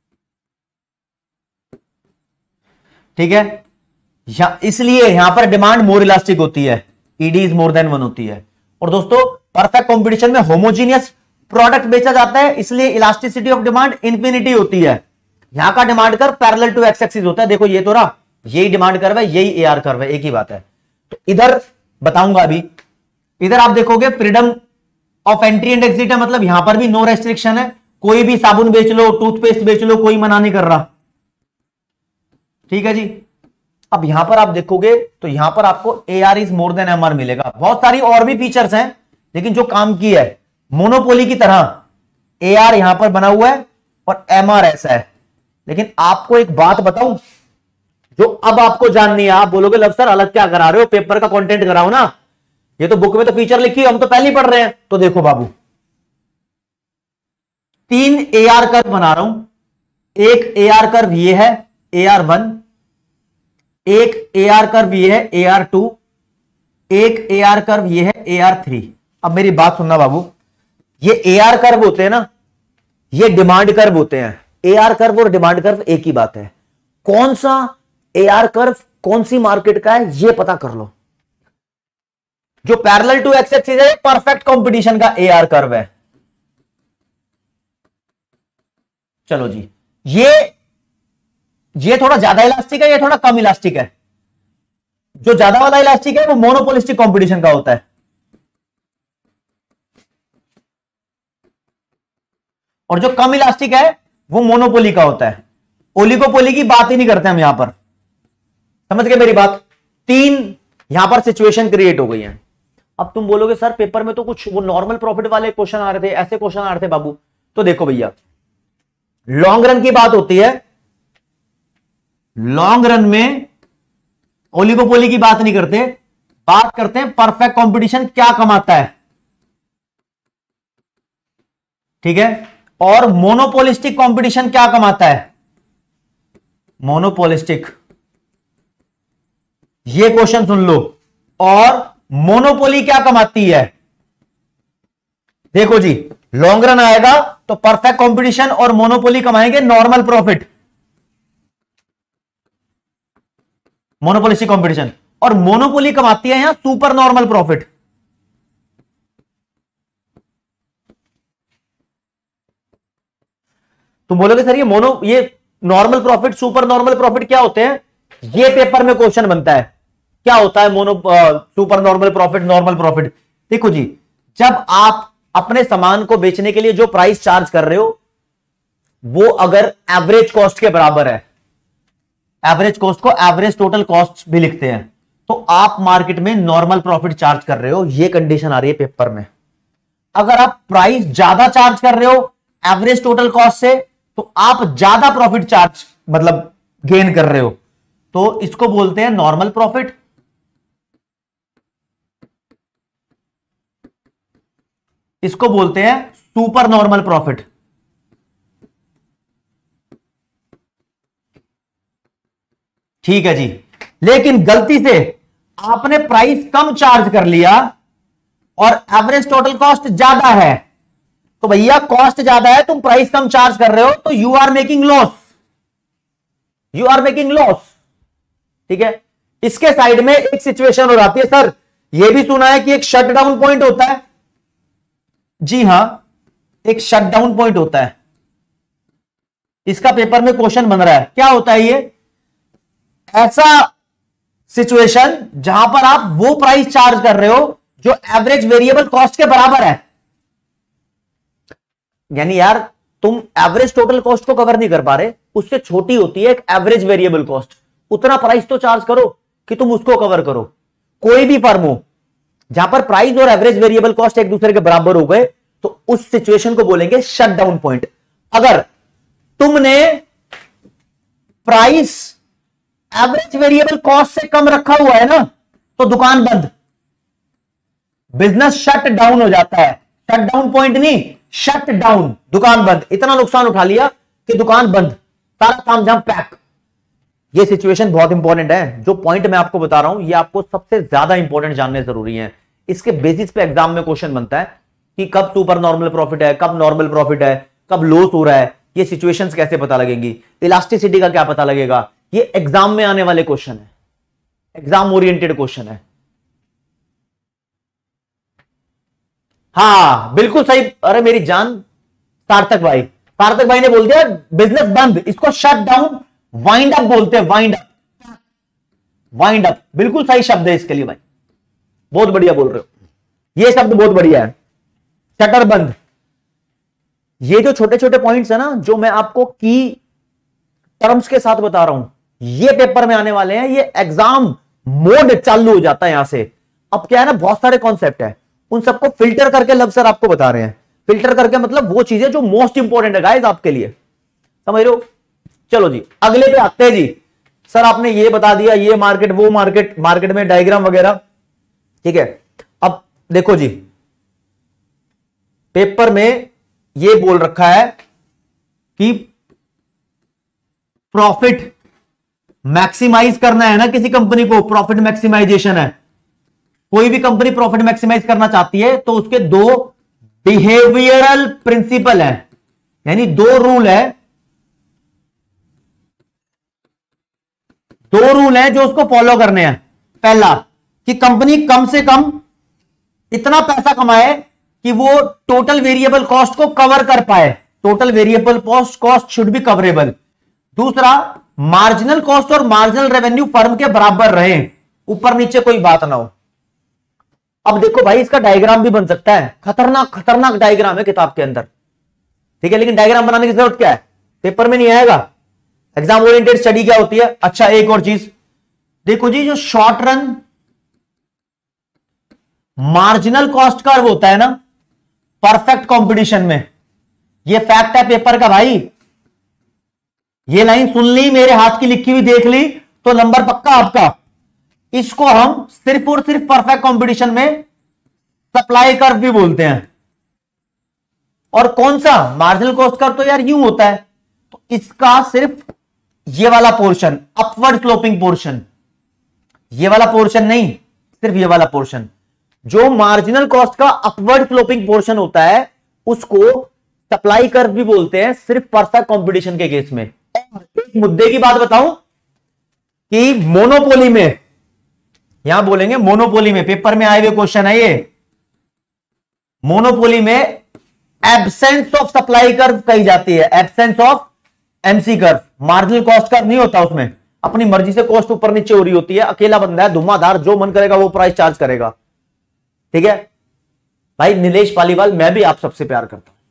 [SPEAKER 1] ठीक है, या, इसलिए यहां पर डिमांड मोर इलास्टिक होती है, ED is more than one होती है। और दोस्तों परफेक्ट कंपटीशन में होमोजीनियस प्रोडक्ट बेचा जाता है, इसलिए इलास्टिसिटी ऑफ डिमांड इंफिनिटी होती है। यहां का demand curve parallel to X axis होता है। देखो ये तो रहा, यही डिमांड कर्व है, यही एआर कर्व है, एक ही बात है। तो इधर बताऊंगा अभी, इधर आप देखोगे freedom of entry and exit है, मतलब यहां पर भी नो रेस्ट्रिक्शन है, कोई भी साबुन बेच लो, टूथपेस्ट बेच लो, कोई मना नहीं कर रहा। ठीक है जी। अब यहां पर आप देखोगे तो यहां पर आपको A R is more than M R मिलेगा। बहुत सारी और भी फीचर्स हैं, लेकिन जो काम की है मोनोपोली की तरह ए आर यहां पर बना हुआ है और एम आर ऐसा है। लेकिन आपको एक बात बताऊं जो अब आपको जाननी है। आप बोलोगे लव सर अलग क्या करा रहे हो, पेपर का कंटेंट कराओ ना, ये तो बुक में तो फीचर लिखी है, हम तो पहले ही पढ़ रहे हैं। तो देखो बाबू, तीन ए आर कर्व बना रहा हूं। एक ए आर कर्व ये है ए आर वन, एक ए आर कर्व ये है ए आर टू, एक ए आर कर्व ये है ए आर थ्री। अब मेरी बात सुनना बाबू, ये ए आर कर्व होते हैं ना, ये डिमांड कर्व होते हैं। ए आर कर्व और डिमांड कर्व एक ही बात है। कौन सा ए आर कर्व कौन सी मार्केट का है ये पता कर लो। जो पैरेलल टू एक्स एक्सिस है परफेक्ट कंपटीशन का ए आर कर्व है। चलो जी, ये ये थोड़ा ज्यादा इलास्टिक है, ये थोड़ा कम इलास्टिक है। जो ज्यादा वाला इलास्टिक है वो मोनोपोलिस्टिक कंपटीशन का होता है। और जो कम इलास्टिक है वो मोनोपोली का होता है। ओलिगोपोली की बात ही नहीं करते हम यहां पर। समझ गए मेरी बात। तीन यहां पर सिचुएशन क्रिएट हो गई है। अब तुम बोलोगे सर पेपर में तो कुछ वो नॉर्मल प्रॉफिट वाले क्वेश्चन आ रहे थे, ऐसे क्वेश्चन आ रहे थे बाबू। तो देखो भैया, लॉन्ग रन की बात होती है, लॉन्ग रन में ओलिगोपोली की बात नहीं करते, बात करते हैं परफेक्ट कंपटीशन क्या कमाता है। ठीक है, और मोनोपोलिस्टिक कंपटीशन क्या कमाता है। मोनोपोलिस्टिक, ये क्वेश्चन सुन लो। और मोनोपोली क्या कमाती है। देखो जी, लॉन्ग रन आएगा तो परफेक्ट कंपटीशन और मोनोपोली कमाएंगे नॉर्मल प्रॉफिट, मोनोपोलिस्टिक कंपटीशन। और मोनोपोली कमाती है यहां सुपर नॉर्मल प्रॉफिट। तुम बोलोगे सर ये मोनो ये normal profit super normal profit क्या होते हैं, ये पेपर में क्वेश्चन बनता है। क्या होता है mono super normal profit, normal profit. देखो जी, जब आप अपने सामान को बेचने के लिए जो प्राइस चार्ज कर रहे हो वो अगर एवरेज कॉस्ट के बराबर है, एवरेज कॉस्ट को एवरेज टोटल कॉस्ट भी लिखते हैं, तो आप मार्केट में नॉर्मल प्रॉफिट चार्ज कर रहे हो। ये कंडीशन आ रही है पेपर में। अगर आप प्राइस ज्यादा चार्ज कर रहे हो एवरेज टोटल कॉस्ट से, तो आप ज्यादा प्रॉफिट चार्ज मतलब गेन कर रहे हो, तो इसको बोलते हैं नॉर्मल प्रॉफिट। इसको बोलते हैं सुपर नॉर्मल प्रॉफिट। ठीक है जी। लेकिन गलती से आपने प्राइस कम चार्ज कर लिया और एवरेज टोटल कॉस्ट ज्यादा है, तो भैया कॉस्ट ज्यादा है, तुम प्राइस कम चार्ज कर रहे हो, तो you are making loss, you are making loss. ठीक है, इसके साइड में एक सिचुएशन हो जाती है। सर यह भी सुना है कि एक शटडाउन पॉइंट होता है। जी हां, एक शटडाउन पॉइंट होता है। इसका पेपर में क्वेश्चन बन रहा है। क्या होता है ये? ऐसा सिचुएशन जहां पर आप वो प्राइस चार्ज कर रहे हो जो एवरेज वेरिएबल कॉस्ट के बराबर है। यानी यार तुम एवरेज टोटल कॉस्ट को कवर नहीं कर पा रहे, उससे छोटी होती है एक एवरेज वेरिएबल कॉस्ट, उतना प्राइस तो चार्ज करो कि तुम उसको कवर करो। कोई भी फर्म हो जहां पर प्राइस और एवरेज वेरिएबल कॉस्ट एक दूसरे के बराबर हो गए तो उस सिचुएशन को बोलेंगे शटडाउन पॉइंट। अगर तुमने प्राइस एवरेज वेरिएबल कॉस्ट से कम रखा हुआ है ना तो दुकान बंद, बिजनेस शट डाउन हो जाता है। शट डाउन पॉइंट नहीं, शट डाउन, दुकान बंद। इतना नुकसान उठा लिया कि दुकान बंद, सारा काम जाम पैक। ये सिचुएशन बहुत इंपॉर्टेंट है। जो पॉइंट मैं आपको बता रहा हूं ये आपको सबसे ज्यादा इंपॉर्टेंट जानने जरूरी है। इसके बेसिस पे एग्जाम में क्वेश्चन बनता है कि कब सुपर नॉर्मल प्रॉफिट है, कब नॉर्मल प्रॉफिट है, कब लॉस हो रहा है, ये सिचुएशंस कैसे पता लगेंगी, इलास्टिसिटी का क्या पता लगेगा। ये एग्जाम में आने वाले क्वेश्चन है, एग्जाम ओरिएंटेड क्वेश्चन है। हाँ बिल्कुल सही। अरे मेरी जान सार्थक भाई, सार्थक भाई ने बोल दिया बिजनेस बंद, इसको शट डाउन वाइंड अप बोलते हैं, वाइंड अप, वाइंड अप बिल्कुल सही शब्द है इसके लिए भाई, बहुत बढ़िया बोल रहे हो, ये शब्द बहुत बढ़िया है, शटर बंद। ये जो छोटे छोटे पॉइंट्स है ना जो मैं आपको की टर्म्स के साथ बता रहा हूं, ये पेपर में आने वाले हैं। ये एग्जाम मोड चालू हो जाता है यहां से। अब क्या है ना, बहुत सारे कॉन्सेप्ट है, उन सबको फिल्टर करके लब सर आपको बता रहे हैं। फिल्टर करके मतलब वो चीजें जो मोस्ट इंपॉर्टेंट है गाइस आपके लिए, समझ रहे हो। चलो जी अगले पे आते हैं जी। सर आपने ये बता दिया, ये मार्केट वो मार्केट, मार्केट में डायग्राम वगैरह, ठीक है। अब देखो जी पेपर में ये बोल रखा है कि प्रॉफिट मैक्सिमाइज करना है ना किसी कंपनी को, प्रॉफिट मैक्सिमाइजेशन है। कोई भी कंपनी प्रॉफिट मैक्सिमाइज करना चाहती है तो उसके दो बिहेवियरल प्रिंसिपल है, यानी दो रूल है, दो रूल है जो उसको फॉलो करने हैं। पहला कि कंपनी कम से कम इतना पैसा कमाए कि वो टोटल वेरिएबल कॉस्ट को कवर कर पाए, total variable cost cost should be coverable. दूसरा मार्जिनल कॉस्ट और मार्जिनल रेवेन्यू फर्म के बराबर रहे, ऊपर नीचे कोई बात ना हो। अब देखो भाई इसका डायग्राम भी बन सकता है, खतरनाक खतरनाक डायग्राम है किताब के अंदर, ठीक है। लेकिन डायग्राम बनाने की जरूरत क्या है, पेपर में नहीं आएगा। एग्जाम ओरिएंटेड स्टडी क्या होती है। अच्छा एक और चीज देखो जी, जो short run marginal cost curve होता है ना परफेक्ट कंपटीशन में, ये फैक्ट है पेपर का भाई। ये लाइन सुन ली, मेरे हाथ की लिखी हुई देख ली तो नंबर पक्का आपका। इसको हम सिर्फ और सिर्फ परफेक्ट कंपटीशन में सप्लाई कर्व भी बोलते हैं। और कौन सा मार्जिनल कॉस्ट कर्व तो यार यूं होता है, तो इसका सिर्फ ये वाला पोर्शन, अपवर्ड स्लोपिंग पोर्शन, ये वाला पोर्शन नहीं, सिर्फ ये वाला पोर्शन, जो मार्जिनल कॉस्ट का अपवर्ड स्लोपिंग पोर्शन होता है उसको सप्लाई कर्व भी बोलते हैं, सिर्फ परफेक्ट कंपटीशन के केस में। एक मुद्दे की बात बताऊं कि मोनोपोली में, यहां बोलेंगे मोनोपोली में, पेपर में आए हुए क्वेश्चन है ये, मोनोपोली में एब्सेंस ऑफ सप्लाई कर्व कही जाती है, absence of MC curve. Marginal cost curve नहीं होता उसमें, अपनी मर्जी से कॉस्ट ऊपर नीचे हो रही होती है, अकेला बंदा है धुआंधार, जो मन करेगा वो प्राइस चार्ज करेगा, ठीक है भाई। नीलेश पालीवाल, मैं भी आप सबसे प्यार करता हूं।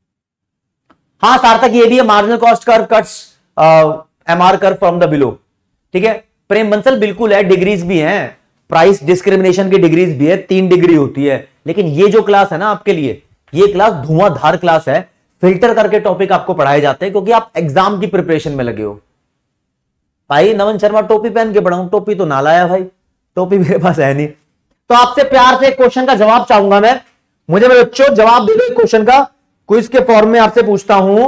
[SPEAKER 1] हाँ सार्थक ये भी है, marginal cost curve cuts MR curve from the below, ठीक है। प्रेम बंसल बिल्कुल है, डिग्रीज भी हैं, प्राइस डिस्क्रिमिनेशन की डिग्रीज भी है, तीन डिग्री होती है। लेकिन ये जो क्लास है ना आपके लिए, ये क्लास धुआंधार क्लास है, फिल्टर करके टॉपिक आपको पढ़ाए जाते हैं क्योंकि आप एग्जाम की प्रिपरेशन में लगे हो। भाई नवन शर्मा टोपी पहन के पढ़ाऊं, टोपी तो ना लाया भाई, टोपी मेरे पास है नहीं। तो आपसे प्यार से एक क्वेश्चन का जवाब चाहूंगा मैं, मुझे मेरे बच्चों जवाब दे दो क्वेश्चन का, क्विज के फॉर्म में आपसे पूछता हूं।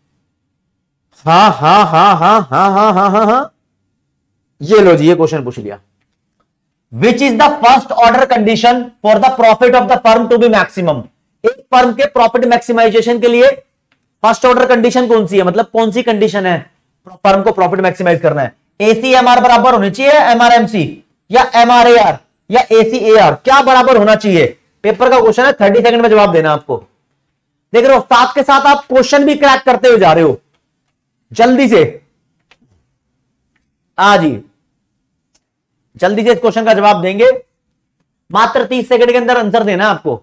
[SPEAKER 1] हाँ हाँ हाँ हाँ हाँ हाँ हाँ हाँ हाँ ये लो जी, ये क्वेश्चन पूछ लिया। Which is the first order condition for the profit of the firm to be maximum. एक फर्म के प्रॉफिट मैक्सिमाइजेशन के लिए फर्स्ट ऑर्डर कंडीशन कौन सी है, मतलब कौन सी कंडीशन है फर्म को प्रॉफिट मैक्सिमाइज करना है। एसी एमआर बराबर होनी चाहिए, एमआरएमसी या एमआरएआर या एसीएआर, क्या बराबर होना चाहिए। पेपर का क्वेश्चन है, थर्टी सेकंड में जवाब देना आपको। देख रहे हो साथ के साथ आप क्वेश्चन भी क्रैक करते हुए जा रहे हो, जल्दी से आ जी, जल्दी से इस क्वेश्चन का जवाब देंगे मात्र तीस सेकंड के अंदर आंसर देना है आपको।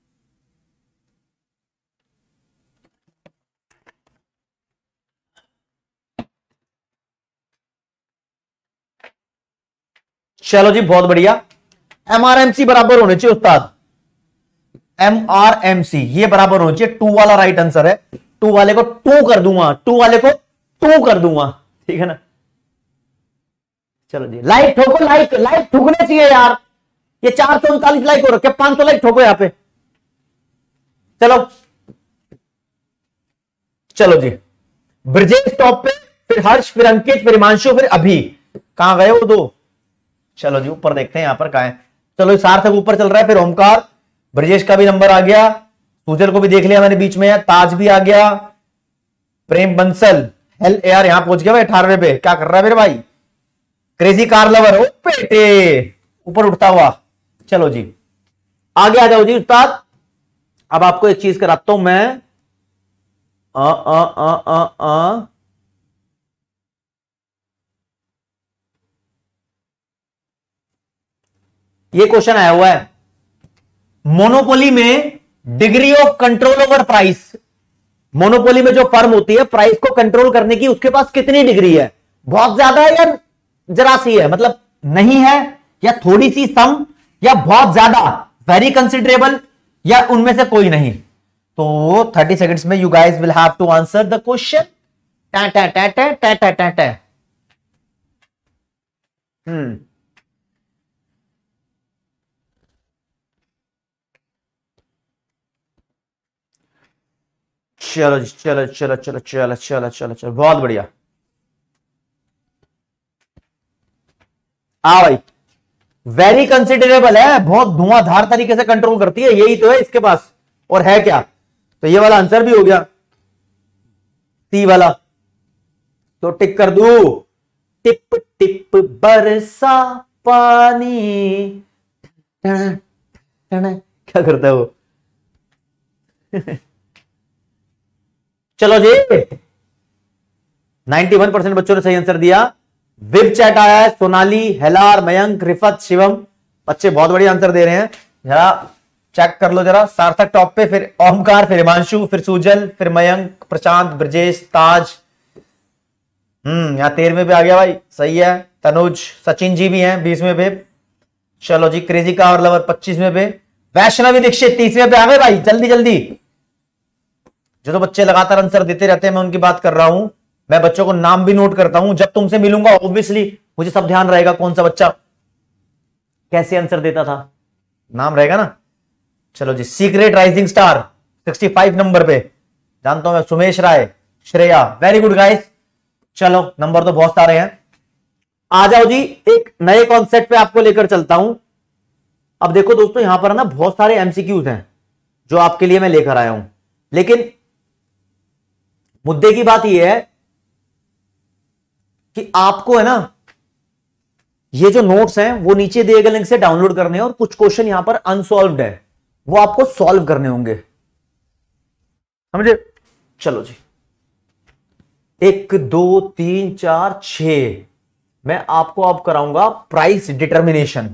[SPEAKER 1] चलो जी बहुत बढ़िया। एमआरएमसी बराबर होने चाहिए उस्ताद, एमआरएमसी ये बराबर होना चाहिए, टू वाला राइट आंसर है। टू वाले को टू कर दूंगा, टू वाले को टू कर दूंगा, ठीक है ना। चलो जी लाइक ठोको, लाइक लाइक ठोकने चाहिए यार। ये चार सौ उनतालीस लाइक हो रखे, पांच सौ लाइक ठोको यहां पे। चलो चलो जी, ब्रजेश टॉप पे, फिर हर्ष, फिर अंकित, फिर हिमांशु, फिर अभी। कहां गए वो दो? चलो जी ऊपर देखते हैं यहां पर कहां है। चलो सार्थक ऊपर चल रहा है, फिर ओमकार, ब्रजेश का भी नंबर आ गया, सुजल को भी देख लिया मैंने बीच में, ताज भी आ गया, प्रेम बंसल, हेल यार यहां पहुंच गया भाई अठारहवें पे। क्या कर रहा है मेरे भाई? क्रेजी कार लवर, ओ पेटे ऊपर उठता हुआ। चलो जी आगे आ जाओ जी उस्ताद। अब आपको एक चीज कराता हूं मैं। आ, आ, आ, आ, आ, ये क्वेश्चन आया हुआ है, मोनोपोली में degree of control over price. Monopoly में जो फर्म होती है प्राइस को कंट्रोल करने की, उसके पास कितनी डिग्री है? बहुत ज्यादा है या जरा सी है, मतलब नहीं है या थोड़ी सी सम, या बहुत ज्यादा वेरी कंसिडरेबल, या उनमें से कोई नहीं। तो थर्टी सेकेंड्स में you guys will have to answer the question. टा टा टा टा टा टा टा टा। हम्म चलो चलो चलो चलो चलो चलो चलो चलो बहुत बढ़िया। आ भाई वेरी कंसिडरेबल है, बहुत धुआंधार तरीके से कंट्रोल करती है, यही तो है इसके पास। और है क्या? तो ये वाला आंसर भी हो गया, सी वाला। तो टिक कर दू, टिप टिप बरसा पानी। क्या करता है वो? चलो जी इक्यानवे परसेंट बच्चों ने सही आंसर दिया। विब चैट आया है, सोनाली, हेलार, मयंक, रिफत, शिवम, बच्चे बहुत बढ़िया आंसर दे रहे हैं। जरा चेक कर लो जरा। सार्थक टॉप पे, फिर ओमकार, फिर हिमांशु, फिर सुजल, फिर मयंक, प्रशांत, ब्रजेश, ताज। हम्म यहां तेरहवें पे आ गया भाई, सही है। तनुज, सचिन जी भी हैं बीसवें पे। चलो जी क्रेजी का और लवर पच्चीसवें पे। वैष्णवी दीक्षित तीसवें पे आ गए भाई, जल्दी जल्दी। जो तो बच्चे लगातार आंसर देते रहते हैं मैं उनकी बात कर रहा हूं। मैं बच्चों को नाम भी नोट करता हूं, जब तुमसे मिलूंगा ऑब्वियसली मुझे सब ध्यान रहेगा कौन सा बच्चा कैसे आंसर देता था, नाम रहेगा ना। चलो जी सीक्रेट राइजिंग स्टार पैंसठ नंबर पे, जानता हूं मैं, Sumesh Rai, Shreya, very good guys. चलो नंबर तो बहुत सारे हैं। आ जाओ जी एक नए कॉन्सेप्ट पे आपको लेकर चलता हूं। अब देखो दोस्तों यहां पर ना बहुत सारे एमसीक्यूज हैं जो आपके लिए मैं लेकर आया हूं, लेकिन मुद्दे की बात यह है कि आपको है ना ये जो नोट्स हैं वो नीचे दिए गए लिंक से डाउनलोड करने हैं, और कुछ क्वेश्चन यहां पर अनसॉल्व्ड है वो आपको सॉल्व करने होंगे, समझे। चलो जी एक दो तीन चार छह, मैं आपको अब कराऊंगा प्राइस डिटर्मिनेशन।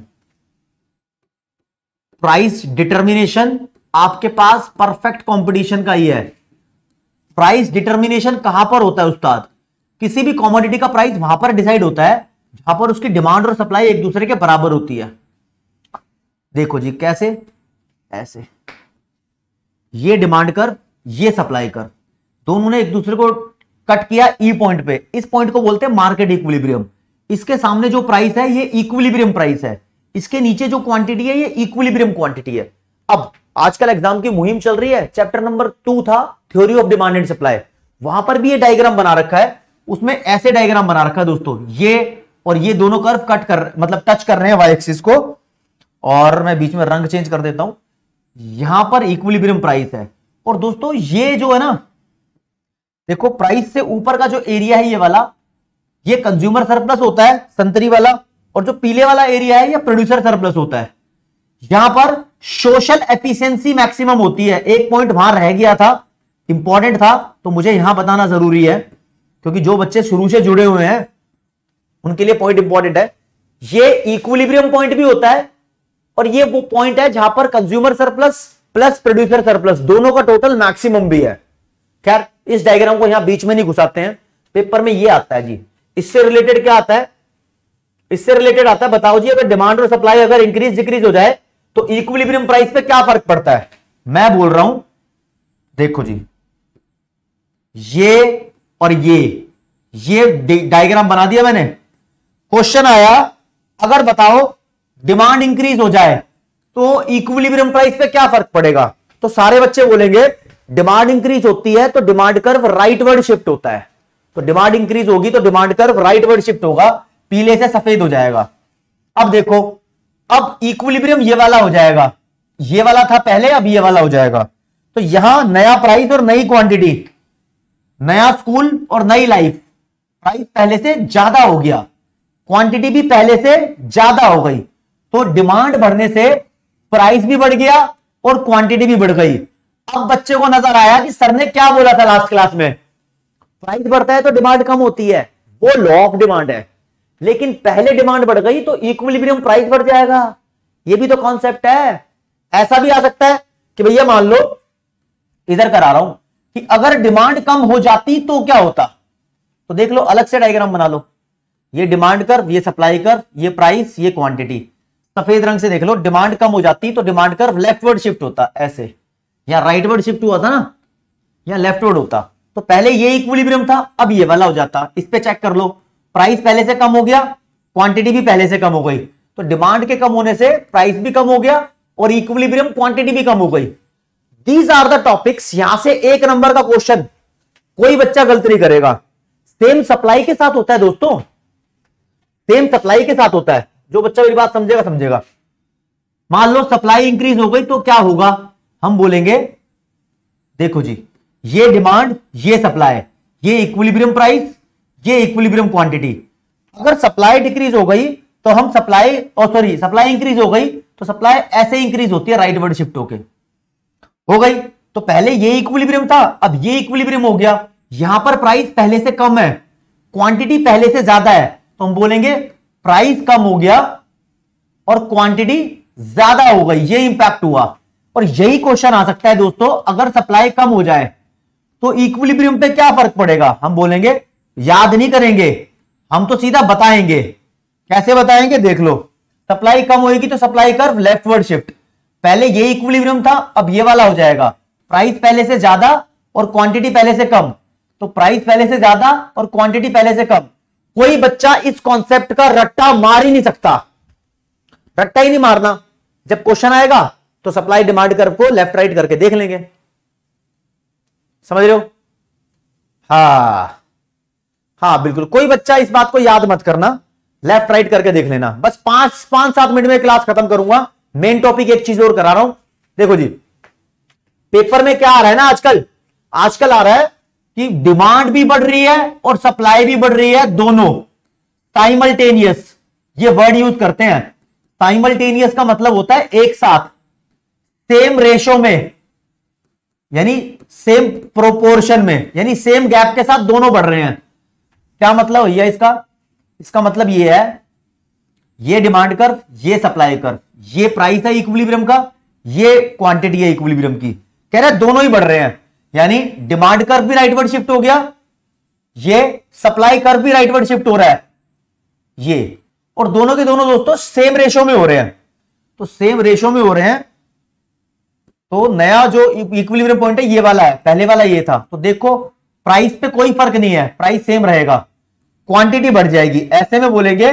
[SPEAKER 1] प्राइस डिटर्मिनेशन आपके पास परफेक्ट कंपटीशन का ही है। प्राइस डिटर्मिनेशन कहां पर होता है उस्ताद? किसी भी कॉमोडिटी का प्राइस वहां पर डिसाइड होता है जहां पर उसकी डिमांड और सप्लाई एक दूसरे के बराबर होती है। देखो जी कैसे, ऐसे ये डिमांड कर, ये सप्लाई कर, दोनों ने एक दूसरे को कट किया ई पॉइंट पे। इस पॉइंट को बोलते हैं मार्केट इक्विलिब्रियम। इसके सामने जो प्राइस है ये इक्विलिब्रियम प्राइस है, इसके नीचे जो क्वांटिटी है ये इक्विलिब्रियम क्वांटिटी है। अब आजकल एग्जाम की मुहिम चल रही है, चैप्टर नंबर टू था theory of demand and supply, वहां पर भी ये डायग्राम बना रखा है। उसमें ऐसे डायग्राम बना रखा है दोस्तों, ये और ये दोनों कर्व कट कर मतलब टच कर रहे हैं वाई एक्सिस को, और मैं बीच में रंग चेंज कर देता हूं। यहां पर इक्विलिब्रियम प्राइस है, और दोस्तों ये जो है ना देखो प्राइस से ऊपर का जो एरिया है ये वाला, ये कंज्यूमर सरप्लस होता है संतरी वाला, और जो पीले वाला एरिया है ये प्रोड्यूसर सरप्लस होता है। यहां पर सोशल एफिशिएंसी मैक्सिमम होती है। एक पॉइंट वहां रह गया था, इंपॉर्टेंट था, तो मुझे यहां बताना जरूरी है क्योंकि जो बच्चे शुरू से जुड़े हुए हैं उनके लिए पॉइंट इंपॉर्टेंट है। ये इक्विलिब्रियम पॉइंट भी होता है और ये वो पॉइंट है जहां पर consumer surplus plus producer surplus दोनों का टोटल मैक्सिमम भी है। खैर इस डायग्राम को यहां बीच में नहीं घुसाते हैं, पेपर में ये आता है जी। इससे रिलेटेड क्या आता है, इससे रिलेटेड आता है, बताओ जी अगर डिमांड और सप्लाई अगर इंक्रीज डिक्रीज हो जाए तो इक्विलिब्रियम प्राइस पे क्या फर्क पड़ता है। मैं बोल रहा हूं देखो जी, ये और ये ये डायग्राम बना दिया मैंने। क्वेश्चन आया अगर बताओ डिमांड इंक्रीज हो जाए तो इक्विलिब्रियम प्राइस पे क्या फर्क पड़ेगा, तो सारे बच्चे बोलेंगे डिमांड इंक्रीज होती है तो डिमांड कर्व राइटवर्ड शिफ्ट होता है। तो डिमांड इंक्रीज होगी तो डिमांड कर्व राइटवर्ड शिफ्ट होगा, पीले से सफेद हो जाएगा। अब देखो अब इक्विलिब्रियम ये वाला हो जाएगा, ये वाला था पहले, अब ये वाला हो जाएगा। तो यहां नया प्राइस और नई क्वांटिटी, नया स्कूल और नई लाइफ, प्राइस पहले से ज्यादा हो गया, क्वांटिटी भी पहले से ज्यादा हो गई, तो डिमांड बढ़ने से प्राइस भी बढ़ गया और क्वांटिटी भी बढ़ गई। अब बच्चे को नजर आया कि सर ने क्या बोला था लास्ट क्लास में, प्राइस बढ़ता है तो डिमांड कम होती है, वो लॉ ऑफ डिमांड है। लेकिन पहले डिमांड बढ़ गई तो इक्विलिब्रियम प्राइस बढ़ जाएगा, ये भी तो कॉन्सेप्ट है। ऐसा भी आ सकता है कि भैया मान लो इधर करा रहा हूं कि अगर डिमांड कम हो जाती तो क्या होता, तो देख लो अलग से डायग्राम बना लो, ये डिमांड कर्व, ये सप्लाई कर्व, ये प्राइस, ये क्वांटिटी, सफेद रंग से देख लो। डिमांड कम हो जाती तो डिमांड कर्व लेफ्टवर्ड शिफ्ट होता ऐसे, या राइटवर्ड शिफ्ट हुआ था ना, या लेफ्टवर्ड होता। तो पहले ये इक्विलिब्रियम था, अब ये वाला हो जाता। इस पे चेक कर लो, प्राइस पहले से कम हो गया, क्वांटिटी भी पहले से कम हो गई, तो डिमांड के कम होने से प्राइस भी कम हो गया और इक्विलिब्रियम क्वांटिटी भी कम हो गई। These are the topics. यहां से एक नंबर का क्वेश्चन कोई बच्चा गलत नहीं करेगा। सेम सप्लाई के साथ होता है दोस्तों, सेम सप्लाई के साथ होता है। जो बच्चा मेरी बात समझेगा समझेगा। मान लो सप्लाई इंक्रीज हो गई तो क्या होगा, हम बोलेंगे देखो जी, ये डिमांड, ये सप्लाई, ये इक्विलिब्रियम प्राइस, ये इक्विलिब्रियम क्वांटिटी। अगर सप्लाई डिक्रीज हो गई तो हम सप्लाई और सॉरी सप्लाई इंक्रीज हो गई तो सप्लाई ऐसे इंक्रीज होती है राइटवर्ड शिफ्ट होके, हो गई। तो पहले ये इक्विलिब्रियम था, अब ये इक्विलिब्रियम हो गया। यहां पर प्राइस पहले से कम है, क्वांटिटी पहले से ज्यादा है, तो हम बोलेंगे प्राइस कम हो गया और क्वांटिटी ज्यादा हो गई, ये इंपैक्ट हुआ। और यही क्वेश्चन आ सकता है दोस्तों, अगर सप्लाई कम हो जाए तो इक्विलिब्रियम पे क्या फर्क पड़ेगा। हम बोलेंगे याद नहीं करेंगे, हम तो सीधा बताएंगे। कैसे बताएंगे, देख लो, सप्लाई कम होगी तो सप्लाई कर्व लेफ्टवर्ड शिफ्ट, पहले ये इक्विलिब्रियम था, अब ये वाला हो जाएगा। प्राइस पहले से ज्यादा और क्वांटिटी पहले से कम, तो प्राइस पहले से ज्यादा और क्वांटिटी पहले से कम। कोई बच्चा इस कॉन्सेप्ट का रट्टा मार ही नहीं सकता, रट्टा ही नहीं मारना। जब क्वेश्चन आएगा तो सप्लाई डिमांड कर्व को लेफ्ट राइट करके देख लेंगे, समझ रहे हो। हाँ हाँ बिल्कुल, कोई बच्चा इस बात को याद मत करना, लेफ्ट राइट करके देख लेना। बस पांच पांच सात मिनट में क्लास खत्म करूंगा। मेन टॉपिक एक चीज और करा रहा हूं। देखो जी, पेपर में क्या आ रहा है ना आजकल, आजकल आ रहा है कि डिमांड भी बढ़ रही है और सप्लाई भी बढ़ रही है, दोनों साइमल्टेनियस, ये वर्ड यूज करते हैं। साइमल्टेनियस का मतलब होता है एक साथ, सेम रेशो में, यानी सेम प्रोपोर्शन में, यानी सेम गैप के साथ दोनों बढ़ रहे हैं। क्या मतलब भैया इसका, इसका मतलब ये है, ये डिमांड कर्व, ये सप्लाई कर्व, ये प्राइस है इक्विलिब्रियम का, ये क्वांटिटी है इक्विलिब्रियम की, कह रहे हैं दोनों ही बढ़ रहे हैं। यानी डिमांड कर्व भी राइटवर्ड शिफ्ट हो गया, ये सप्लाई कर्व भी राइटवर्ड शिफ्ट हो रहा है, ये, और दोनों के दोनों दोस्तों सेम रेशो में हो रहे हैं। तो सेम रेशो में हो रहे हैं तो नया जो इक्विलिब्रियम पॉइंट है ये वाला है, पहले वाला ये था। तो देखो प्राइस पे कोई फर्क नहीं है, प्राइस सेम रहेगा, क्वांटिटी बढ़ जाएगी। ऐसे में बोलेंगे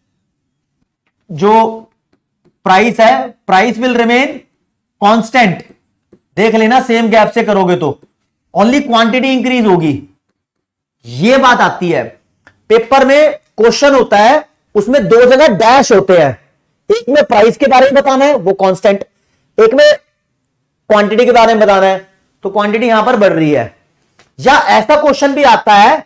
[SPEAKER 1] जो प्राइस है, प्राइस विल रिमेन कांस्टेंट। देख लेना, सेम गैप से करोगे तो ओनली क्वांटिटी इंक्रीज होगी, ये बात आती है। पेपर में क्वेश्चन होता है, उसमें दो जगह डैश होते हैं, एक में प्राइस के बारे में बताना है वो कांस्टेंट, एक में क्वांटिटी के बारे में बताना है, तो क्वांटिटी यहां पर बढ़ रही है। या ऐसा क्वेश्चन भी आता है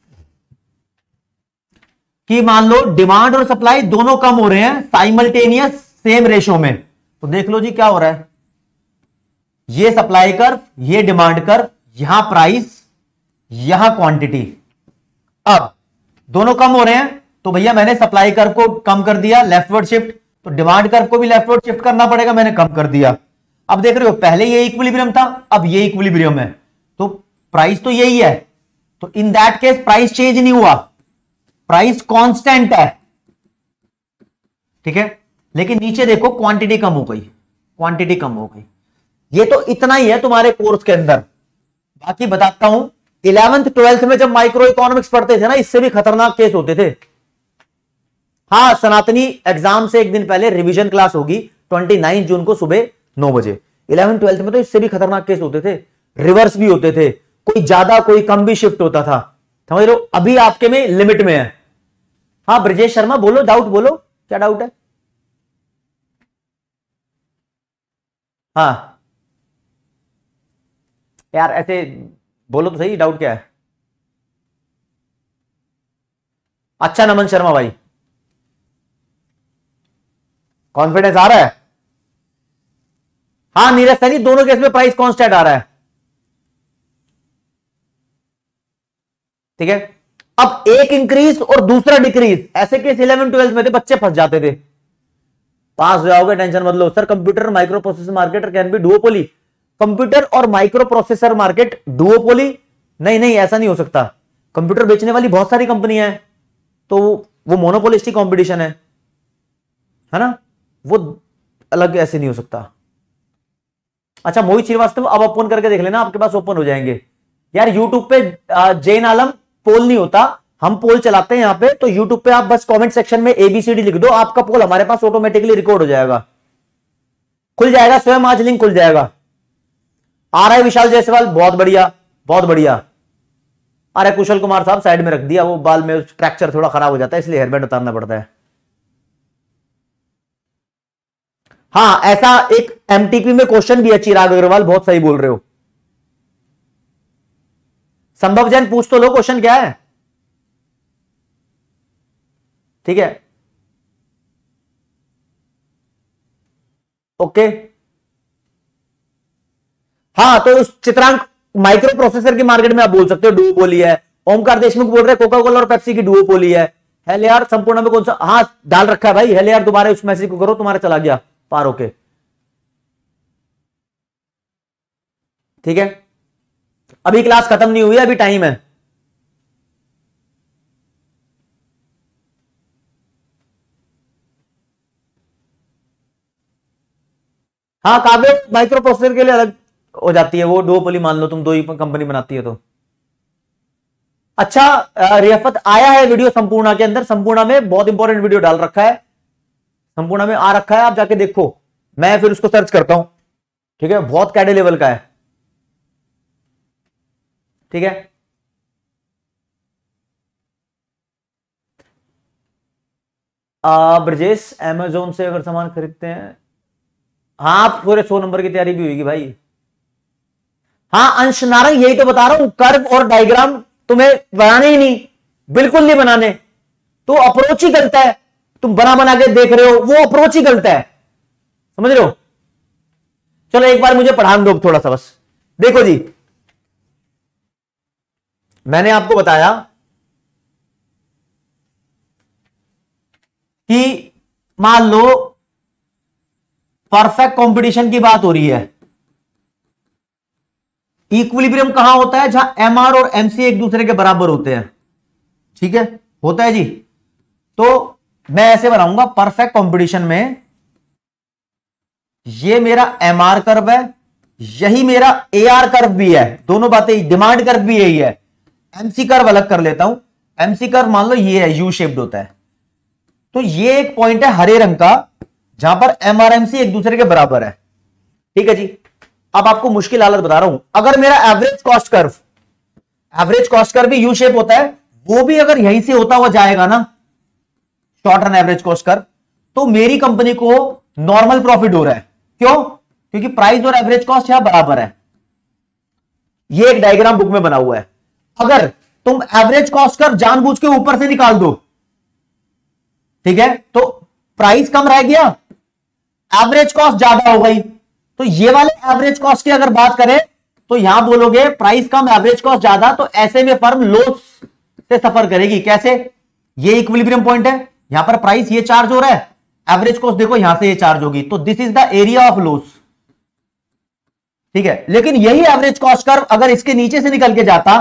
[SPEAKER 1] कि मान लो डिमांड और सप्लाई दोनों कम हो रहे हैं साइमल्टेनियस सेम रेशो में, तो देख लो जी क्या हो रहा है, ये सप्लाई कर्व, ये डिमांड कर्व, यहां प्राइस, यहां क्वांटिटी। अब दोनों कम हो रहे हैं तो भैया मैंने सप्लाई कर्व को कम कर दिया, लेफ्टवर्ड शिफ्ट, तो डिमांड कर्व को भी लेफ्टवर्ड शिफ्ट करना पड़ेगा, मैंने कम कर दिया। अब देख रहे हो पहले ये इक्विलिब्रियम था, अब ये इक्विलिब्रियम है, तो प्राइस तो यही है, तो in that case price change नहीं हुआ, प्राइस कांस्टेंट है, ठीक है। लेकिन नीचे देखो क्वांटिटी कम हो गई, क्वांटिटी कम हो गई। ये तो इतना ही है तुम्हारे कोर्स के अंदर। बाकी बताता हूं, इलेवेंथ ट्वेल्थ में जब माइक्रो इकोनॉमिक्स पढ़ते थे ना, इससे भी खतरनाक केस होते थे। हाँ, सनातनी एग्जाम से एक दिन पहले रिवीजन क्लास होगी उनतीस जून को सुबह नौ बजे। इलेवेंथ ट्वेल्थ में तो इससे भी खतरनाक केस होते थे, रिवर्स भी होते थे, कोई ज्यादा कोई कम भी शिफ्ट होता था, समझ लो। अभी आपके में लिमिट में है। हाँ ब्रजेश शर्मा बोलो, डाउट बोलो, क्या डाउट है? हाँ यार ऐसे बोलो तो सही, डाउट क्या है? अच्छा नमन शर्मा भाई, कॉन्फिडेंस आ रहा है? हाँ नीरज सैनी, दोनों केस में प्राइस कांस्टेंट आ रहा है, ठीक है। अब एक इंक्रीज और दूसरा डिक्रीज, ऐसे केस इलेवन ट्वेल्थ में थे, बच्चे फंस जाते थे। पास हो जाओगे, टेंशन मत लो। Sir computer microprocessor market can be duopoly, computer और माइक्रो प्रोसेसर मार्केट डुओपोली? नहीं नहीं, ऐसा नहीं हो सकता। कंप्यूटर बेचने वाली बहुत सारी कंपनियां हैं, तो वो मोनोपोलिस्टिक कंपटीशन है, है ना, वो अलग ऐसे नहीं हो सकता। अच्छा मोहित श्रीवास्तव, अब ओपन करके देख लेना, आपके पास ओपन हो जाएंगे। यार यूट्यूब पे जैन आलम पोल नहीं होता, हम पोल चलाते हैं यहाँ पे, तो यूट्यूब पे आप बस कमेंट सेक्शन में एबीसीडी लिख दो, आपका पोल हमारे पास ऑटोमेटिकली रिकॉर्ड हो जाएगा, खुल जाएगा स्वयं, आज लिंक खुल जाएगा। आ रहा है विशाल जायसवाल, बहुत बढ़िया बहुत बढ़िया। अरे कुशल कुमार साहब साइड में रख दिया, वो बाल में फ्रैक्चर थोड़ा खराब हो जाता है, इसलिए हेयरबैंड उतारना पड़ता है। हाँ ऐसा एक एमटीपी में क्वेश्चन भी है, चिराग अग्रवाल बहुत सही बोल रहे हो। संभव जैन पूछ तो लो, क्वेश्चन क्या है, ठीक है ओके। हाँ तो उस चित्रांक माइक्रो प्रोसेसर की मार्केट में आप बोल सकते हो डुओपोली है। ओमकार देशमुख बोल रहे कोका कोला और पेप्सी की डुओपोली है। हेल यार संपूर्ण में कौन सा, हाँ डाल रखा है भाई, हेल यार दोबारा उस मैसेज को करो, तुम्हारा चला गया पार होके, ठीक है। अभी क्लास खत्म नहीं हुई, अभी टाइम है। हाँ काव्य माइक्रो प्रोसेसर के लिए अलग हो जाती है, वो डुओपोली मान लो तुम, दो ही कंपनी बनाती है तो। अच्छा रियाफत आया है वीडियो संपूर्णा के अंदर, संपूर्णा में बहुत इंपॉर्टेंट वीडियो डाल रखा है, संपूर्णा में आ रखा है, आप जाके देखो, मैं फिर उसको सर्च करता हूं, ठीक है। बहुत कैडे लेवल का है, ठीक है। ब्रजेश अमेजोन से अगर सामान खरीदते हैं, हाँ पूरे सौ नंबर की तैयारी भी होगी भाई। हाँ अंश नारंग, यही तो बता रहा हूं, कर्व और डायग्राम तुम्हें बनाने ही नहीं, बिल्कुल नहीं बनाने, तो अप्रोच ही गलत है। तुम बना बना के देख रहे हो, वो अप्रोच ही गलत है, समझ रहे हो। चलो एक बार मुझे पढ़ान दो थोड़ा सा बस। देखो जी, मैंने आपको बताया कि मान लो परफेक्ट कंपटीशन की बात हो रही है, इक्विलिब्रियम कहां होता है, जहां एमआर और एमसी एक दूसरे के बराबर होते हैं, ठीक है, होता है जी। तो मैं ऐसे बनाऊंगा, परफेक्ट कंपटीशन में ये मेरा एमआर कर्व है, यही मेरा एआर कर्व भी है, दोनों बातें, डिमांड कर्व भी यही है। एमसी कर्व अलग कर लेता हूं, एमसी कर्व मान लो ये है, यू शेप्ड होता है, तो ये एक पॉइंट है हरे रंग का, जहां पर एमआर एमसी एक दूसरे के बराबर है, ठीक है जी। अब आपको मुश्किल हालत बता रहा हूं, अगर मेरा average cost curve, average cost curve भी यू शेप होता है, वो भी अगर यहीं से होता हुआ जाएगा ना, short run average cost curve, तो मेरी कंपनी को नॉर्मल प्रॉफिट हो रहा है। क्यों? क्योंकि प्राइस और एवरेज कॉस्ट यहां बराबर है। ये एक डायग्राम बुक में बना हुआ है। अगर तुम एवरेज कॉस्ट कर्व जानबूझ के ऊपर से निकाल दो, ठीक है, तो प्राइस कम रह गया, एवरेज कॉस्ट ज्यादा हो गई, तो ये वाले एवरेज कॉस्ट की अगर बात करें तो यहां बोलोगे प्राइस कम एवरेज कॉस्ट ज्यादा, तो ऐसे में फर्म लॉस से सफर करेगी। कैसे? ये इक्विलिब्रियम पॉइंट है, यहां पर प्राइस ये चार्ज हो रहा है, एवरेज कॉस्ट देखो यहां से ये चार्ज होगी, तो this is the area of loss, ठीक है। लेकिन यही एवरेज कॉस्ट कर्व अगर इसके नीचे से निकल के जाता,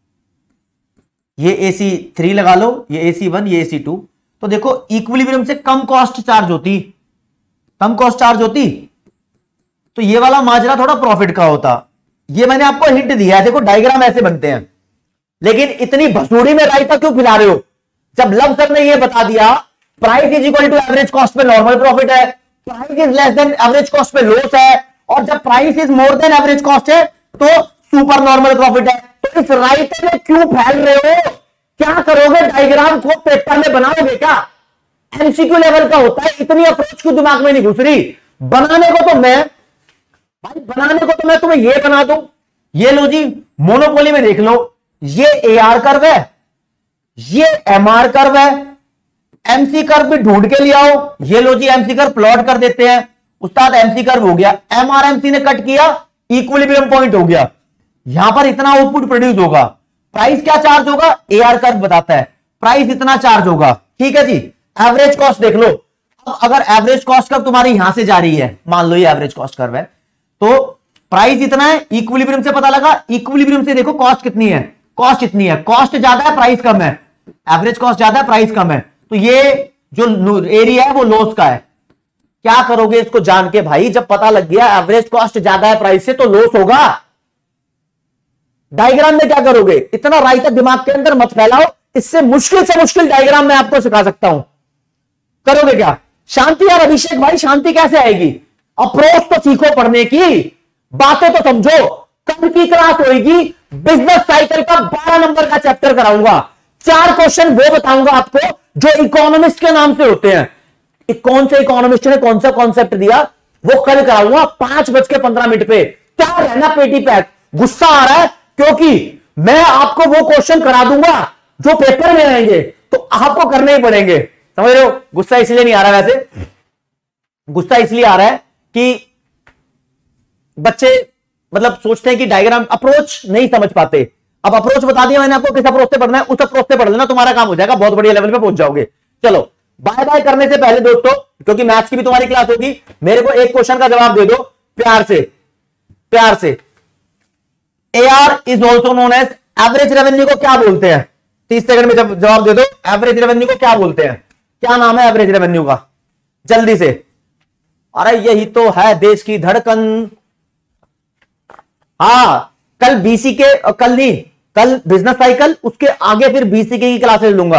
[SPEAKER 1] ये ए सी थ्री लगा लो, ये ए सी वन, ये ए सी टू, तो देखो इक्विलिब्रियम से कम कॉस्ट चार्ज होती, कम कॉस्ट चार्ज होती, तो ये वाला माजरा थोड़ा प्रॉफिट का होता। ये मैंने आपको हिंट दिया है, देखो डायग्राम ऐसे बनते हैं। लेकिन इतनी भसूड़ी में रायता क्यों खिला रहे हो, जब लव सर ने ये बता दिया price is equal to average cost पे नॉर्मल प्रॉफिट है, price is less than average cost पे लॉस है, और जब price is more than average cost है तो सुपर नॉर्मल प्रॉफिट है। तो इस रायते में क्यों फैल रहे हो, क्या करोगे, डायग्राम को पेपर में बनाओगे क्या? एमसीक्यू लेवल का होता है, इतनी अप्रोच क्यों दिमाग में नहीं घुस रही? बनाने को तो मैं भाई बनाने को तो मैं तुम्हें ये बना दूं, ये लो जी मोनोपोली में देख लो, ये ए आर कर्व है, ये एम आर कर्व है, एमसी कर्व भी ढूंढ के ले आओ, ये लो जी एमसी कर्व प्लॉट कर देते हैं। उस्ताद एमसी कर्व हो गया, एम आर एमसी ने कट किया, इक्विलिब्रियम पॉइंट हो गया, यहां पर इतना आउटपुट प्रोड्यूस होगा, प्राइस क्या चार्ज होगा, ए आर कर्व बताता है, प्राइस इतना चार्ज होगा, ठीक है जी। एवरेज कॉस्ट देख लो, अब अगर एवरेज कॉस्ट कर्व तुम्हारी यहां से जा रही है, मान लो ये एवरेज कॉस्ट कर्व है, तो प्राइस इतना है, इक्विलिब्रियम से पता लगा, इक्विलिब्रियम से देखो कॉस्ट कितनी है, कॉस्ट इतनी है, कॉस्ट ज्यादा है प्राइस कम है, एवरेज कॉस्ट ज्यादा है प्राइस कम है, तो ये जो एरिया है वो लॉस का है। क्या करोगे इसको जान के भाई, जब पता लग गया एवरेज कॉस्ट ज्यादा है प्राइस से तो लॉस होगा, डायग्राम में क्या करोगे? इतना रायता दिमाग के अंदर मत फैलाओ, इससे मुश्किल से मुश्किल डायग्राम मैं आपको सिखा सकता हूं, करोगे क्या? शांति यार अभिषेक भाई, शांति कैसे आएगी? अप्रोच तो सीखो पढ़ने की, बातें तो समझो। कल की क्लास होगी बिजनेस साइकिल का बारह नंबर का चैप्टर कराऊंगा, चार क्वेश्चन वो बताऊंगा आपको जो इकोनॉमिस्ट के नाम से होते हैं। कौन से इकोनॉमिस्ट ने कौन सा कॉन्सेप्ट दिया वो कल कराऊंगा पांच बज के पंद्रह मिनट पे। क्या रहना पेटी पैक, गुस्सा आ रहा है क्योंकि मैं आपको वो क्वेश्चन करा दूंगा जो पेपर में आएंगे, तो आपको करने ही पड़ेंगे, समझ रहे हो? गुस्सा इसलिए नहीं आ रहा, वैसे गुस्सा इसलिए आ रहा है कि बच्चे मतलब सोचते हैं कि डायग्राम अप्रोच नहीं समझ पाते। अब अप्रोच बता दिया मैंने आपको, किस अप्रोच से पढ़ना है उस अप्रोच से पढ़ लेना, तुम्हारा काम हो जाएगा, बहुत बढ़िया लेवल पे पहुंच जाओगे। चलो बाय बाय करने से पहले दोस्तों, क्योंकि मैथ्स की भी तुम्हारी क्लास होगी, मेरे को एक क्वेश्चन का जवाब दे दो प्यार से, प्यार से। A R is also known as, average revenue को क्या बोलते हैं? तीस सेकंड में जब जवाब दे दो, एवरेज रेवेन्यू को क्या बोलते हैं? क्या नाम है एवरेज रेवेन्यू का, जल्दी से। अरे यही तो है देश की धड़कन। हाँ कल बीसी के, कल नहीं, कल बिजनेस साइकिल, उसके आगे फिर बीसी के की क्लासेस लूंगा।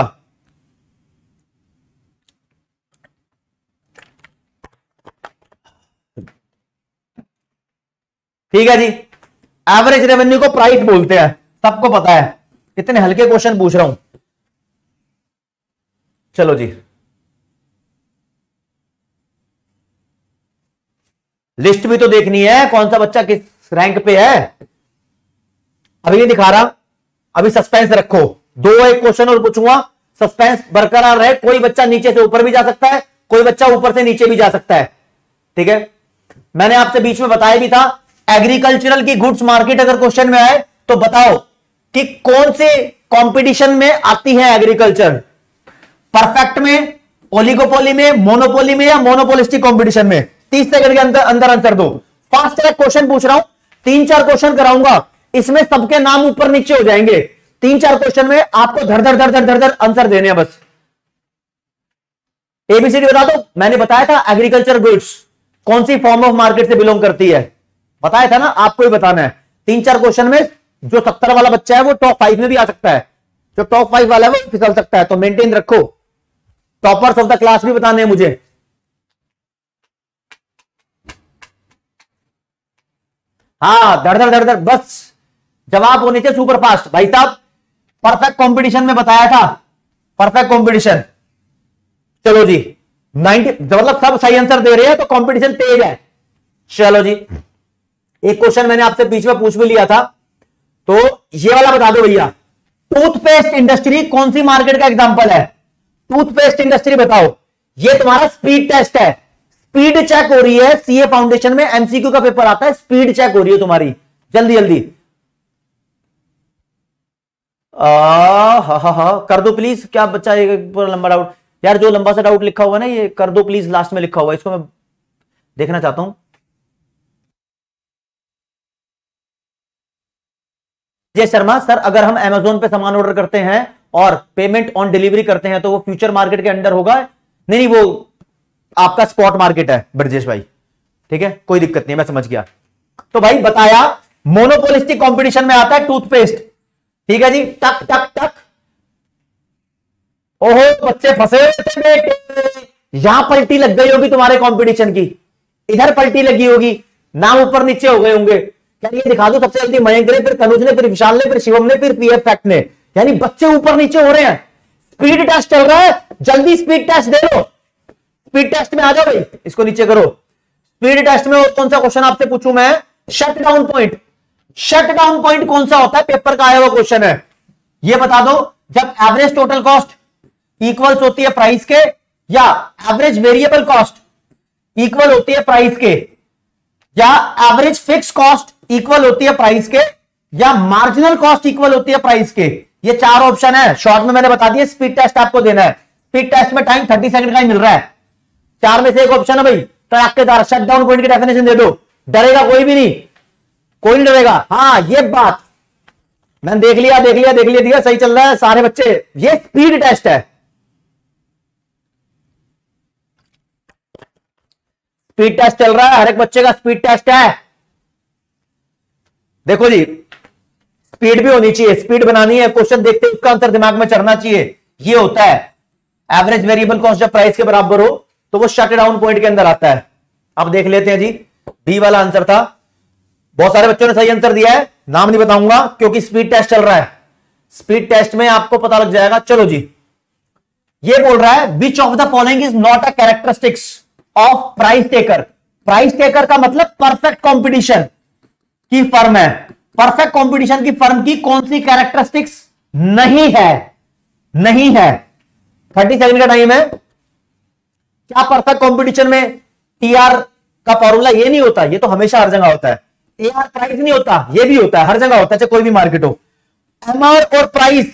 [SPEAKER 1] ठीक है जी, एवरेज रेवेन्यू को प्राइस बोलते हैं, सबको पता है। कितने हल्के क्वेश्चन पूछ रहा हूं। चलो जी, लिस्ट भी तो देखनी है, कौन सा बच्चा किस रैंक पे है। अभी नहीं दिखा रहा, अभी सस्पेंस रखो, दो एक क्वेश्चन और पूछूंगा, सस्पेंस बरकरार रहे। कोई बच्चा नीचे से ऊपर भी जा सकता है, कोई बच्चा ऊपर से नीचे भी जा सकता है, ठीक है। मैंने आपसे बीच में बताया भी था, एग्रीकल्चरल की गुड्स मार्केट अगर क्वेश्चन में आए तो बताओ कि कौन से कंपटीशन में आती है एग्रीकल्चर, परफेक्ट में, ओलिगोपोली में, मोनोपोली में या मोनोपोलिस्टिक कंपटीशन में। तीस सेकंड के अंदर अंदर आंसर दो। फास्ट ट्रैक क्वेश्चन पूछ रहा हूं, तीन चार क्वेश्चन कराऊंगा, इसमें सबके नाम ऊपर नीचे हो जाएंगे। तीन चार क्वेश्चन में आपको धर धर धर धर धर धर आंसर देने हैं बस। एबीसीडी बता दो। मैंने बताया था एग्रीकल्चर गुड्स कौन सी फॉर्म ऑफ मार्केट से बिलोंग करती है, बताया था ना, आपको ही बताना है। तीन चार क्वेश्चन में जो सत्तर वाला बच्चा है वो टॉप फाइव में भी आ सकता है, जो टॉप फाइव वाला है वो फिसल सकता है, तो मेंटेन रखो। टॉपर्स ऑफ द क्लास भी बताने हैं मुझे। हाँ धड़ धड़ धड़ धड़, बस जवाब होने से सुपर फास्ट। भाई साहब परफेक्ट कंपटीशन में बताया था, परफेक्ट कंपटीशन। चलो जी, नाइनटी मतलब सब सही आंसर दे रहे हैं तो कंपटीशन तेज है। चलो जी, एक क्वेश्चन मैंने आपसे बीच में पूछ भी लिया था, तो ये वाला बता दो भैया। टूथपेस्ट इंडस्ट्री कौन सी मार्केट का एग्जांपल है? टूथपेस्ट इंडस्ट्री बताओ। ये तुम्हारा स्पीड टेस्ट है, स्पीड चेक हो रही है। सीए फाउंडेशन में एमसीक्यू का पेपर आता है, स्पीड चेक हो रही है तुम्हारी, जल्दी जल्दी आ, हा, हा, हा, कर दो प्लीज। क्या बच्चा एक पूरा लंबा डाउट, यार जो लंबा सा डाउट लिखा हुआ ना ये कर दो प्लीज, लास्ट में लिखा हुआ इसको मैं देखना चाहता हूं। जय शर्मा सर, अगर हम अमेजोन पे सामान ऑर्डर करते हैं और पेमेंट ऑन डिलीवरी करते हैं तो वो फ्यूचर मार्केट के अंडर होगा? नहीं नहीं, वो आपका स्पॉट मार्केट है ब्रजेश भाई, ठीक है, कोई दिक्कत नहीं, मैं समझ गया। तो भाई बताया मोनोपोलिस्टिक कंपटीशन में आता है टूथपेस्ट, ठीक है जी, टक टक टक। ओहो बच्चे फंसे बेटे, यहां पलटी लग गई होगी तुम्हारे कंपटीशन की, इधर पलटी लगी होगी, नाम ऊपर नीचे हो गए होंगे। यानी ये दिखा दो सबसे जल्दी मयंक ने, फिर तनुज ने, फिर विशाल ने, फिर शिवम ने, फिर पीएफ फैक्ट ने, यानी बच्चे ऊपर नीचे हो रहे हैं। स्पीड टेस्ट चल रहा है, जल्दी स्पीड टेस्ट दे लो, स्पीड टेस्ट में आ जाओ भाई, इसको नीचे करो। स्पीड टेस्ट में और कौन सा क्वेश्चन आपसे पूछूं मैं? Shut down point. Shut down point कौन सा होता है? पेपर का आया हुआ क्वेश्चन है, ये बता दो। जब एवरेज टोटल कॉस्ट इक्वल्स होती है प्राइस के, या एवरेज वेरिएबल कॉस्ट इक्वल होती है प्राइस के, या एवरेज फिक्स कॉस्ट इक्वल होती है प्राइस के, या मार्जिनल कॉस्ट इक्वल होती है प्राइस के। ये चार ऑप्शन है, शॉर्ट में मैंने बता दिया। स्पीड टेस्ट आपको देना है, स्पीड टेस्ट में टाइम थर्टी सेकंड का ही मिल रहा है। चार में से एक ऑप्शन है भाई, तड़ाकेदार शट डाउन पॉइंट की डेफिनेशन दे दो, डरेगा कोई भी नहीं, कोई नहीं डरेगा। हाँ ये बात मैंने देख लिया देख लिया देख लिया दिया, सही चल रहा है सारे बच्चे। ये स्पीड टेस्ट है, स्पीड टेस्ट चल रहा है, हर एक बच्चे का स्पीड टेस्ट है। देखो जी, स्पीड भी होनी चाहिए, स्पीड बनानी है, क्वेश्चन देखते उसका आंसर दिमाग में चढ़ना चाहिए। ये होता है एवरेज वेरिएबल कॉस्ट जब प्राइस के बराबर हो तो वो शट डाउन पॉइंट के अंदर आता है। अब देख लेते हैं जी, बी वाला आंसर था, बहुत सारे बच्चों ने सही आंसर दिया है, नाम नहीं बताऊंगा क्योंकि स्पीड टेस्ट चल रहा है, स्पीड टेस्ट में आपको पता लग जाएगा। चलो जी, ये बोल रहा है which of the following is not a characteristics of price taker. Price taker का मतलब परफेक्ट कंपटीशन की फर्म है, परफेक्ट कंपटीशन की फर्म की कौन सी कैरेक्टरिस्टिक्स नहीं है? नहीं है। थर्टी सेकंड का टाइम है। क्या परफेक्ट कंपटीशन में टीआर का फॉर्मूला ये नहीं होता? ये तो हमेशा हर जगह होता है। एआर प्राइस नहीं होता, ये भी होता है, हर जगह होता है, चाहे कोई भी मार्केट हो। एमआर और प्राइस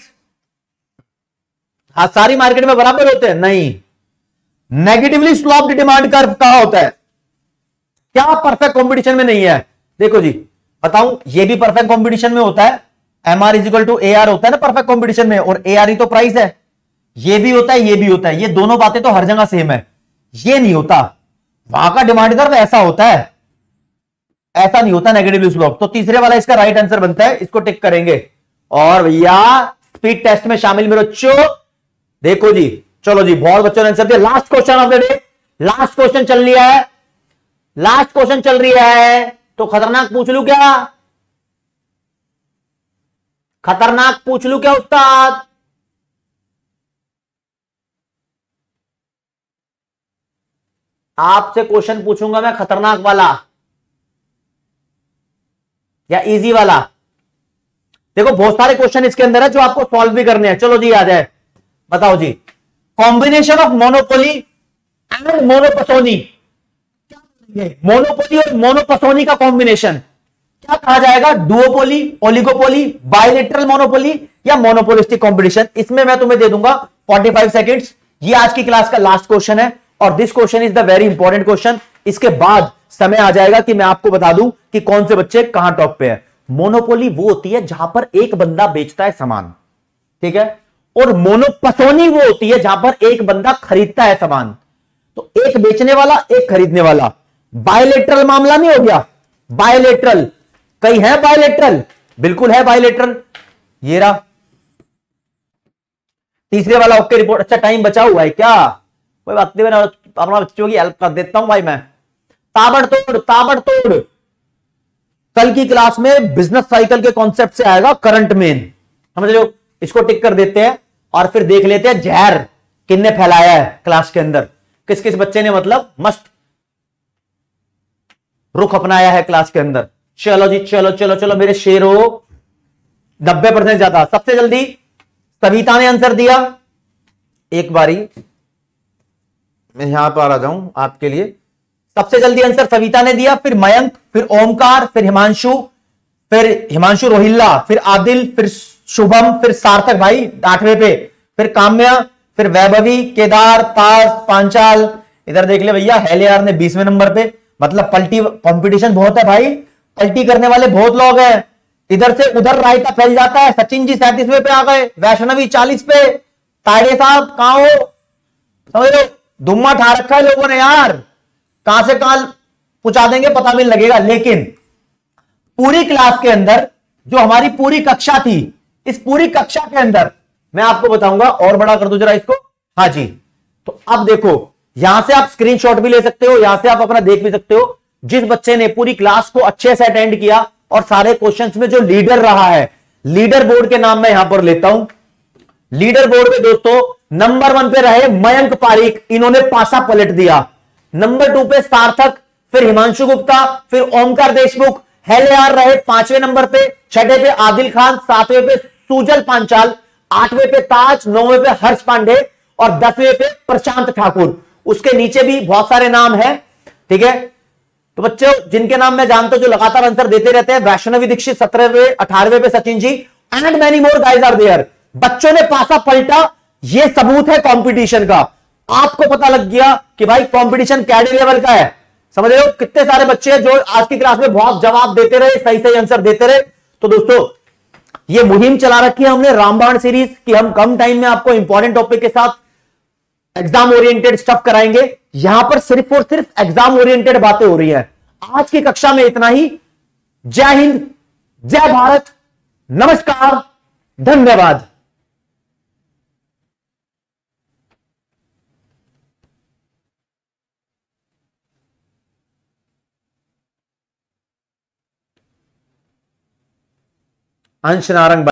[SPEAKER 1] हाँ सारी मार्केट में बराबर होते हैं? नहीं। नेगेटिवली स्लॉप्ड डिमांड कर्व कहां होता है? क्या परफेक्ट कंपटीशन में नहीं है? देखो जी बताऊं, ये भी परफेक्ट कंपटीशन में होता है, M R is equal to A R होता है ना परफेक्ट कंपटीशन में, और ए आर ही तो प्राइस है। ये भी होता है, ये भी होता है, ये दोनों बातें तो हर जगह सेम है। ये नहीं होता, वहां का डिमांड कर्व ऐसा होता है, ऐसा नहीं होता नेगेटिवली स्लोप। तो तीसरे वाला इसका राइट आंसर बनता है, इसको टिक करेंगे। और भैया स्पीड टेस्ट में शामिल मेरे बच्चों, देखो जी, चलो जी, बहुत बच्चों ने आंसर दिया। Last question of the day, last question चल रही है, लास्ट क्वेश्चन चल रही है, तो खतरनाक पूछ लू क्या? खतरनाक पूछ लू क्या उस्ताद? आपसे क्वेश्चन पूछूंगा मैं खतरनाक वाला या इजी वाला? देखो बहुत सारे क्वेश्चन इसके अंदर है जो आपको सॉल्व भी करने हैं। चलो जी आ जाए, बताओ जी, combination of monopoly and monopsony. Monopoly और मोनोपसोनी का कॉम्बिनेशन क्या कहा जाएगा? डुओपोली, ओलिगोपोली, बायलेटरल मोनोपोली या मोनोपोलिस्टिक कॉम्पिटिशन? इसमें मैं तुम्हें दे दूंगा पैंतालीस सेकंड्स। ये आज की क्लास का लास्ट क्वेश्चन है और this question is the very important question. इसके बाद समय आ जाएगा कि मैं आपको बता दूं कि कौन से बच्चे कहां टॉप पे है। मोनोपोली वो होती है जहां पर एक बंदा बेचता है सामान, ठीक है, और मोनोपसोनी वो होती है जहां पर एक बंदा खरीदता है सामान। तो एक बेचने वाला, एक खरीदने वाला। बायलेटरल मामला नहीं हो गया? बायलेटरल कहीं है? बायलेटरल बिल्कुल है बायलेटरल, ये रहा तीसरे वाला। Okay report. अच्छा टाइम बचा हुआ है क्या? कोई बात नहीं, मैं अपना बच्चों की हेल्प कर देता हूं भाई। मैं ताबड़तोड़ ताबड़तोड़ कल की क्लास में बिजनेस साइकिल के कॉन्सेप्ट से आएगा करंट मेन, समझ लो। इसको टिक कर देते हैं और फिर देख लेते हैं जहर किन्ने फैलाया है क्लास के अंदर, किस किस बच्चे ने मतलब मस्त रुख अपनाया है क्लास के अंदर। चलो जी चलो चलो चलो मेरे शेरों, नब्बे परसेंट ज्यादा। सबसे जल्दी सविता ने आंसर दिया। एक बारी मैं यहां पर आ जाऊं आपके लिए। सबसे जल्दी आंसर सविता ने दिया, फिर मयंक, फिर ओमकार, फिर हिमांशु, फिर हिमांशु रोहिल्ला, फिर आदिल, फिर शुभम, फिर सार्थक भाई आठवें पे, फिर काम्या, फिर वैभवी, केदार, ताज, पांचाल। इधर देख ले भैया, हेलियार ने बीसवें नंबर पे। मतलब पलटी कंपटीशन बहुत है भाई, पलटी करने वाले बहुत लोग हैं। इधर से उधर रायता फैल जाता है। सचिन जी सैंतीसवें पे आ गए, वैष्णवी चालीस पे। ताड़े साहब कहां हो, समझ लो धुम्मा ठा रखा है लोगों ने यार, कहां से कहां पहुंचा देंगे पता भी नहीं लगेगा। लेकिन पूरी क्लास के अंदर जो हमारी पूरी कक्षा थी, इस पूरी कक्षा के अंदर मैं आपको बताऊंगा, और बड़ा कर दो जरा इसको। हाँ जी, तो अब देखो, यहां से आप स्क्रीनशॉट भी ले सकते हो, यहां से आप अपना देख भी सकते हो। जिस बच्चे ने पूरी क्लास को अच्छे से अटेंड किया और सारे क्वेश्चंस में जो लीडर रहा है, लीडर बोर्ड के नाम मैं यहां पर लेता हूं। लीडर बोर्ड में दोस्तों नंबर वन पे रहे मयंक पारीक, इन्होंने पासा पलट दिया। नंबर टू पे सार्थक, फिर हिमांशु गुप्ता, फिर ओमकार देशमुख। हेलियार रहे पांचवें नंबर पे, छठे पे आदिल खान, सातवें पे सुजल पांचाल, आठवें पे ताज, नौवें पे हर्ष पांडे और दसवें पे प्रशांत ठाकुर। उसके नीचे भी बहुत सारे नाम हैं, ठीक है। तो बच्चों जिनके नाम मैं जानता हूं, जो लगातार आंसर देते रहते हैं, वैष्णवी दीक्षित सत्रहवें, अठारहवें पे Sachin ji, and many more guys are there. बच्चों ने पासा पलटा, यह सबूत है कंपटीशन का। आपको पता लग गया कि भाई कंपटीशन कैडे लेवल का है। समझ रहे हो, कितने सारे बच्चे हैं जो आज की क्लास में बहुत जवाब देते रहे, सही सही आंसर देते रहे। तो दोस्तों ये मुहिम चला रखी है हमने रामबाण सीरीज कि हम कम टाइम में आपको इंपॉर्टेंट टॉपिक के साथ एग्जाम ओरिएंटेड स्टफ कराएंगे। यहां पर सिर्फ और सिर्फ एग्जाम ओरिएंटेड बातें हो रही हैं। आज की कक्षा में इतना ही। जय हिंद, जय भारत, नमस्कार, धन्यवाद। अंश नारंग।